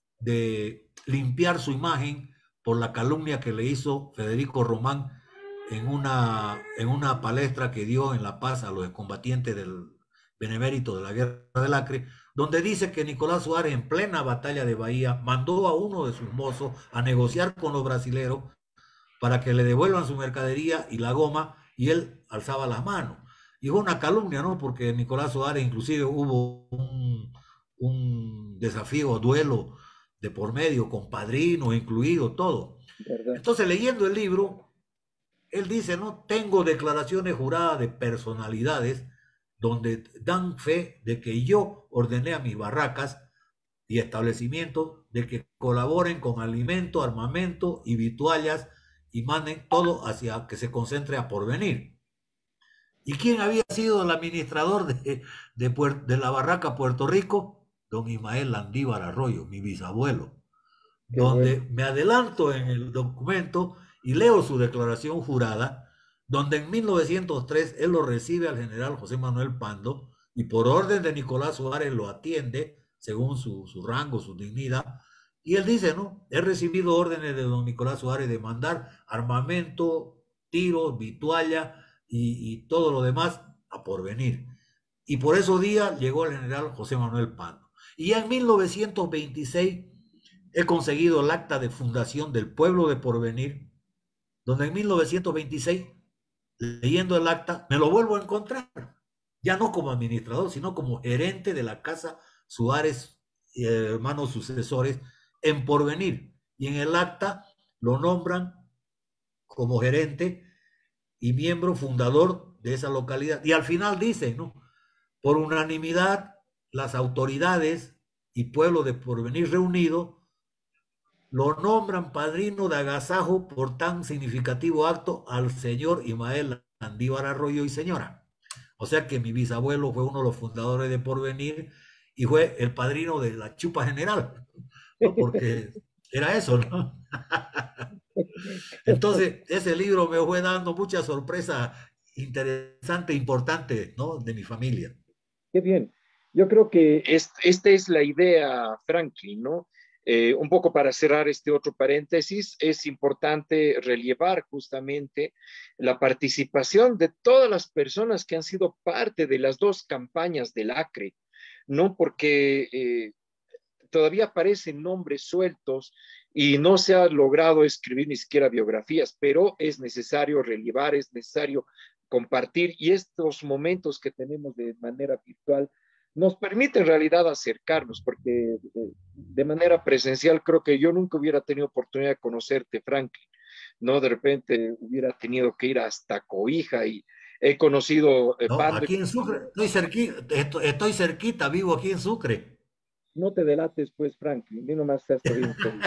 [SPEAKER 2] de limpiar su imagen por la calumnia que le hizo Federico Román en una, en una palestra que dio en La Paz a los combatientes del Benemérito de la Guerra del Acre, donde dice que Nicolás Suárez en plena batalla de Bahía mandó a uno de sus mozos a negociar con los brasileros para que le devuelvan su mercadería y la goma, y él alzaba las manos. Y fue una calumnia, ¿no? Porque Nicolás Suárez inclusive hubo un, un desafío, duelo de por medio, con padrinos incluido, todo.
[SPEAKER 3] ¿verdad?
[SPEAKER 2] Entonces, leyendo el libro, él dice, ¿no? Tengo declaraciones juradas de personalidades donde dan fe de que yo ordené a mis barracas y establecimientos de que colaboren con alimento, armamento y vituallas y manden todo hacia que se concentre a porvenir. ¿Y quién había sido el administrador de, de, de la barraca Puerto Rico? Don Ismael Landívar Arroyo, mi bisabuelo.
[SPEAKER 3] Qué bueno.
[SPEAKER 2] Donde me adelanto en el documento y leo su declaración jurada, donde en mil novecientos tres él lo recibe al general José Manuel Pando y por orden de Nicolás Suárez lo atiende según su, su rango, su dignidad. Y él dice, ¿no? He recibido órdenes de don Nicolás Suárez de mandar armamento, tiros, vitualla y, y todo lo demás a porvenir. Y por esos días llegó el general José Manuel Pando. Y ya en mil novecientos veintiséis he conseguido el acta de fundación del pueblo de Porvenir, donde en mil novecientos veintiséis, leyendo el acta, me lo vuelvo a encontrar, ya no como administrador, sino como gerente de la Casa Suárez y eh, hermanos sucesores en Porvenir. Y en el acta lo nombran como gerente y miembro fundador de esa localidad. Y al final dice, ¿no? Por unanimidad, las autoridades y pueblo de Porvenir reunido lo nombran padrino de agasajo por tan significativo acto al señor Ismael Andívar Arroyo y señora. O sea que mi bisabuelo fue uno de los fundadores de Porvenir y fue el padrino de la chupa general, ¿no? Porque era eso, ¿no? Entonces, ese libro me fue dando muchas sorpresas interesantes, importantes, ¿no? De mi familia.
[SPEAKER 3] Qué bien. Yo creo que
[SPEAKER 1] Es- esta es la idea, Franklin, ¿no? Eh, un poco para cerrar este otro paréntesis, es importante relevar justamente la participación de todas las personas que han sido parte de las dos campañas del Acre, ¿no? Porque eh, todavía aparecen nombres sueltos y no se ha logrado escribir ni siquiera biografías, pero es necesario relevar, es necesario compartir y estos momentos que tenemos de manera virtual nos permite en realidad acercarnos, porque eh, de manera presencial creo que yo nunca hubiera tenido oportunidad de conocerte, Franklin, ¿no? De repente hubiera tenido que ir hasta Cobija y he conocido eh,
[SPEAKER 2] No,
[SPEAKER 1] Pando.
[SPEAKER 2] aquí en Sucre, estoy cerquita, estoy, estoy cerquita, vivo aquí en Sucre.
[SPEAKER 3] no te delates, pues, Franklin, di nomás seas bien serio.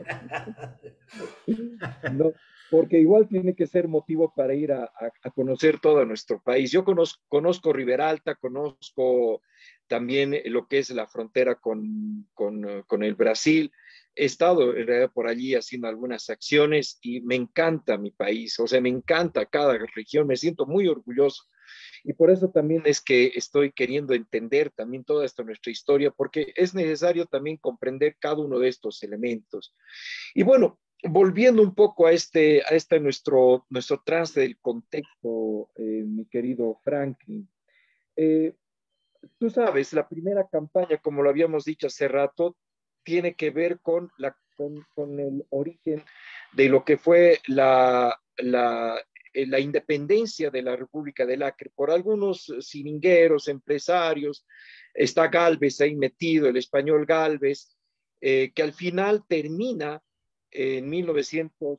[SPEAKER 3] No, porque igual tiene que ser motivo para ir a, a, a conocer todo nuestro país. Yo conozco, conozco Riberalta, conozco también lo que es la frontera con, con, uh, con el Brasil. He estado en realidad por allí haciendo algunas acciones y me encanta mi país, o sea, me encanta cada región, me siento muy orgulloso. Y por eso también es que estoy queriendo entender también toda esta nuestra historia, porque es necesario también comprender cada uno de estos elementos. Y bueno, volviendo un poco a este, a este nuestro, nuestro trance del contexto, eh, mi querido Franklin, eh, tú sabes, la primera campaña, como lo habíamos dicho hace rato, tiene que ver con, la, con, con el origen de lo que fue la, la, eh, la independencia de la República del Acre por algunos siringueros, empresarios. Está Galvez ahí metido, el español Galvez, eh, que al final termina en mil novecientos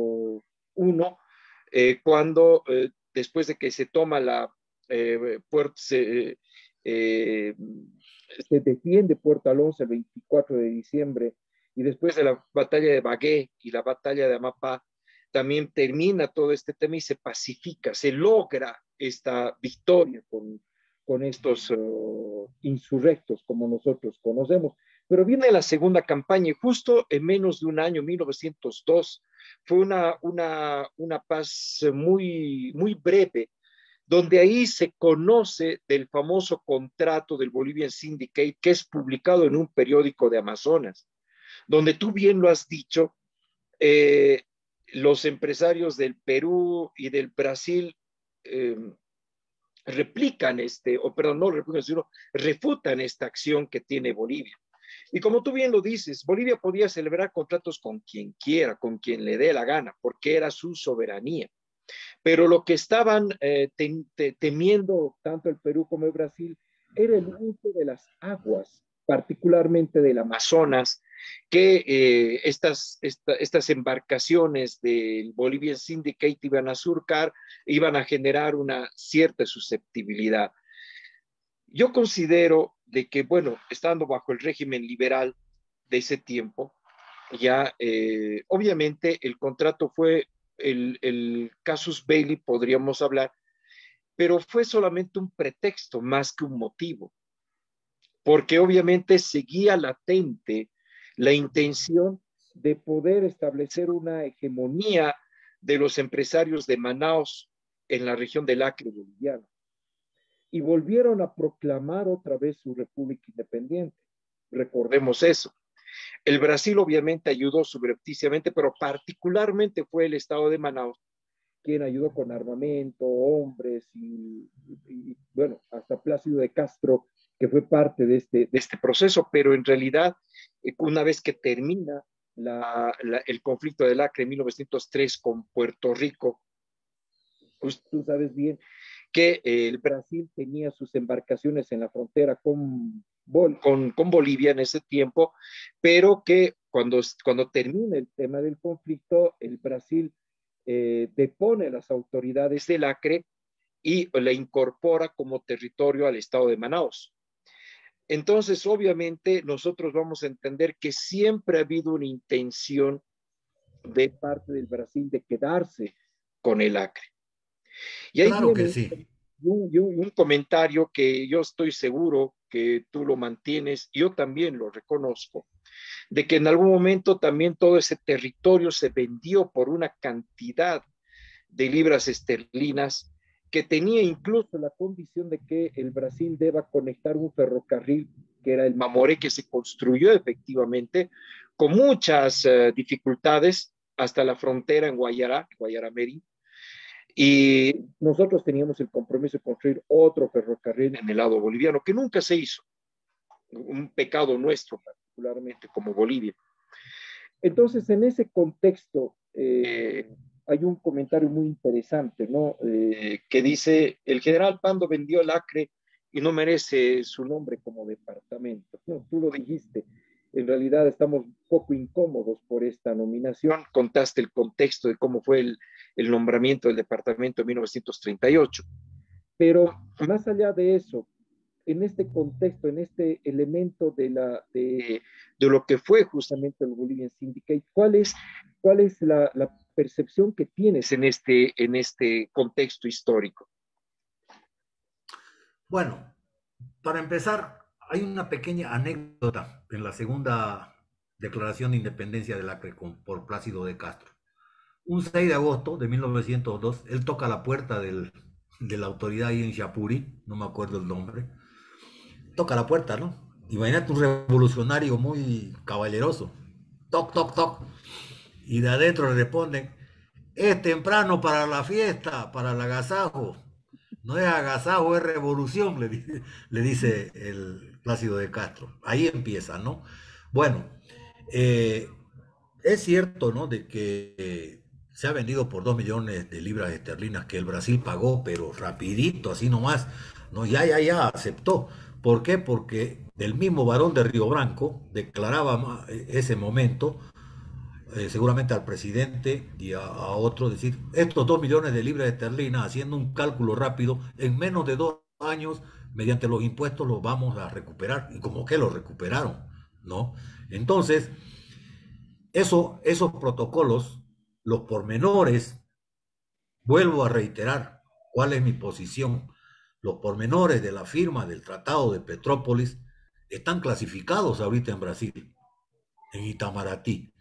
[SPEAKER 3] uno, eh, cuando eh, después de que se toma la eh, puerta, se, eh, se defiende Puerto Alonso el veinticuatro de diciembre y después de la batalla de Bagué y la batalla de Amapá, también termina todo este tema y se pacifica, se logra esta victoria con, con estos uh, insurrectos como nosotros conocemos. Pero viene la segunda campaña y justo en menos de un año, mil novecientos dos, fue una, una, una paz muy, muy breve, donde ahí se conoce del famoso contrato del Bolivian Syndicate, que es publicado en un periódico de Amazonas, donde tú bien lo has dicho, eh, los empresarios del Perú y del Brasil eh, replican este, o perdón, no replican, sino refutan esta acción que tiene Bolivia. Y como tú bien lo dices, Bolivia podía celebrar contratos con quien quiera, con quien le dé la gana, porque era su soberanía. Pero lo que estaban eh, te, te, temiendo tanto el Perú como el Brasil era el uso de las aguas, particularmente del Amazonas, que eh, estas, esta, estas embarcaciones del Bolivian Syndicate iban a surcar, iban a generar una cierta susceptibilidad. Yo considero de que, bueno, estando bajo el régimen liberal de ese tiempo, ya eh, obviamente el contrato fue el, el casus belli, podríamos hablar, pero fue solamente un pretexto más que un motivo, porque obviamente seguía latente la intención de poder establecer una hegemonía de los empresarios de Manaos en la región del Acre boliviano. Y volvieron a proclamar otra vez su república independiente. Recordemos eso. El Brasil obviamente ayudó subrepticiamente, pero particularmente fue el estado de Manaus quien ayudó con armamento, hombres y, y, y bueno, hasta Plácido de Castro, que fue parte de este, de este proceso, pero en realidad, eh, una vez que termina la, la, el conflicto del Acre en mil novecientos tres con Puerto Rico, pues tú sabes bien que eh, el Brasil tenía sus embarcaciones en la frontera con, con, con Bolivia en ese tiempo, pero que cuando, cuando termina el tema del conflicto, el Brasil eh, depone a las autoridades del Acre y la incorpora como territorio al estado de Manaos. Entonces, obviamente, nosotros vamos a entender que siempre ha habido una intención de parte del Brasil de quedarse con el Acre. Y ahí
[SPEAKER 2] Claro que
[SPEAKER 3] viene
[SPEAKER 2] sí.
[SPEAKER 3] un, un, un comentario que yo estoy seguro que tú lo mantienes, yo también lo reconozco, de que en algún momento también todo ese territorio se vendió por una cantidad de libras esterlinas que tenía incluso la condición de que el Brasil deba conectar un ferrocarril que era el Mamoré, que se construyó efectivamente con muchas uh, dificultades hasta la frontera en Guayará, Guayaramerí, y nosotros teníamos el compromiso de construir otro ferrocarril en el lado boliviano, que nunca se hizo, un pecado nuestro particularmente como Bolivia. Entonces, en ese contexto, eh, hay un comentario muy interesante, ¿no? Eh, que dice, el general Pando vendió el Acre y no merece su nombre como departamento. No, tú lo dijiste. En realidad estamos un poco incómodos por esta nominación. Contaste el contexto de cómo fue el, el nombramiento del departamento en mil novecientos treinta y ocho. Pero más allá de eso, en este contexto, en este elemento de, la, de, de lo que fue justamente el Bolivian Syndicate, ¿cuál es, cuál es la, la percepción que tienes en este, en este contexto histórico?
[SPEAKER 2] Bueno, para empezar, hay una pequeña anécdota en la segunda declaración de independencia del Acre por Plácido de Castro. Un seis de agosto de mil novecientos dos, él toca la puerta del, de la autoridad ahí en Chapuri, no me acuerdo el nombre, toca la puerta, ¿no? Imagínate un revolucionario muy caballeroso, toc, toc, toc, y de adentro le responden, es temprano para la fiesta, para el agasajo, no es agasajo, es revolución, le dice, le dice el Plácido de Castro. Ahí empieza, ¿no? Bueno, eh, es cierto, ¿no? De que eh, se ha vendido por dos millones de libras esterlinas que el Brasil pagó, pero rapidito, así nomás, ¿no? Ya, ya, ya aceptó. ¿Por qué? Porque el mismo Barón de Río Branco declaraba ese momento, eh, seguramente al presidente y a, a otro, decir, estos dos millones de libras esterlinas, haciendo un cálculo rápido, en menos de dos años, mediante los impuestos, los vamos a recuperar. Y como que lo recuperaron, ¿no? Entonces, eso, esos protocolos, los pormenores, vuelvo a reiterar cuál es mi posición. Los pormenores de la firma del Tratado de Petrópolis están clasificados ahorita en Brasil, en Itamaraty.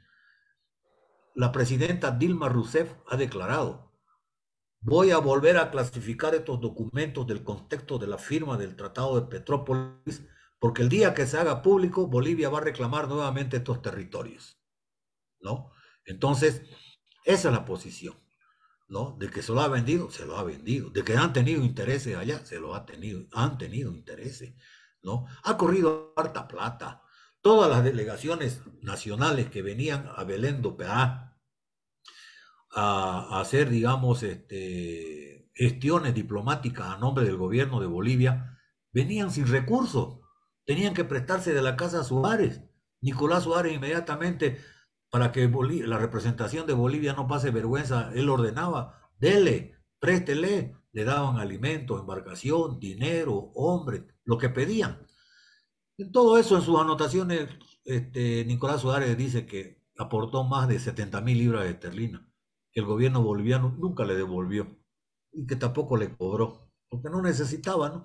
[SPEAKER 2] La presidenta Dilma Rousseff ha declarado, voy a volver a clasificar estos documentos del contexto de la firma del Tratado de Petrópolis, porque el día que se haga público, Bolivia va a reclamar nuevamente estos territorios, ¿no? Entonces, esa es la posición, ¿no? De que se lo ha vendido, se lo ha vendido. De que han tenido intereses allá, se lo ha tenido, han tenido intereses, ¿no? Ha corrido harta plata. Todas las delegaciones nacionales que venían a Belén do Pará a, a hacer, digamos, este, gestiones diplomáticas a nombre del gobierno de Bolivia, venían sin recursos. Tenían que prestarse de la casa Suárez. Nicolás Suárez inmediatamente, para que Bolivia, la representación de Bolivia no pase vergüenza, él ordenaba, dele, préstele, le daban alimentos, embarcación, dinero, hombres, lo que pedían. En todo eso, en sus anotaciones, este, Nicolás Suárez dice que aportó más de setenta mil libras de esterlinas, que el gobierno boliviano nunca le devolvió y que tampoco le cobró, porque no necesitaba, ¿no?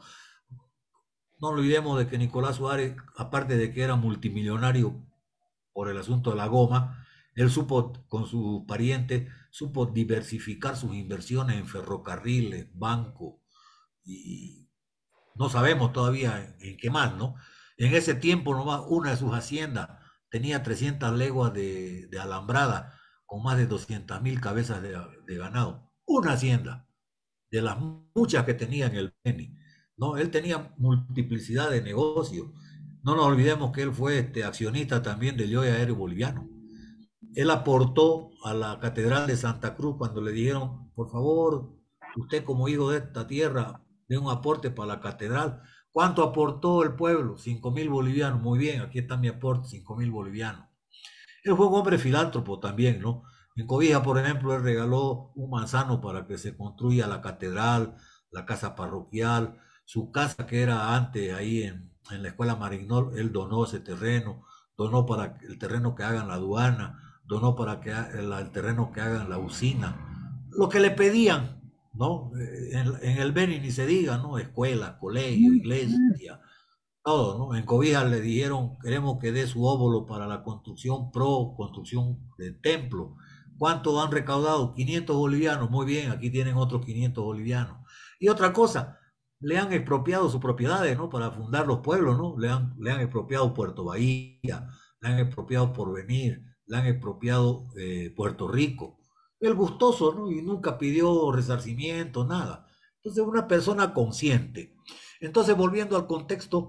[SPEAKER 2] No olvidemos de que Nicolás Suárez, aparte de que era multimillonario por el asunto de la goma, él supo, con sus parientes, supo diversificar sus inversiones en ferrocarriles, bancos, y no sabemos todavía en, en qué más, ¿no? En ese tiempo nomás una de sus haciendas tenía trescientas leguas de, de alambrada con más de doscientas mil cabezas de, de ganado. Una hacienda de las muchas que tenía en el Beni, ¿no? Él tenía multiplicidad de negocios. No nos olvidemos que él fue este, accionista también del Yoy Aéreo Boliviano. Él aportó a la Catedral de Santa Cruz cuando le dijeron, por favor, usted como hijo de esta tierra, dé un aporte para la catedral. ¿Cuánto aportó el pueblo? Cinco mil bolivianos. Muy bien, aquí está mi aporte, cinco mil bolivianos. Él fue un hombre filántropo también, ¿no? En Cobija, por ejemplo, él regaló un manzano para que se construya la catedral, la casa parroquial, su casa que era antes ahí en, en la escuela Marignol, él donó ese terreno, donó para el terreno que hagan la aduana, donó para que el, el terreno que hagan la usina, lo que le pedían, ¿no? En, en el Beni ni se diga, ¿no? Escuela, colegio, iglesia, todo, ¿no? En Cobija le dijeron, queremos que dé su óvulo para la construcción pro, construcción de templo. ¿Cuánto han recaudado? quinientos bolivianos. Muy bien, aquí tienen otros quinientos bolivianos. Y otra cosa, le han expropiado sus propiedades, ¿no? Para fundar los pueblos, ¿no? Le han, le han expropiado Puerto Bahía, le han expropiado Porvenir, le han expropiado eh, Puerto Rico. El gustoso, ¿no? Y nunca pidió resarcimiento, nada. Entonces, una persona consciente. Entonces, volviendo al contexto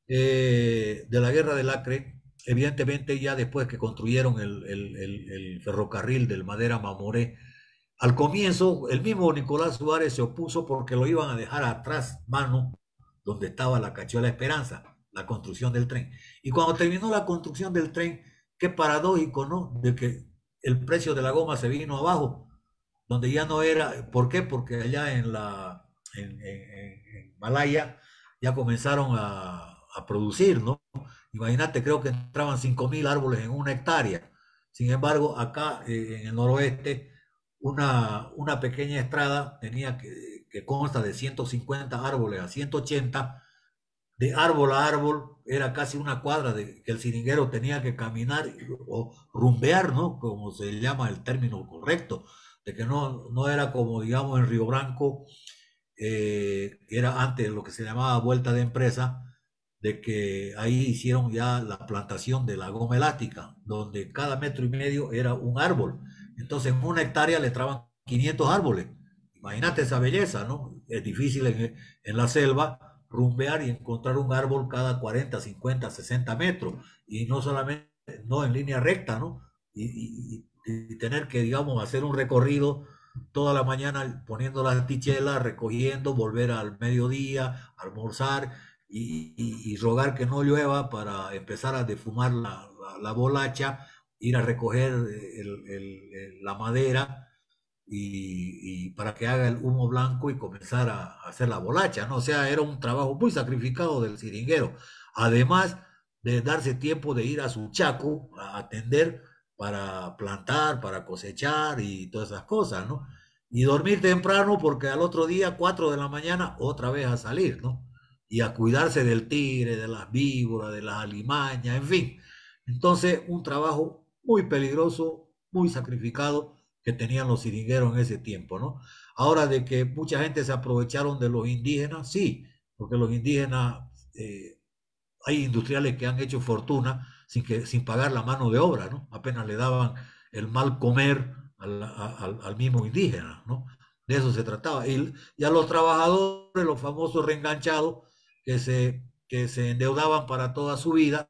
[SPEAKER 2] eh, de la guerra del Acre, evidentemente ya después que construyeron el, el, el, el ferrocarril del Madera Mamoré, al comienzo el mismo Nicolás Suárez se opuso porque lo iban a dejar atrás, mano, donde estaba la Cachuela Esperanza, la construcción del tren. Y cuando terminó la construcción del tren, qué paradójico, ¿no? De que el precio de la goma se vino abajo, donde ya no era, ¿por qué? Porque allá en la en, en, en Malaya ya comenzaron a, a producir, ¿no? Imagínate, creo que entraban cinco mil árboles en una hectárea. Sin embargo, acá eh, en el noroeste, una, una pequeña estrada tenía que, que consta de ciento cincuenta árboles a ciento ochenta, de árbol a árbol, era casi una cuadra de que el siringuero tenía que caminar o rumbear, ¿no? Como se llama el término correcto, de que no, no era como, digamos, en Río Branco, eh, era antes lo que se llamaba vuelta de empresa, de que ahí hicieron ya la plantación de la goma elástica, donde cada metro y medio era un árbol. Entonces en una hectárea le traban quinientos árboles. Imagínate esa belleza, ¿no? Es difícil en, en la selva rumbear y encontrar un árbol cada cuarenta, cincuenta, sesenta metros. Y no solamente, no en línea recta, ¿no? Y, y, y tener que, digamos, hacer un recorrido toda la mañana poniendo las tichelas, recogiendo, volver al mediodía, almorzar y, y, y rogar que no llueva para empezar a defumar la, la, la bolacha, ir a recoger el, el, el, la madera y, y, para que haga el humo blanco y comenzar a, a hacer la bolacha, ¿no? O sea, era un trabajo muy sacrificado del siringuero. Además de darse tiempo de ir a su chaco a atender para plantar, para cosechar y todas esas cosas, ¿no? Y dormir temprano porque al otro día, cuatro de la mañana, otra vez a salir, ¿no? Y a cuidarse del tigre, de las víboras, de las alimañas, en fin. Entonces, un trabajo muy peligroso, muy sacrificado que tenían los siringueros en ese tiempo, ¿no? Ahora de que mucha gente se aprovecharon de los indígenas, sí, porque los indígenas, eh, hay industriales que han hecho fortuna sin, que, sin pagar la mano de obra, ¿no? Apenas le daban el mal comer al, al, al mismo indígena, ¿no? De eso se trataba. Y, y a los trabajadores, los famosos reenganchados, que se, que se endeudaban para toda su vida,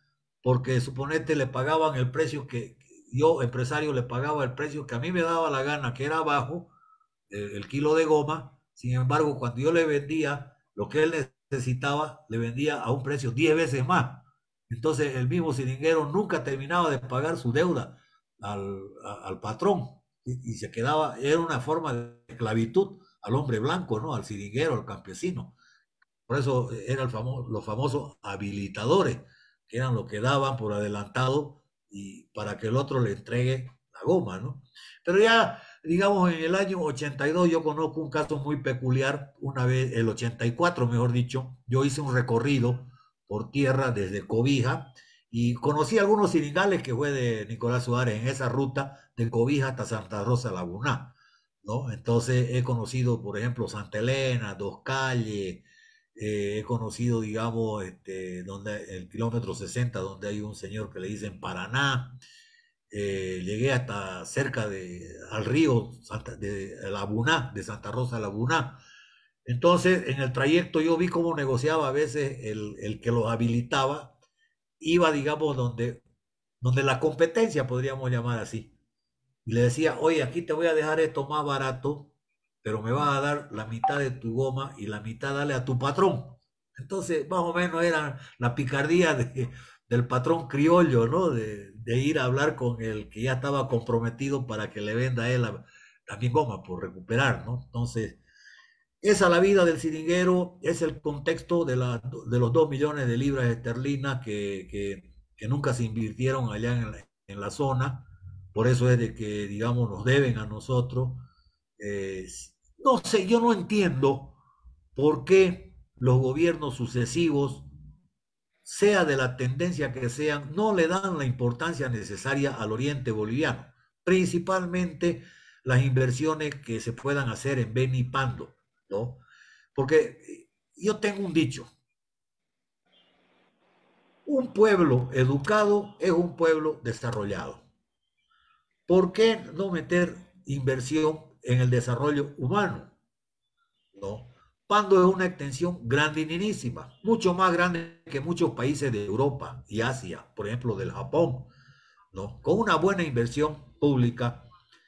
[SPEAKER 2] porque suponete le pagaban el precio que yo, empresario, le pagaba el precio que a mí me daba la gana, que era bajo, el, el kilo de goma. Sin embargo, cuando yo le vendía lo que él necesitaba, le vendía a un precio diez veces más. Entonces el mismo siringuero nunca terminaba de pagar su deuda al, a, al patrón y, y se quedaba, era una forma de esclavitud al hombre blanco, ¿no? Al siringuero, al campesino. Por eso eran el famo los famosos habilitadores, que eran los que daban por adelantado y para que el otro le entregue la goma, ¿no? Pero ya, digamos, en el año ochenta y dos yo conozco un caso muy peculiar. Una vez, el ochenta y cuatro, mejor dicho, yo hice un recorrido por tierra desde Cobija y conocí algunos siringales que fue de Nicolás Suárez en esa ruta de Cobija hasta Santa Rosa Laguná, ¿no? Entonces he conocido, por ejemplo, Santa Elena, Dos Calles, eh, he conocido, digamos, este, donde, el kilómetro sesenta, donde hay un señor que le dicen Paraná. Eh, llegué hasta cerca de, al río Santa, de Laguná, de Santa Rosa Laguná. Entonces, en el trayecto yo vi cómo negociaba a veces el, el que los habilitaba, iba, digamos, donde, donde la competencia, podríamos llamar así, y le decía, oye, aquí te voy a dejar esto más barato, pero me vas a dar la mitad de tu goma y la mitad dale a tu patrón. Entonces, más o menos era la picardía de, del patrón criollo, ¿no? De, de ir a hablar con el que ya estaba comprometido para que le venda a él la- también goma por recuperar, ¿no? Entonces, esa es la vida del siringuero, es el contexto de, la, de los dos millones de libras esterlinas que, que, que nunca se invirtieron allá en la, en la zona, por eso es de que, digamos, nos deben a nosotros. Eh, no sé, yo no entiendo por qué los gobiernos sucesivos, sea de la tendencia que sean, no le dan la importancia necesaria al oriente boliviano, principalmente las inversiones que se puedan hacer en Beni y Pando, ¿no? Porque yo tengo un dicho, un pueblo educado es un pueblo desarrollado. ¿Por qué no meter inversión en el desarrollo humano? ¿No? Pando es una extensión grandinísima, mucho más grande que muchos países de Europa y Asia, por ejemplo, del Japón, ¿no? Con una buena inversión pública,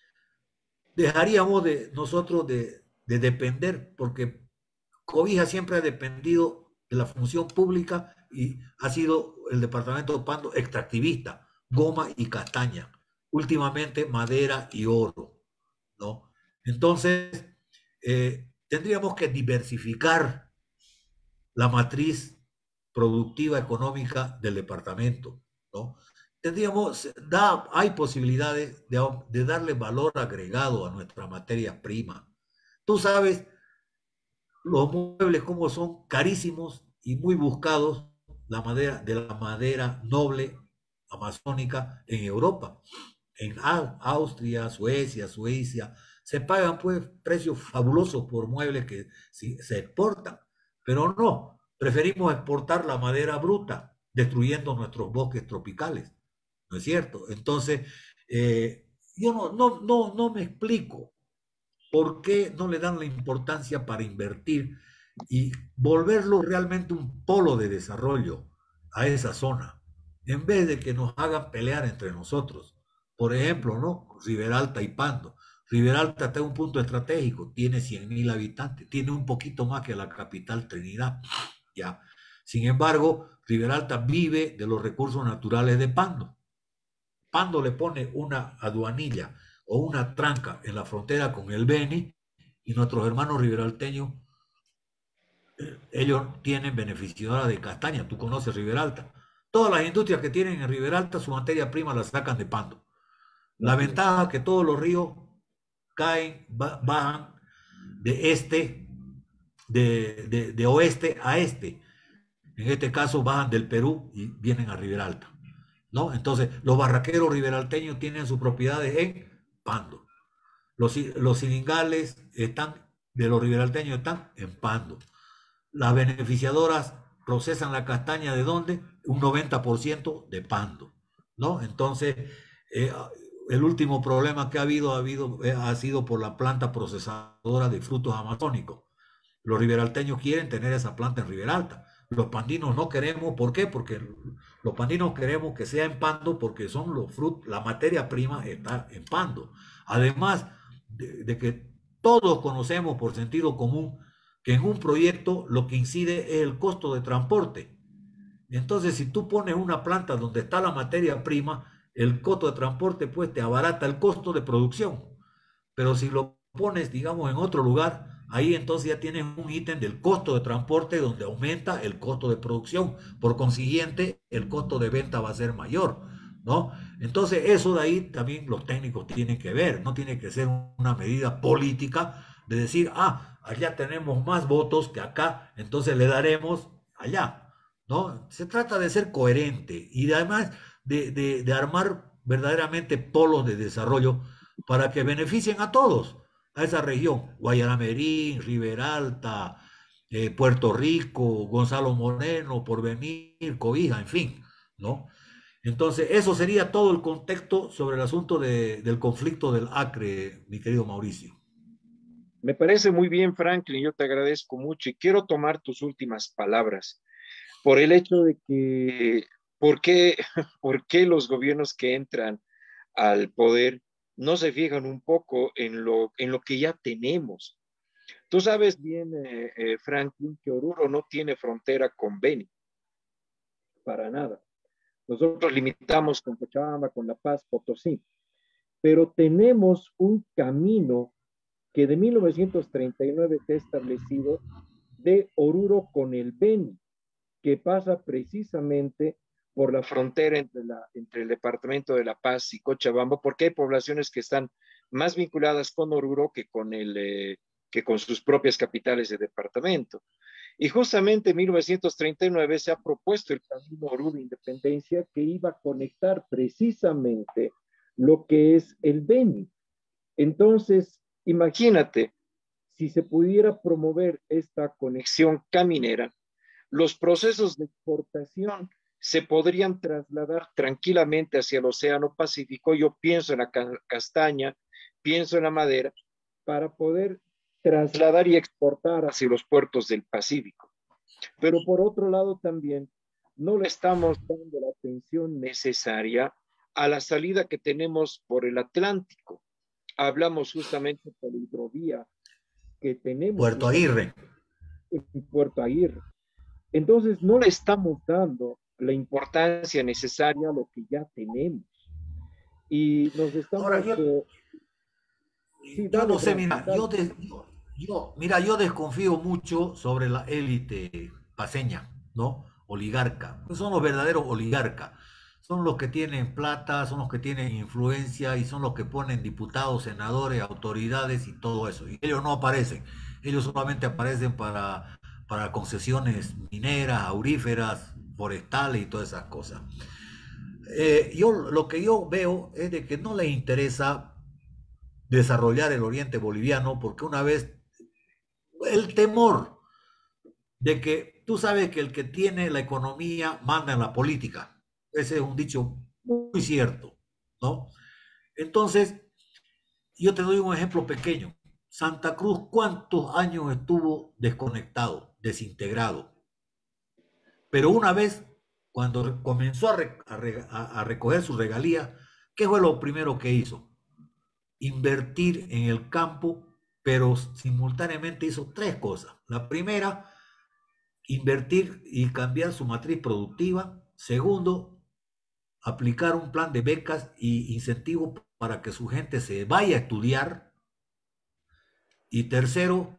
[SPEAKER 2] dejaríamos de nosotros de, de depender, porque Cobija siempre ha dependido de la función pública y ha sido el departamento de Pando extractivista, goma y castaña, últimamente madera y oro, ¿no? Entonces, eh, tendríamos que diversificar la matriz productiva económica del departamento, ¿no? Tendríamos, da, hay posibilidades de, de darle valor agregado a nuestra materia prima. Tú sabes los muebles como son carísimos y muy buscados, la madera de la madera noble amazónica en Europa, en Austria, Suecia, Suiza, se pagan pues precios fabulosos por muebles que sí, se exportan, pero no, preferimos exportar la madera bruta, destruyendo nuestros bosques tropicales, ¿no es cierto? Entonces, eh, yo no, no, no, no me explico por qué no le dan la importancia para invertir y volverlo realmente un polo de desarrollo a esa zona, en vez de que nos hagan pelear entre nosotros. Por ejemplo, ¿no? Riberalta y Pando. Riberalta está en un punto estratégico, tiene cien mil habitantes, tiene un poquito más que la capital Trinidad, ¿ya? Sin embargo, Riberalta vive de los recursos naturales de Pando. Pando le pone una aduanilla o una tranca en la frontera con el Beni y nuestros hermanos riberalteños, eh, ellos tienen beneficiadora de castaña, tú conoces Riberalta. Todas las industrias que tienen en Riberalta, su materia prima la sacan de Pando. La
[SPEAKER 3] Así es.
[SPEAKER 2] ventaja es que todos los ríos caen, bajan de este, de, de, de oeste a este. En este caso bajan del Perú y vienen a Riberalta, ¿no? Entonces, los barraqueros riberalteños tienen sus propiedades en Pando. Los, los cilingales están, de los riberalteños están en Pando. Las beneficiadoras procesan la castaña de dónde? Un noventa por ciento de Pando, ¿no? Entonces, eh, el último problema que ha habido, ha, habido eh, ha sido por la planta procesadora de frutos amazónicos. Los riberalteños quieren tener esa planta en Riberalta. Los pandinos no queremos, ¿por qué? Porque los pandinos queremos que sea en Pando porque son los frutos, la materia prima está en Pando. Además de, de que todos conocemos por sentido común que en un proyecto lo que incide es el costo de transporte. Entonces, si tú pones una planta donde está la materia prima, el costo de transporte pues te abarata el costo de producción. Pero si lo pones, digamos, en otro lugar, ahí entonces ya tienes un ítem del costo de transporte donde aumenta el costo de producción. Por consiguiente, el costo de venta va a ser mayor, ¿no? Entonces, eso de ahí también los técnicos tienen que ver. No tiene que ser una medida política de decir, ah, allá tenemos más votos que acá, entonces le daremos allá, ¿no? Se trata de ser coherente y además de, de, de armar verdaderamente polos de desarrollo para que beneficien a todos, a esa región, Guayaramerín, Riberalta, eh, Puerto Rico, Gonzalo Moreno, Porvenir, Cobija, en fin, ¿no? Entonces, eso sería todo el contexto sobre el asunto de, del conflicto del Acre, mi querido Mauricio.
[SPEAKER 3] Me parece muy bien, Franklin, yo te agradezco mucho y quiero tomar tus últimas palabras por el hecho de que, ¿por qué, por qué los gobiernos que entran al poder no se fijan un poco en lo, en lo que ya tenemos? Tú sabes bien, eh, eh, Franklin, que Oruro no tiene frontera con Beni, para nada. Nosotros limitamos con Cochabamba, con La Paz, Potosí, pero tenemos un camino que de mil novecientos treinta y nueve está establecido de Oruro con el Beni, que pasa precisamente por la frontera entre, la, entre el departamento de La Paz y Cochabamba, porque hay poblaciones que están más vinculadas con Oruro que con, el, eh, que con sus propias capitales de departamento. Y justamente en mil novecientos treinta y nueve se ha propuesto el camino Oruro-Independencia, que iba a conectar precisamente lo que es el Beni. Entonces, imagínate, si se pudiera promover esta conexión caminera, los procesos de exportación se podrían trasladar tranquilamente hacia el Océano Pacífico. Yo pienso en la castaña, pienso en la madera, para poder trasladar y exportar hacia los puertos del Pacífico. Pero por otro lado también, no le estamos dando la atención necesaria a la salida que tenemos por el Atlántico. Hablamos justamente por la hidrovía que tenemos.
[SPEAKER 2] Puerto Aguirre.
[SPEAKER 3] En Puerto Aguirre. Entonces, no le estamos dando la importancia necesaria a lo que ya tenemos. Y nos estamos...
[SPEAKER 2] Ahora, yo,
[SPEAKER 3] eh, sí,
[SPEAKER 2] yo
[SPEAKER 3] dale,
[SPEAKER 2] no sé,
[SPEAKER 3] dale,
[SPEAKER 2] mira,
[SPEAKER 3] dale.
[SPEAKER 2] yo, de, yo, yo, mira, yo desconfío mucho sobre la élite paceña, ¿no? Oligarca. Son los verdaderos oligarcas. Son los que tienen plata, son los que tienen influencia y son los que ponen diputados, senadores, autoridades y todo eso. Y ellos no aparecen. Ellos solamente aparecen para, para concesiones mineras, auríferas, forestales y todas esas cosas. Eh, yo lo que yo veo es de que no les interesa desarrollar el oriente boliviano porque una vez el temor de que tú sabes que el que tiene la economía manda en la política. Ese es un dicho muy cierto, ¿no? Entonces, yo te doy un ejemplo pequeño. Santa Cruz, ¿cuántos años estuvo desconectado, desintegrado? Pero una vez, cuando comenzó a, re, a, re, a recoger su regalía, ¿qué fue lo primero que hizo? Invertir en el campo, pero simultáneamente hizo tres cosas. La primera, invertir y cambiar su matriz productiva. Segundo, aplicar un plan de becas y incentivos para que su gente se vaya a estudiar. Y tercero,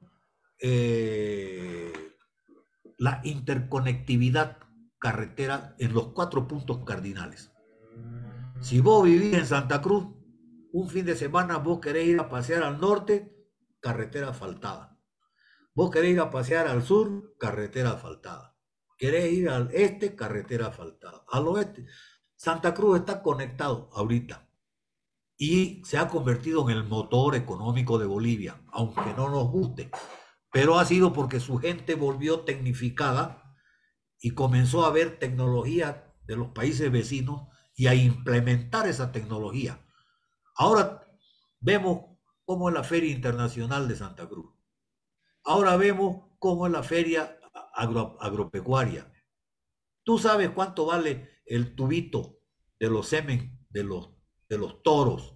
[SPEAKER 2] eh, la interconectividad carretera en los cuatro puntos cardinales. Si vos vivís en Santa Cruz, un fin de semana vos querés ir a pasear al norte, carretera asfaltada. Vos querés ir a pasear al sur, carretera asfaltada. Querés ir al este, carretera asfaltada. Al oeste. Santa Cruz está conectado ahorita y se ha convertido en el motor económico de Bolivia, aunque no nos guste, pero ha sido porque su gente volvió tecnificada y comenzó a ver tecnología de los países vecinos y a implementar esa tecnología. Ahora vemos cómo es la Feria Internacional de Santa Cruz. Ahora vemos cómo es la Feria agro, Agropecuaria. ¿Tú sabes cuánto vale el tubito de los semen de los, de los toros?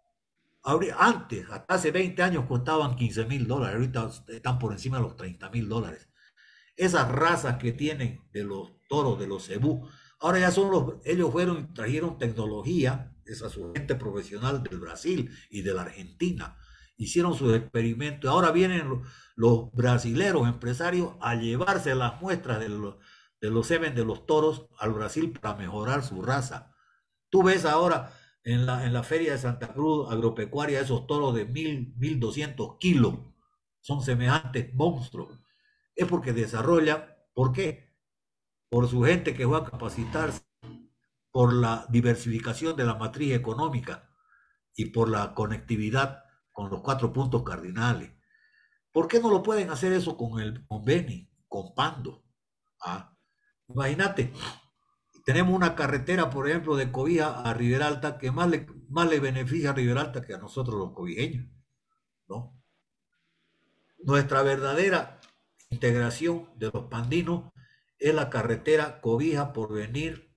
[SPEAKER 2] Antes, hasta hace veinte años, costaban quince mil dólares. Ahorita están por encima de los treinta mil dólares. Esas razas que tienen de los toros, de los cebú, ahora ya son los, ellos fueron y trajeron tecnología, esa su gente profesional del Brasil y de la Argentina. Hicieron sus experimentos. Ahora vienen los, los brasileros empresarios a llevarse las muestras de los de los semen de los toros al Brasil para mejorar su raza. Tú ves ahora en la, en la feria de Santa Cruz agropecuaria esos toros de mil, mil doscientos kilos. Son semejantes monstruos. Es porque desarrolla, ¿por qué? Por su gente que va a capacitarse, por la diversificación de la matriz económica y por la conectividad con los cuatro puntos cardinales. ¿Por qué no lo pueden hacer eso con el con Beni, con Pando? ¿Ah? Imagínate, tenemos una carretera, por ejemplo, de Cobija a Riberalta que más le, más le beneficia a Riberalta que a nosotros los cobijeños, ¿no? Nuestra verdadera integración de los pandinos es la carretera Cobija, Porvenir,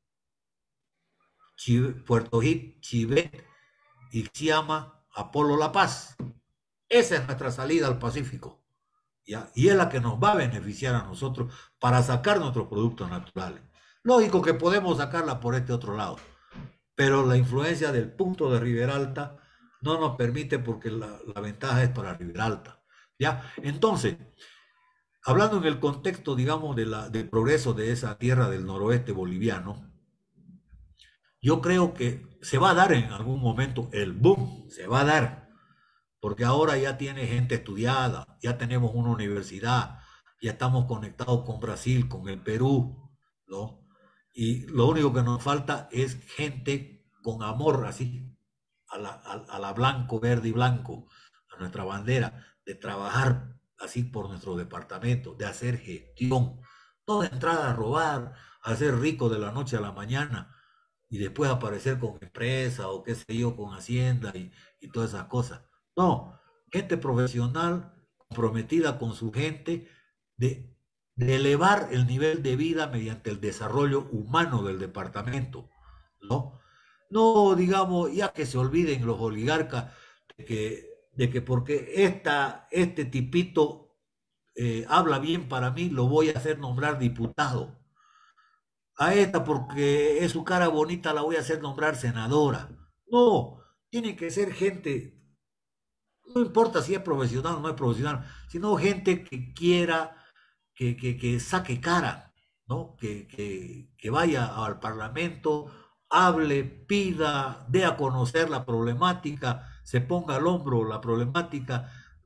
[SPEAKER 2] Puerto Hit, Chivét, Ixiama, Apolo La Paz. Esa es nuestra salida al Pacífico, ¿ya? Y es la que nos va a beneficiar a nosotros para sacar nuestros productos naturales. Lógico que podemos sacarla por este otro lado, pero la influencia del punto de Riberalta no nos permite porque la, la ventaja es para Riberalta. ¿Ya? Entonces, hablando en el contexto, digamos, de la, del progreso de esa tierra del noroeste boliviano, yo creo que se va a dar en algún momento el boom, se va a dar, porque ahora ya tiene gente estudiada, ya tenemos una universidad, ya estamos conectados con Brasil, con el Perú, ¿no? Y lo único que nos falta es gente con amor así, a la, a, a la blanco, verde y blanco, a nuestra bandera, de trabajar así por nuestro departamento, de hacer gestión, no de entrar a robar, a ser rico de la noche a la mañana y después aparecer con empresa o qué sé yo, con hacienda y, y todas esas cosas. No, gente profesional, comprometida con su gente, de, de elevar el nivel de vida mediante el desarrollo humano del departamento, ¿no? No, digamos, ya que se olviden los oligarcas de que, de que porque esta, este tipito eh, habla bien para mí, lo voy a hacer nombrar diputado. A esta porque es su cara bonita la voy a hacer nombrar senadora. No, tiene que ser gente, no importa si es profesional o no es profesional, sino gente que quiera, que, que, que saque cara, ¿no? Que, que, que vaya al Parlamento, hable, pida, dé a conocer la problemática, se ponga al hombro la problemática,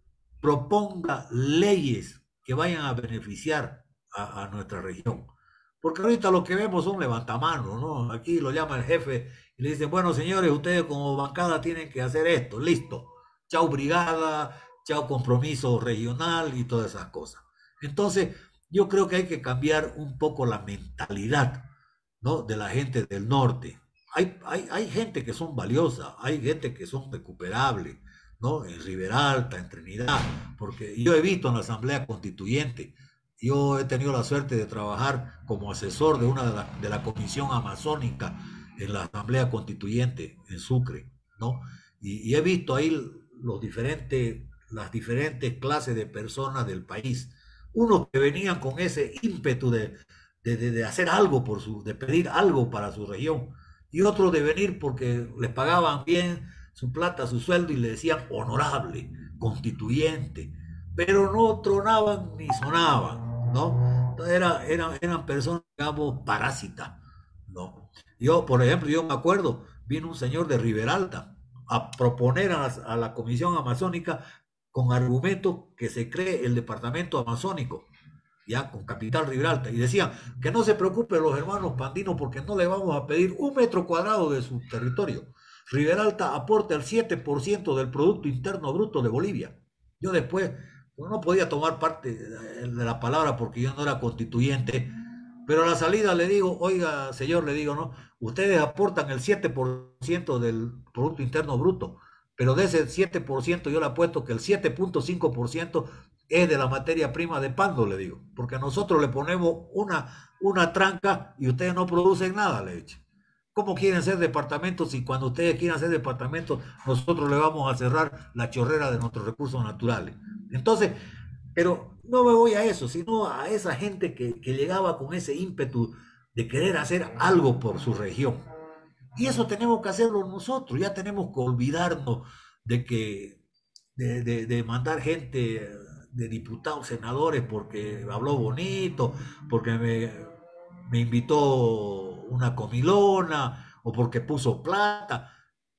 [SPEAKER 2] proponga leyes que vayan a beneficiar a, a nuestra región. Porque ahorita lo que vemos son levantamanos, ¿no? Aquí lo llama el jefe y le dicen, bueno, señores, ustedes como bancada tienen que hacer esto, listo. Chao brigada, chao compromiso regional y todas esas cosas. Entonces, yo creo que hay que cambiar un poco la mentalidad, ¿no? De la gente del norte. Hay, hay, hay gente que son valiosas, hay gente que son recuperables, ¿no? En Riberalta, en Trinidad, porque yo he visto en la Asamblea Constituyente, yo he tenido la suerte de trabajar como asesor de una de la, de la Comisión Amazónica en la Asamblea Constituyente en Sucre, ¿no? Y, y he visto ahí los diferentes, las diferentes clases de personas del país, unos que venían con ese ímpetu de, de, de, de hacer algo por su, de pedir algo para su región, y otros de venir porque les pagaban bien su plata, su sueldo y le decían honorable, constituyente, pero no tronaban ni sonaban, ¿no? Entonces era, era, eran personas, digamos, parásitas, ¿no? Yo, por ejemplo, yo me acuerdo, vino un señor de Riberalta a proponer a la, a la Comisión Amazónica con argumento que se cree el departamento amazónico, ya con capital Riberalta, y decían que no se preocupen los hermanos pandinos porque no le vamos a pedir un metro cuadrado de su territorio. Riberalta aporta el siete por ciento del Producto Interno Bruto de Bolivia. Yo después no podía tomar parte de la palabra porque yo no era constituyente, pero a la salida le digo, oiga, señor, le digo, no, ustedes aportan el siete por ciento del Producto Interno Bruto, pero de ese siete por ciento yo le apuesto que el siete punto cinco por ciento es de la materia prima de Pando, le digo, porque nosotros le ponemos una, una tranca y ustedes no producen nada, le he dicho. ¿Cómo quieren ser departamentos si cuando ustedes quieran ser departamentos nosotros le vamos a cerrar la chorrera de nuestros recursos naturales? Entonces, pero no me voy a eso, sino a esa gente que, que llegaba con ese ímpetu de querer hacer algo por su región. Y eso tenemos que hacerlo nosotros, ya tenemos que olvidarnos de que de, de, de mandar gente de diputados, senadores, porque habló bonito, porque me, me invitó una comilona o porque puso plata.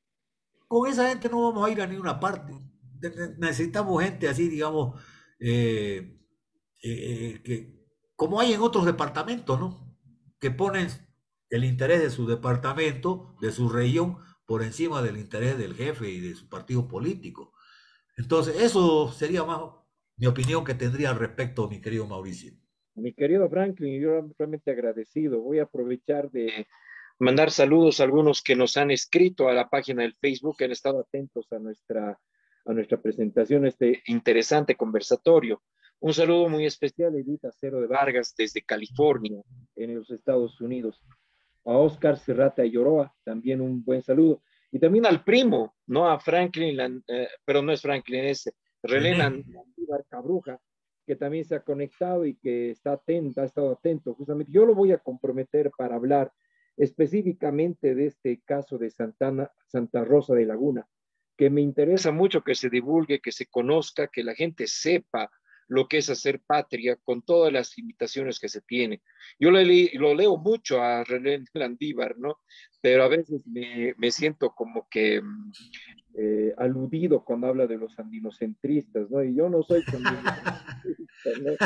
[SPEAKER 2] Con esa gente no vamos a ir a ninguna parte. Necesitamos gente así, digamos, eh, eh, que, como hay en otros departamentos, ¿no? Que ponen el interés de su departamento, de su región, por encima del interés del jefe y de su partido político. Entonces, eso sería más mi opinión que tendría al respecto, mi querido Mauricio.
[SPEAKER 3] Mi querido Franklin, yo realmente agradecido. Voy a aprovechar de mandar saludos a algunos que nos han escrito a la página del Facebook, que han estado atentos a nuestra, a nuestra presentación, este interesante conversatorio. Un saludo muy especial a Edith Acero de Vargas desde California, en los Estados Unidos. A Oscar Serrata Lloroa, también un buen saludo. Y también al primo, ¿no? A Franklin, eh, pero no es Franklin, es Relena Cabruja, que también se ha conectado y que está atento, ha estado atento. Justamente yo lo voy a comprometer para hablar específicamente de este caso de Santana, Santa Rosa de Laguna, que me interesa mucho que se divulgue, que se conozca, que la gente sepa lo que es hacer patria con todas las limitaciones que se tiene. Yo lo, le, lo leo mucho a René Landívar, ¿no? Pero a veces me, me siento como que eh, aludido cuando habla de los andinocentristas, ¿no? Y yo no soy andinocentrista, ¿no?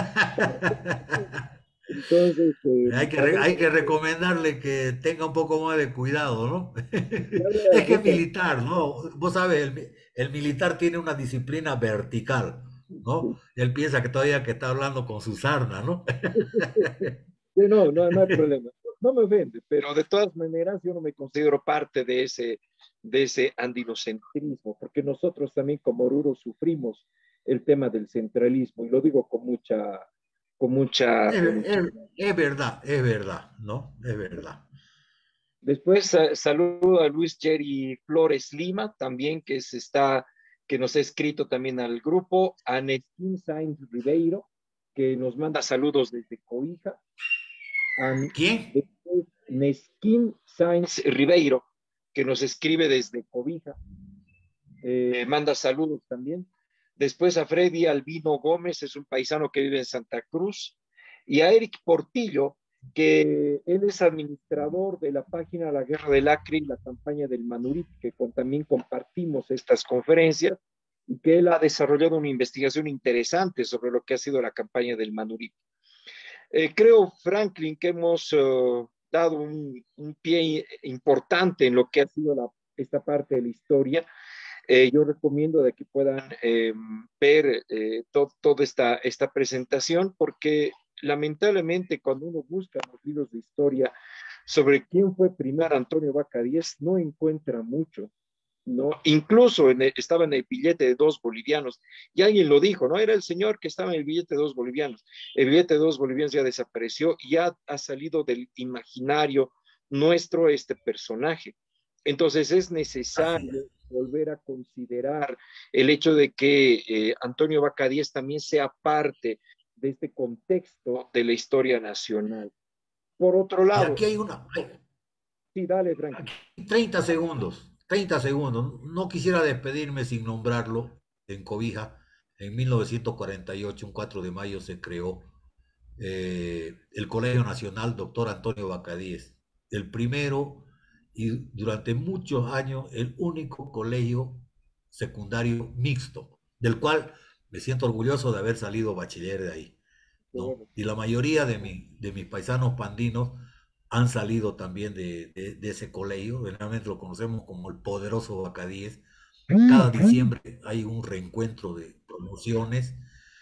[SPEAKER 3] Entonces, eh,
[SPEAKER 2] Hay que, re- hay que recomendarle que tenga un poco más de cuidado, ¿no?
[SPEAKER 3] ya
[SPEAKER 2] Es que es
[SPEAKER 3] veo,
[SPEAKER 2] militar, ¿no? Vos sabes, el, mi- el militar tiene una disciplina vertical, ¿no? Él piensa que todavía que está hablando con su sarna, ¿no?
[SPEAKER 3] sí, no, no, no hay problema. No me ofende, pero de todas maneras yo no me considero parte de ese, de ese andinocentrismo, porque nosotros también como Oruro sufrimos el tema del centralismo, y lo digo con mucha, con mucha,
[SPEAKER 2] Es,
[SPEAKER 3] con
[SPEAKER 2] es- es verdad, es verdad, ¿no? Es verdad.
[SPEAKER 3] Después sa- saludo a Luis Jerry Flores Lima, también que se está, que nos ha escrito también al grupo, a Nestín Sainz Ribeiro, que nos manda saludos desde Cobija, a
[SPEAKER 2] ¿Quién?
[SPEAKER 3] después Nesquín Sainz Ribeiro, que nos escribe desde Cobija, eh, manda saludos también. Después a Freddy Albino Gómez, es un paisano que vive en Santa Cruz, y a Eric Portillo, que él es administrador de la página La Guerra del Acre y la campaña del Manurit, que con, también compartimos estas conferencias, y que él ha desarrollado una investigación interesante sobre lo que ha sido la campaña del Manurit. Eh, creo, Franklin, que hemos uh, dado un, un, pie importante en lo que ha sido la, esta parte de la historia. Eh, yo recomiendo de que puedan eh, ver eh, to, toda esta, esta presentación, porque lamentablemente cuando uno busca los libros de historia sobre quién fue primero Antonio Vaca Diez, no encuentra mucho, ¿no? Incluso en el, estaba en el billete de dos bolivianos, y alguien lo dijo, ¿no? Era el señor que estaba en el billete de dos bolivianos. El billete de dos bolivianos ya desapareció y ya ha salido del imaginario nuestro este personaje. Entonces es necesario volver a considerar el hecho de que eh, Antonio Vaca Diez también sea parte de este contexto de la historia nacional. Por otro
[SPEAKER 2] Y
[SPEAKER 3] lado,
[SPEAKER 2] aquí hay una, hay-
[SPEAKER 3] sí, dale, tranqui.
[SPEAKER 2] aquí treinta segundos, treinta segundos. No quisiera despedirme sin nombrarlo en Cobija. En mil novecientos cuarenta y ocho, un cuatro de mayo, se creó eh, el Colegio Nacional Doctor Antonio Bacadíez, el primero y durante muchos años el único colegio secundario mixto, del cual me siento orgulloso de haber salido bachiller de ahí, ¿no? Y la mayoría de, mi, de mis paisanos pandinos han salido también de, de, de ese colegio, realmente lo conocemos como el poderoso Bacadíez. Cada diciembre hay un reencuentro de promociones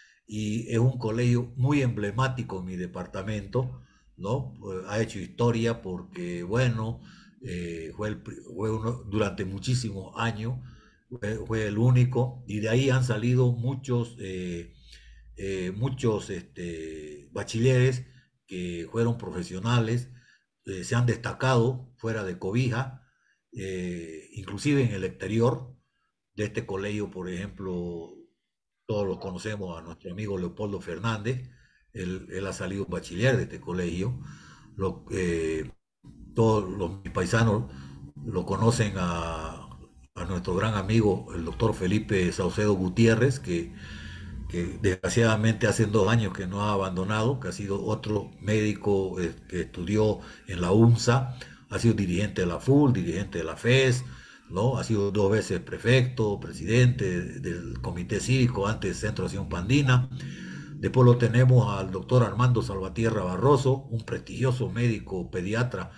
[SPEAKER 2] y es un colegio muy emblemático en mi departamento, ¿no? Pues, ha hecho historia porque, bueno, eh, fue, el, fue uno, durante muchísimos años, fue, fue, el único, y de ahí han salido muchos, eh, eh, muchos este, bachilleres que fueron profesionales, eh, se han destacado fuera de Cobija, eh, inclusive en el exterior de este colegio, por ejemplo, todos los conocemos a nuestro amigo Leopoldo Fernández, él, él ha salido bachiller de este colegio, lo, eh, todos los paisanos lo conocen a, a, nuestro gran amigo, el doctor Felipe Saucedo Gutiérrez, que, que desgraciadamente hace dos años que no ha abandonado, que ha sido otro médico eh, que estudió en la UNSA, ha sido dirigente de la F U L, dirigente de la F E S, ¿no? Ha sido dos veces prefecto, presidente del comité cívico antes Centro de Acción Pandina. Después lo tenemos al doctor Armando Salvatierra Barroso, un prestigioso médico pediatra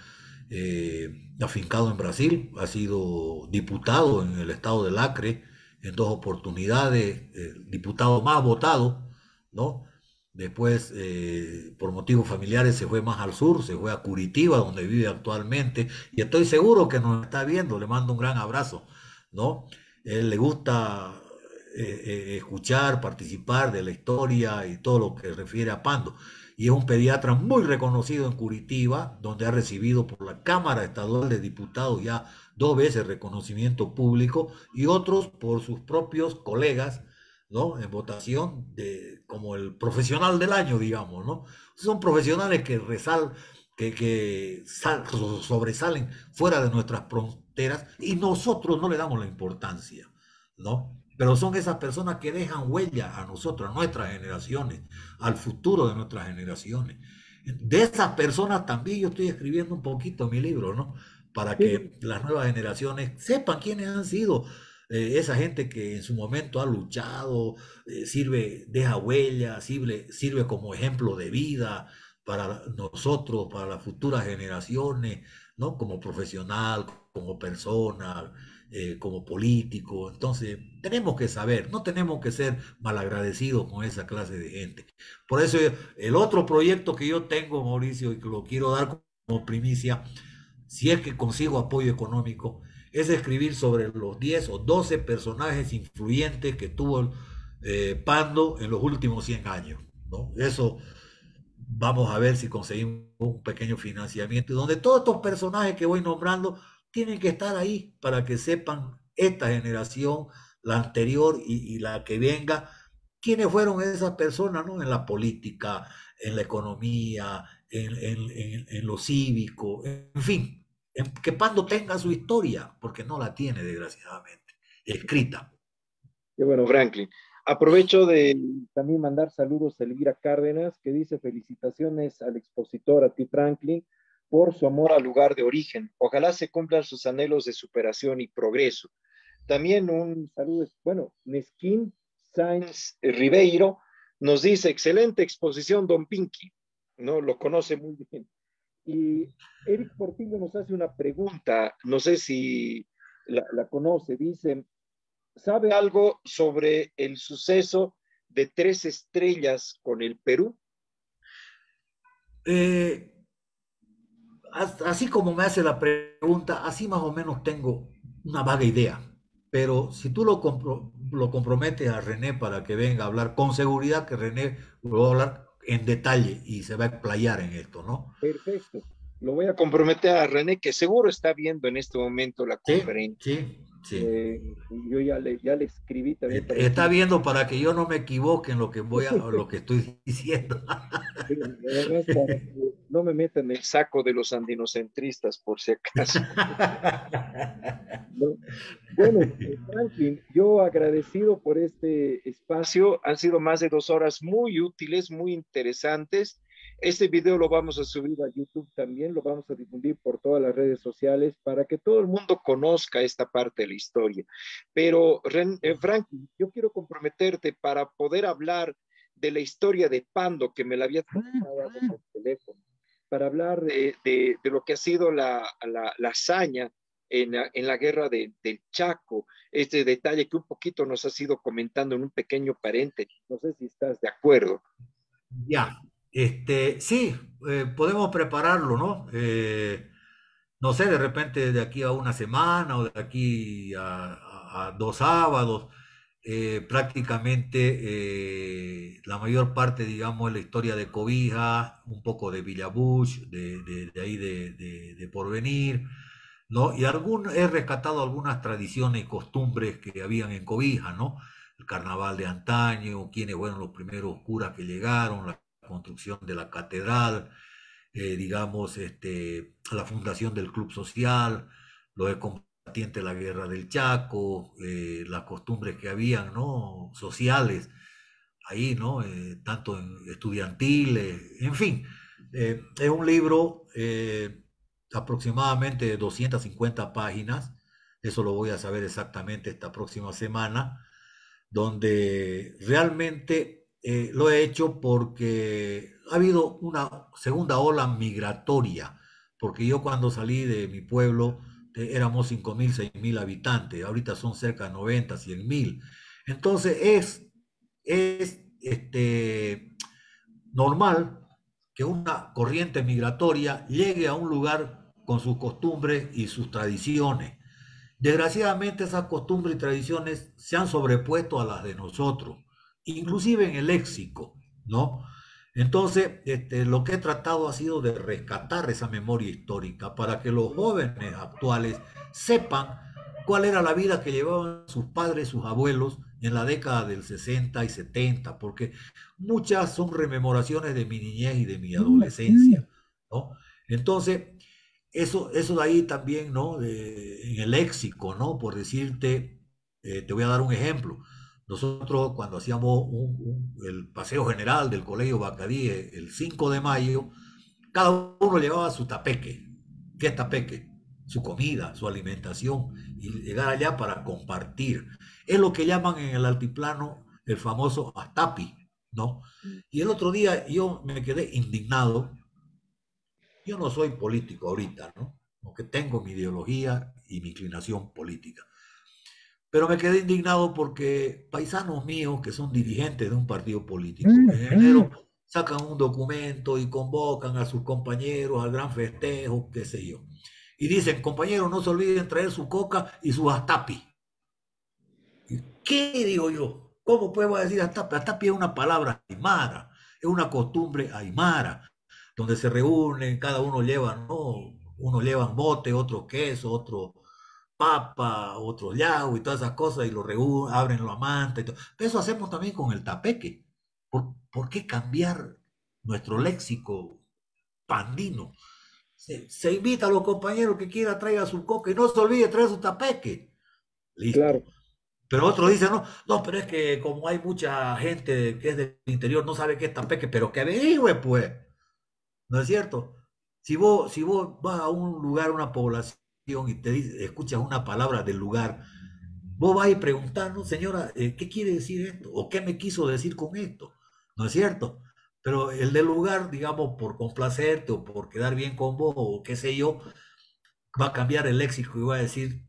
[SPEAKER 2] eh, afincado en Brasil. Ha sido diputado en el estado del Acre en dos oportunidades, eh, diputado más votado, ¿no? Después, eh, por motivos familiares, se fue más al sur, se fue a Curitiba, donde vive actualmente, y estoy seguro que nos está viendo, le mando un gran abrazo, ¿no? Él le gusta eh, eh, escuchar, participar de la historia y todo lo que refiere a Pando, y es un pediatra muy reconocido en Curitiba, donde ha recibido por la Cámara Estadual de Diputados ya dos veces reconocimiento público, y otros por sus propios colegas, ¿no? En votación de, como el profesional del año, digamos, ¿no? Son profesionales que resal, que, que sal, sobresalen fuera de nuestras fronteras y nosotros no le damos la importancia, ¿no? Pero son esas personas que dejan huella a nosotros, a nuestras generaciones, al futuro de nuestras generaciones. De esas personas también yo estoy escribiendo un poquito en mi libro, ¿no? Para
[SPEAKER 3] Sí,
[SPEAKER 2] que las nuevas generaciones sepan quiénes han sido eh, esa gente que en su momento ha luchado, eh, sirve, deja huella, sirve, sirve como ejemplo de vida para nosotros, para las futuras generaciones, ¿no? Como profesional, como persona, eh, como político. Entonces, tenemos que saber, no tenemos que ser malagradecidos con esa clase de gente. Por eso, el otro proyecto que yo tengo, Mauricio, y que lo quiero dar como primicia, si es que consigo apoyo económico, es escribir sobre los diez o doce personajes influyentes que tuvo eh, Pando en los últimos cien años, ¿no? Eso vamos a ver si conseguimos un pequeño financiamiento, donde todos estos personajes que voy nombrando tienen que estar ahí para que sepan esta generación, la anterior y, y la que venga, quiénes fueron esas personas, ¿no? En la política, en la economía, en, en, en, en lo cívico, en fin, en, que Pando tenga su historia, porque no la tiene, desgraciadamente, escrita.
[SPEAKER 3] qué bueno, Franklin. Aprovecho de también mandar saludos a Elvira Cárdenas, que dice felicitaciones al expositor, a ti, Franklin, por su amor al lugar de origen. Ojalá se cumplan sus anhelos de superación y progreso. También un saludo, bueno, Nesquín Sáenz Ribeiro nos dice, excelente exposición, don Pinky, ¿no? Lo conoce muy bien. Y Eric Portillo nos hace una pregunta, no sé si la, la conoce, dice, ¿sabe algo sobre el suceso de Tres Estrellas con el Perú?
[SPEAKER 2] Eh, Así como me hace la pregunta, así más o menos tengo una vaga idea. Pero si tú lo, compro, lo comprometes a René para que venga a hablar, con seguridad que René va a hablar en detalle y se va a explayar en esto, ¿no?
[SPEAKER 3] Perfecto. Lo voy a comprometer a René, que seguro está viendo en este momento la
[SPEAKER 2] Sí,
[SPEAKER 3] conferencia.
[SPEAKER 2] sí, sí.
[SPEAKER 3] Eh, yo ya le, ya le escribí también para
[SPEAKER 2] Está
[SPEAKER 3] decirle.
[SPEAKER 2] viendo para que yo no me equivoque en lo que voy a, lo que estoy diciendo.
[SPEAKER 3] Sí, además, para que no me metan en el saco de los andinocentristas, por si acaso. ¿No? Bueno, eh, Franklin, yo agradecido por este espacio. Han sido más de dos horas muy útiles, muy interesantes. Este video lo vamos a subir a YouTube también, lo vamos a difundir por todas las redes sociales para que todo el mundo conozca esta parte de la historia. Pero, Ren, eh, Franklin, yo quiero comprometerte para poder hablar de la historia de Pando, que me la había comentado por teléfono, para hablar de, de, de, lo que ha sido la, la, la hazaña en la, en la guerra de, del Chaco, este detalle que un poquito nos has ido comentando en un pequeño paréntesis. No sé si estás de acuerdo.
[SPEAKER 2] Ya, este, sí, eh, podemos prepararlo, ¿no? Eh, no sé, de repente de aquí a una semana o de aquí a, a- a dos sábados, eh, prácticamente eh, la mayor parte, digamos, es la historia de Cobija, un poco de Villa Bush, de, de- de ahí de, de- de Porvenir, ¿no? Y algún, he rescatado algunas tradiciones y costumbres que habían en Cobija, ¿no? El carnaval de antaño, quiénes fueron los primeros curas que llegaron, la construcción de la catedral, eh, digamos, este, la fundación del Club Social, los combatientes de la guerra del Chaco, eh, las costumbres que habían, ¿no? Sociales, ahí, ¿no? Eh, tanto en estudiantiles, en fin. Eh, es un libro eh, aproximadamente de doscientas cincuenta páginas, eso lo voy a saber exactamente esta próxima semana, donde realmente eh, lo he hecho porque ha habido una segunda ola migratoria, porque yo cuando salí de mi pueblo eh, éramos cinco mil, seis mil habitantes, ahorita son cerca de noventa, cien mil. Entonces es, es este, normal que una corriente migratoria llegue a un lugar con sus costumbres y sus tradiciones. Desgraciadamente esas costumbres y tradiciones se han sobrepuesto a las de nosotros, inclusive en el léxico, ¿no? Entonces, este, lo que he tratado ha sido de rescatar esa memoria histórica para que los jóvenes actuales sepan cuál era la vida que llevaban sus padres, sus abuelos en la década del sesenta y setenta, porque muchas son rememoraciones de mi niñez y de mi adolescencia, ¿no? Entonces, eso, eso de ahí también, ¿no? De- en el léxico, ¿no? Por decirte, eh, te voy a dar un ejemplo. Nosotros cuando hacíamos un- un- el paseo general del Colegio Bacadí eh, el cinco de mayo, cada uno llevaba su tapeque. ¿Qué es tapeque? Su comida, su alimentación, y llegar allá para compartir. Es lo que llaman en el altiplano el famoso astapi, ¿no? Y el otro día yo me quedé indignado. Yo no soy político ahorita, ¿no? Aunque tengo mi ideología y mi inclinación política. Pero me quedé indignado porque paisanos míos que son dirigentes de un partido político, en enero sacan un documento y convocan a sus compañeros al gran festejo, qué sé yo. Y dicen, compañeros, no se olviden traer su coca y su astapi. ¿Qué digo yo? ¿Cómo podemos decir astapi? Astapi es una palabra aymara, es una costumbre aymara, donde se reúnen, cada uno lleva, ¿no? Uno llevan bote, otro queso, otro papa, otro yago y todas esas cosas, y lo reúnen, abren la manta y todo. Eso hacemos también con el tapeque. ¿Por, por qué cambiar nuestro léxico pandino? Se, se invita a los compañeros que quiera traiga su coca y no se olvide traer su tapeque.
[SPEAKER 3] Claro,
[SPEAKER 2] Listo. Pero otros dicen, no, no, pero es que como hay mucha gente que es del interior, no sabe qué es tapeque, pero que averigüe, pues. ¿No es cierto? Si vos, si vos vas a un lugar, una población y te dice- escuchas una palabra del lugar, vos vas y preguntás, ¿no, señora, eh, ¿qué quiere decir esto? ¿O qué me quiso decir con esto? ¿No es cierto? Pero el del lugar, digamos, por complacerte o por quedar bien con vos o qué sé yo, va a cambiar el léxico y va a decir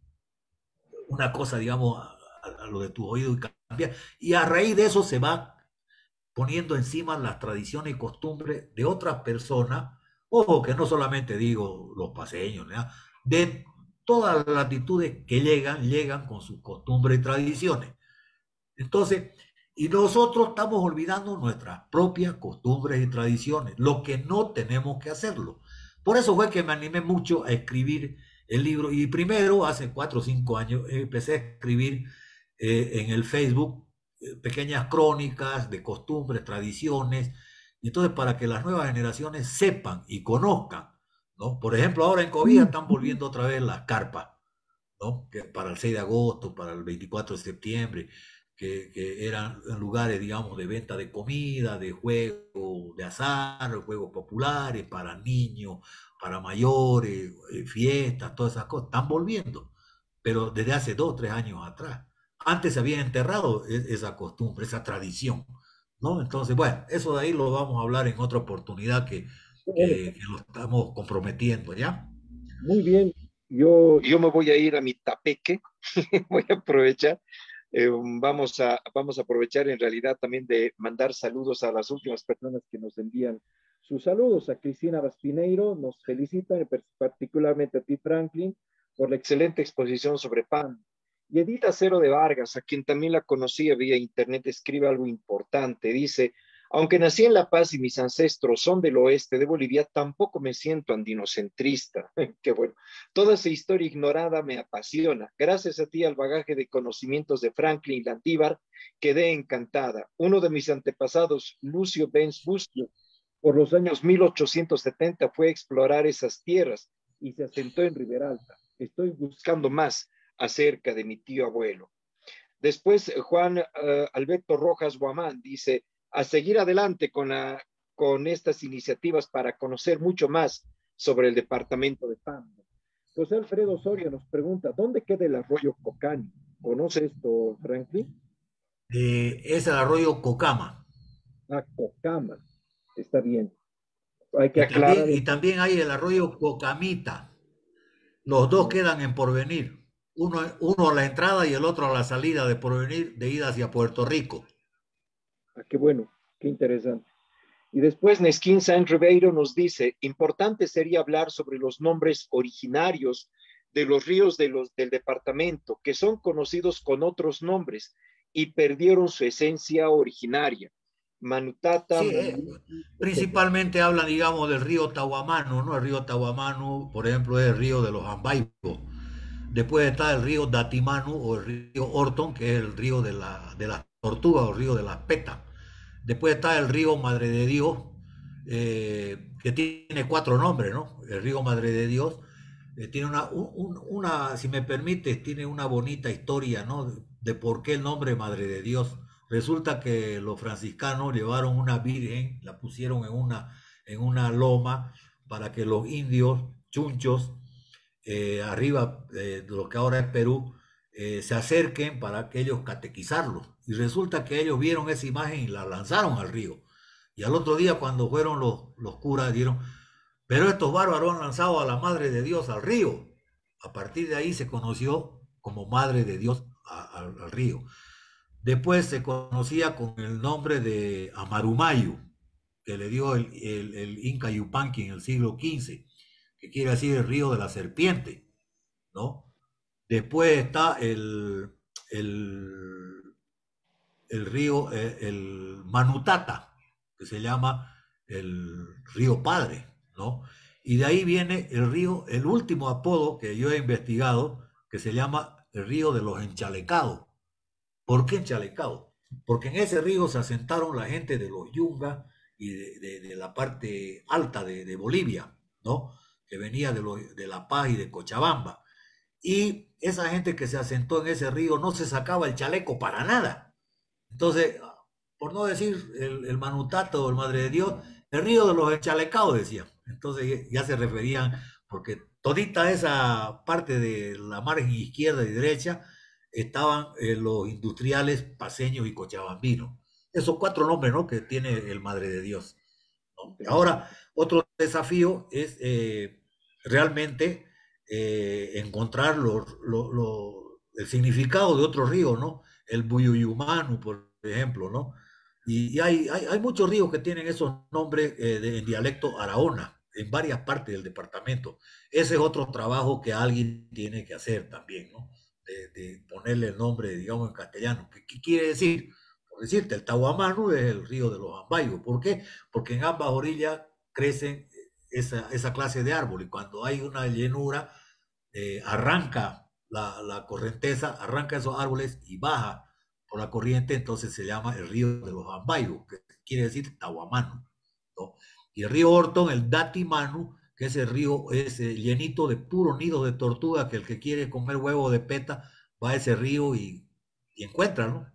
[SPEAKER 2] una cosa, digamos, a, a- a lo de tu oído y cambia. Y a raíz de eso se va poniendo encima las tradiciones y costumbres de otras personas, ojo que no solamente digo los paseños, ¿verdad? De todas las latitudes que llegan, llegan con sus costumbres y tradiciones. Entonces, y nosotros estamos olvidando nuestras propias costumbres y tradiciones, lo que no tenemos que hacerlo. Por eso fue que me animé mucho a escribir el libro y primero, hace cuatro o cinco años, empecé a escribir eh, en el Facebook eh, pequeñas crónicas de costumbres, tradiciones, y entonces para que las nuevas generaciones sepan y conozcan, ¿no? Por ejemplo, ahora en Cobija están volviendo otra vez las carpas, ¿no? Que para el seis de agosto, para el veinticuatro de septiembre, que, que eran lugares, digamos, de venta de comida, de juegos de azar, juegos populares para niños, para mayores, eh, fiestas, todas esas cosas, están volviendo, pero desde hace dos, tres años atrás. Antes se había enterrado e- esa costumbre, esa tradición, ¿no? Entonces, bueno, eso de ahí lo vamos a hablar en otra oportunidad que,
[SPEAKER 3] bueno,
[SPEAKER 2] que, que lo estamos comprometiendo, ¿ya?
[SPEAKER 3] muy bien. Yo, yo me voy a ir a mi tapeque, voy a aprovechar. Eh, vamos a, vamos a aprovechar en realidad también de mandar saludos a las últimas personas que nos envían sus saludos. A Cristina Baspineiro nos felicita, particularmente a ti, Franklin, por la excelente exposición sobre pan. Y Edith Acero de Vargas, a quien también la conocía vía internet, escribe algo importante. Dice, aunque nací en La Paz y mis ancestros son del oeste de Bolivia, tampoco me siento andinocentrista. Qué bueno. Toda esa historia ignorada me apasiona. Gracias a ti, al bagaje de conocimientos de Franklin Landívar, quedé encantada. Uno de mis antepasados, Lucio Benz Busio, por los años mil ochocientos setenta fue a explorar esas tierras y se asentó en Riberalta. Estoy buscando más acerca de mi tío abuelo. Después, Juan uh, Alberto Rojas Guamán dice, a seguir adelante con, la, con estas iniciativas para conocer mucho más sobre el departamento de Pando. José Alfredo Soria nos pregunta, ¿dónde queda el arroyo Cocani? ¿Conoce esto, Franklin?
[SPEAKER 2] Eh, es el arroyo Cocama.
[SPEAKER 3] Ah, Cocama. Está bien. Hay que
[SPEAKER 2] Y también,
[SPEAKER 3] aclarar
[SPEAKER 2] y
[SPEAKER 3] esto.
[SPEAKER 2] también hay el arroyo Cocamita. Los dos quedan en Porvenir. Uno, uno a la entrada y el otro a la salida de Porvenir de ida hacia Puerto Rico.
[SPEAKER 3] Ah, qué bueno, qué interesante. Y después Nesquín San Ribeiro nos dice, importante sería hablar sobre los nombres originarios de los ríos de los, del departamento, que son conocidos con otros nombres y perdieron su esencia originaria. Manutata,
[SPEAKER 2] Sí, eh,
[SPEAKER 3] Manuliki, etcétera.
[SPEAKER 2] principalmente hablan, digamos, del río Tahuamano, ¿no? El río Tahuamano, por ejemplo, es el río de los Ambaicos. Después está el río Datimanu o el río Orton, que es el río de, la, de las tortugas o el río de las petas. Después está el río Madre de Dios, eh, que tiene cuatro nombres, ¿no? El río Madre de Dios eh, tiene una, un, una, si me permites, tiene una bonita historia, ¿no? De, de por qué el nombre Madre de Dios. Resulta que los franciscanos llevaron una virgen, la pusieron en una, en una loma para que los indios chunchos, eh, arriba eh, de lo que ahora es Perú, eh, se acerquen para aquellos catequizarlos. Y resulta que ellos vieron esa imagen y la lanzaron al río. Y al otro día cuando fueron los, los curas, dieron, pero estos bárbaros han lanzado a la Madre de Dios al río. A partir de ahí se conoció como Madre de Dios a, a, al río. Después se conocía con el nombre de Amarumayu, que le dio el, el, el Inca Yupanqui en el siglo quince, que quiere decir el río de la serpiente, ¿no? Después está el, el, el río, eh, el Manutata, que se llama el río Padre, ¿no? Y de ahí viene el río, el último apodo que yo he investigado, que se llama el río de los enchalecados. ¿Por qué enchalecados? Porque en ese río se asentaron la gente de los Yungas y de, de, de la parte alta de, de Bolivia, ¿no? Que venía de, lo, de La Paz y de Cochabamba. Y esa gente que se asentó en ese río no se sacaba el chaleco para nada. Entonces, por no decir el, el Manutato o el Madre de Dios, el río de los enchalecados, decían. Entonces ya se referían, porque todita esa parte de la margen izquierda y derecha estaban eh, los industriales paceños y cochabambinos. Esos cuatro nombres, ¿no?, que tiene el Madre de Dios, ¿no? Ahora, otro desafío es eh, realmente eh, encontrar lo, lo, lo, el significado de otros ríos, ¿no? El Buyuyumanu, por ejemplo, ¿no? Y, y hay, hay, hay, muchos ríos que tienen esos nombres eh, de, en dialecto araona, en varias partes del departamento. Ese es otro trabajo que alguien tiene que hacer también, ¿no? De, de ponerle el nombre, digamos, en castellano. ¿Qué, qué quiere decir? Por decirte, el Tahuamanu es el río de los Ambayos. ¿Por qué? Porque en ambas orillas crecen esa, esa clase de árbol, y cuando hay una llanura, eh, arranca la, la corrienteza, arranca esos árboles y baja por la corriente, entonces se llama el río de los Ambayos, que quiere decir Tahuamanu, ¿no? Y el río Orton, el Datimanu, que ese río es eh, llenito de puros nidos de tortuga, que el que quiere comer huevo de peta va a ese río y, y encuentra, ¿no?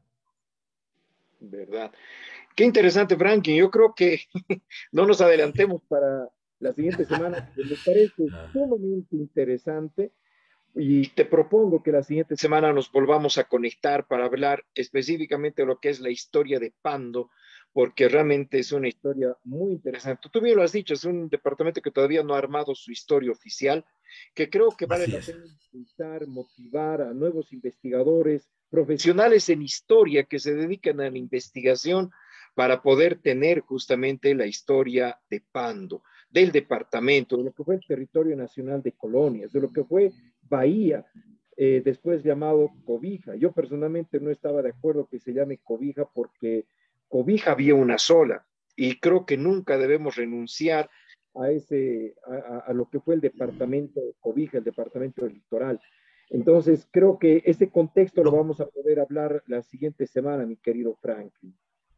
[SPEAKER 3] Verdad. Qué interesante, Franklin. Yo creo que no nos adelantemos para la siguiente semana. Me parece sumamente interesante y te propongo que la siguiente semana nos volvamos a conectar para hablar específicamente de lo que es la historia de Pando, porque realmente es una historia muy interesante. Tú bien lo has dicho, es un departamento que todavía no ha armado su historia oficial, que creo que vale la pena impulsar, motivar a nuevos investigadores, profesionales en historia que se dedican a la investigación para poder tener justamente la historia de Pando, del departamento, de lo que fue el territorio nacional de colonias, de lo que fue Bahía, eh, después llamado Cobija. Yo personalmente no estaba de acuerdo que se llame Cobija porque Cobija había una sola, y creo que nunca debemos renunciar a, ese, a, a lo que fue el departamento de Cobija, el departamento del litoral. Entonces, creo que ese contexto lo vamos a poder hablar la siguiente semana, mi querido Franklin.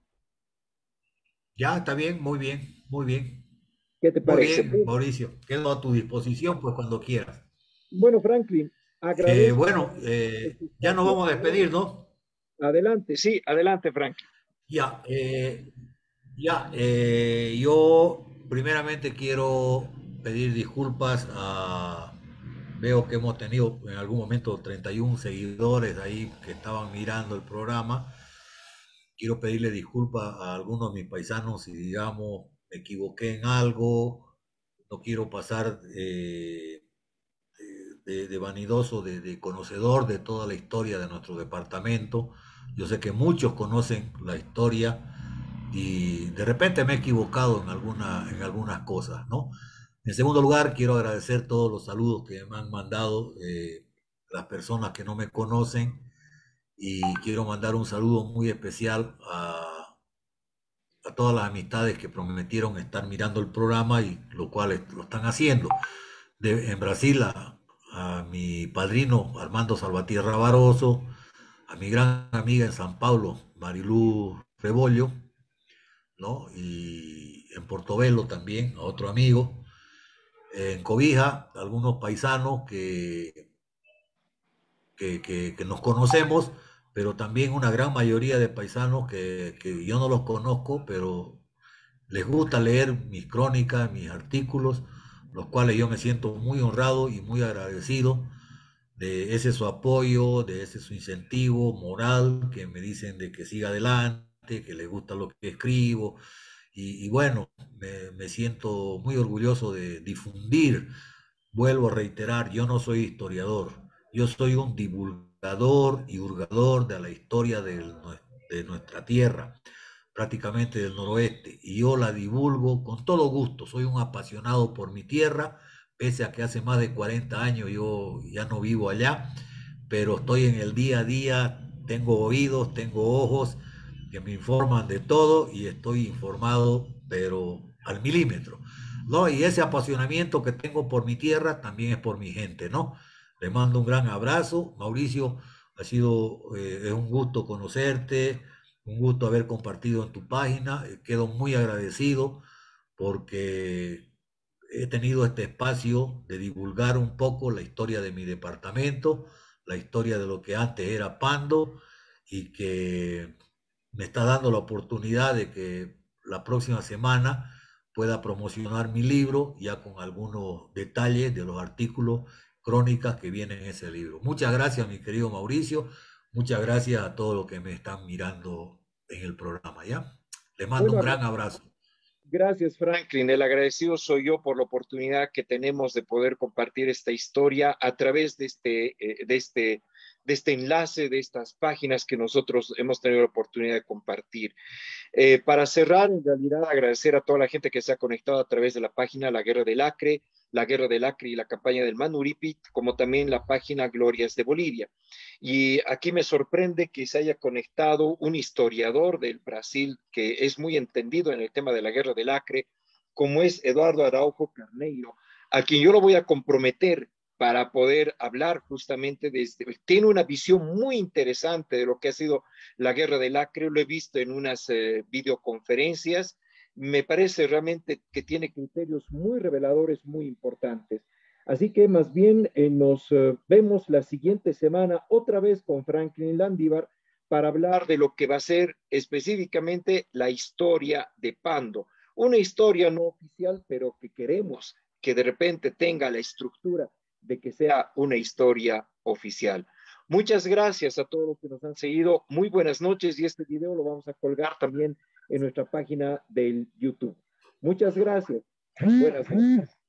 [SPEAKER 2] Ya, está bien, muy bien, muy bien.
[SPEAKER 3] ¿Qué te parece?
[SPEAKER 2] Muy bien, Mauricio, quedo a tu disposición, pues, cuando quieras.
[SPEAKER 3] Bueno, Franklin, agradezco.
[SPEAKER 2] Eh, bueno, eh, ya nos vamos a despedir, ¿no?
[SPEAKER 3] Adelante, sí, adelante, Franklin.
[SPEAKER 2] Ya, eh, ya, eh, yo primeramente quiero pedir disculpas a... Veo que hemos tenido en algún momento treinta y uno seguidores ahí que estaban mirando el programa. Quiero pedirle disculpas a algunos de mis paisanos si, digamos, me equivoqué en algo. No quiero pasar eh, de, de vanidoso, de, de conocedor de toda la historia de nuestro departamento. Yo sé que muchos conocen la historia y de repente me he equivocado en, alguna, en algunas cosas, ¿no? En segundo lugar, quiero agradecer todos los saludos que me han mandado eh, las personas que no me conocen, y quiero mandar un saludo muy especial a, a todas las amistades que prometieron estar mirando el programa y lo cual lo están haciendo. De, en Brasil a, a mi padrino Armando Salvatierra Baroso, a mi gran amiga en San Pablo, Marilú Rebollo, ¿no? Y en Portobelo también, a otro amigo. En Cobija, algunos paisanos que, que, que, que nos conocemos, pero también una gran mayoría de paisanos que, que yo no los conozco, pero les gusta leer mis crónicas, mis artículos, los cuales yo me siento muy honrado y muy agradecido de ese su apoyo, de ese su incentivo moral, que me dicen de que siga adelante, que les gusta lo que escribo. Y, y bueno, me, me siento muy orgulloso de difundir. Vuelvo a reiterar, yo no soy historiador, yo soy un divulgador y hurgador de la historia de, de nuestra tierra, prácticamente del noroeste, y yo la divulgo con todo gusto. Soy un apasionado por mi tierra, pese a que hace más de cuarenta años yo ya no vivo allá, pero estoy en el día a día, tengo oídos, tengo ojos que me informan de todo y estoy informado, pero al milímetro, ¿no? Y ese apasionamiento que tengo por mi tierra también es por mi gente, ¿no? Le mando un gran abrazo, Mauricio, ha sido eh, es un gusto conocerte, un gusto haber compartido en tu página, eh, quedo muy agradecido porque he tenido este espacio de divulgar un poco la historia de mi departamento, la historia de lo que antes era Pando y que me está dando la oportunidad de que la próxima semana pueda promocionar mi libro ya con algunos detalles de los artículos, crónicas que vienen en ese libro. Muchas gracias, mi querido Mauricio. Muchas gracias a todos los que me están mirando en el programa, ¿ya? Les mando un
[SPEAKER 3] Bueno,
[SPEAKER 2] gran abrazo.
[SPEAKER 3] gracias, Franklin. El agradecido soy yo por la oportunidad que tenemos de poder compartir esta historia a través de este, eh, de este, de este enlace, de estas páginas que nosotros hemos tenido la oportunidad de compartir. Eh, para cerrar, en realidad, agradecer a toda la gente que se ha conectado a través de la página La Guerra del Acre, La Guerra del Acre y la campaña del Manuripit, como también la página Glorias de Bolivia. Y aquí me sorprende que se haya conectado un historiador del Brasil que es muy entendido en el tema de la Guerra del Acre, como es Eduardo Araujo Carneiro, a quien yo lo voy a comprometer para poder hablar justamente de este. Tiene una visión muy interesante de lo que ha sido la Guerra del Acre, lo he visto en unas eh, videoconferencias, me parece realmente que tiene criterios muy reveladores, muy importantes. Así que más bien eh, nos eh, vemos la siguiente semana otra vez con Franklin Landívar para hablar de lo que va a ser específicamente la historia de Pando. Una historia no oficial, pero que queremos que de repente tenga la estructura de que sea una historia oficial. Muchas gracias a todos los que nos han seguido. Muy buenas noches y este video lo vamos a colgar también en nuestra página del YouTube. Muchas gracias. Buenas noches.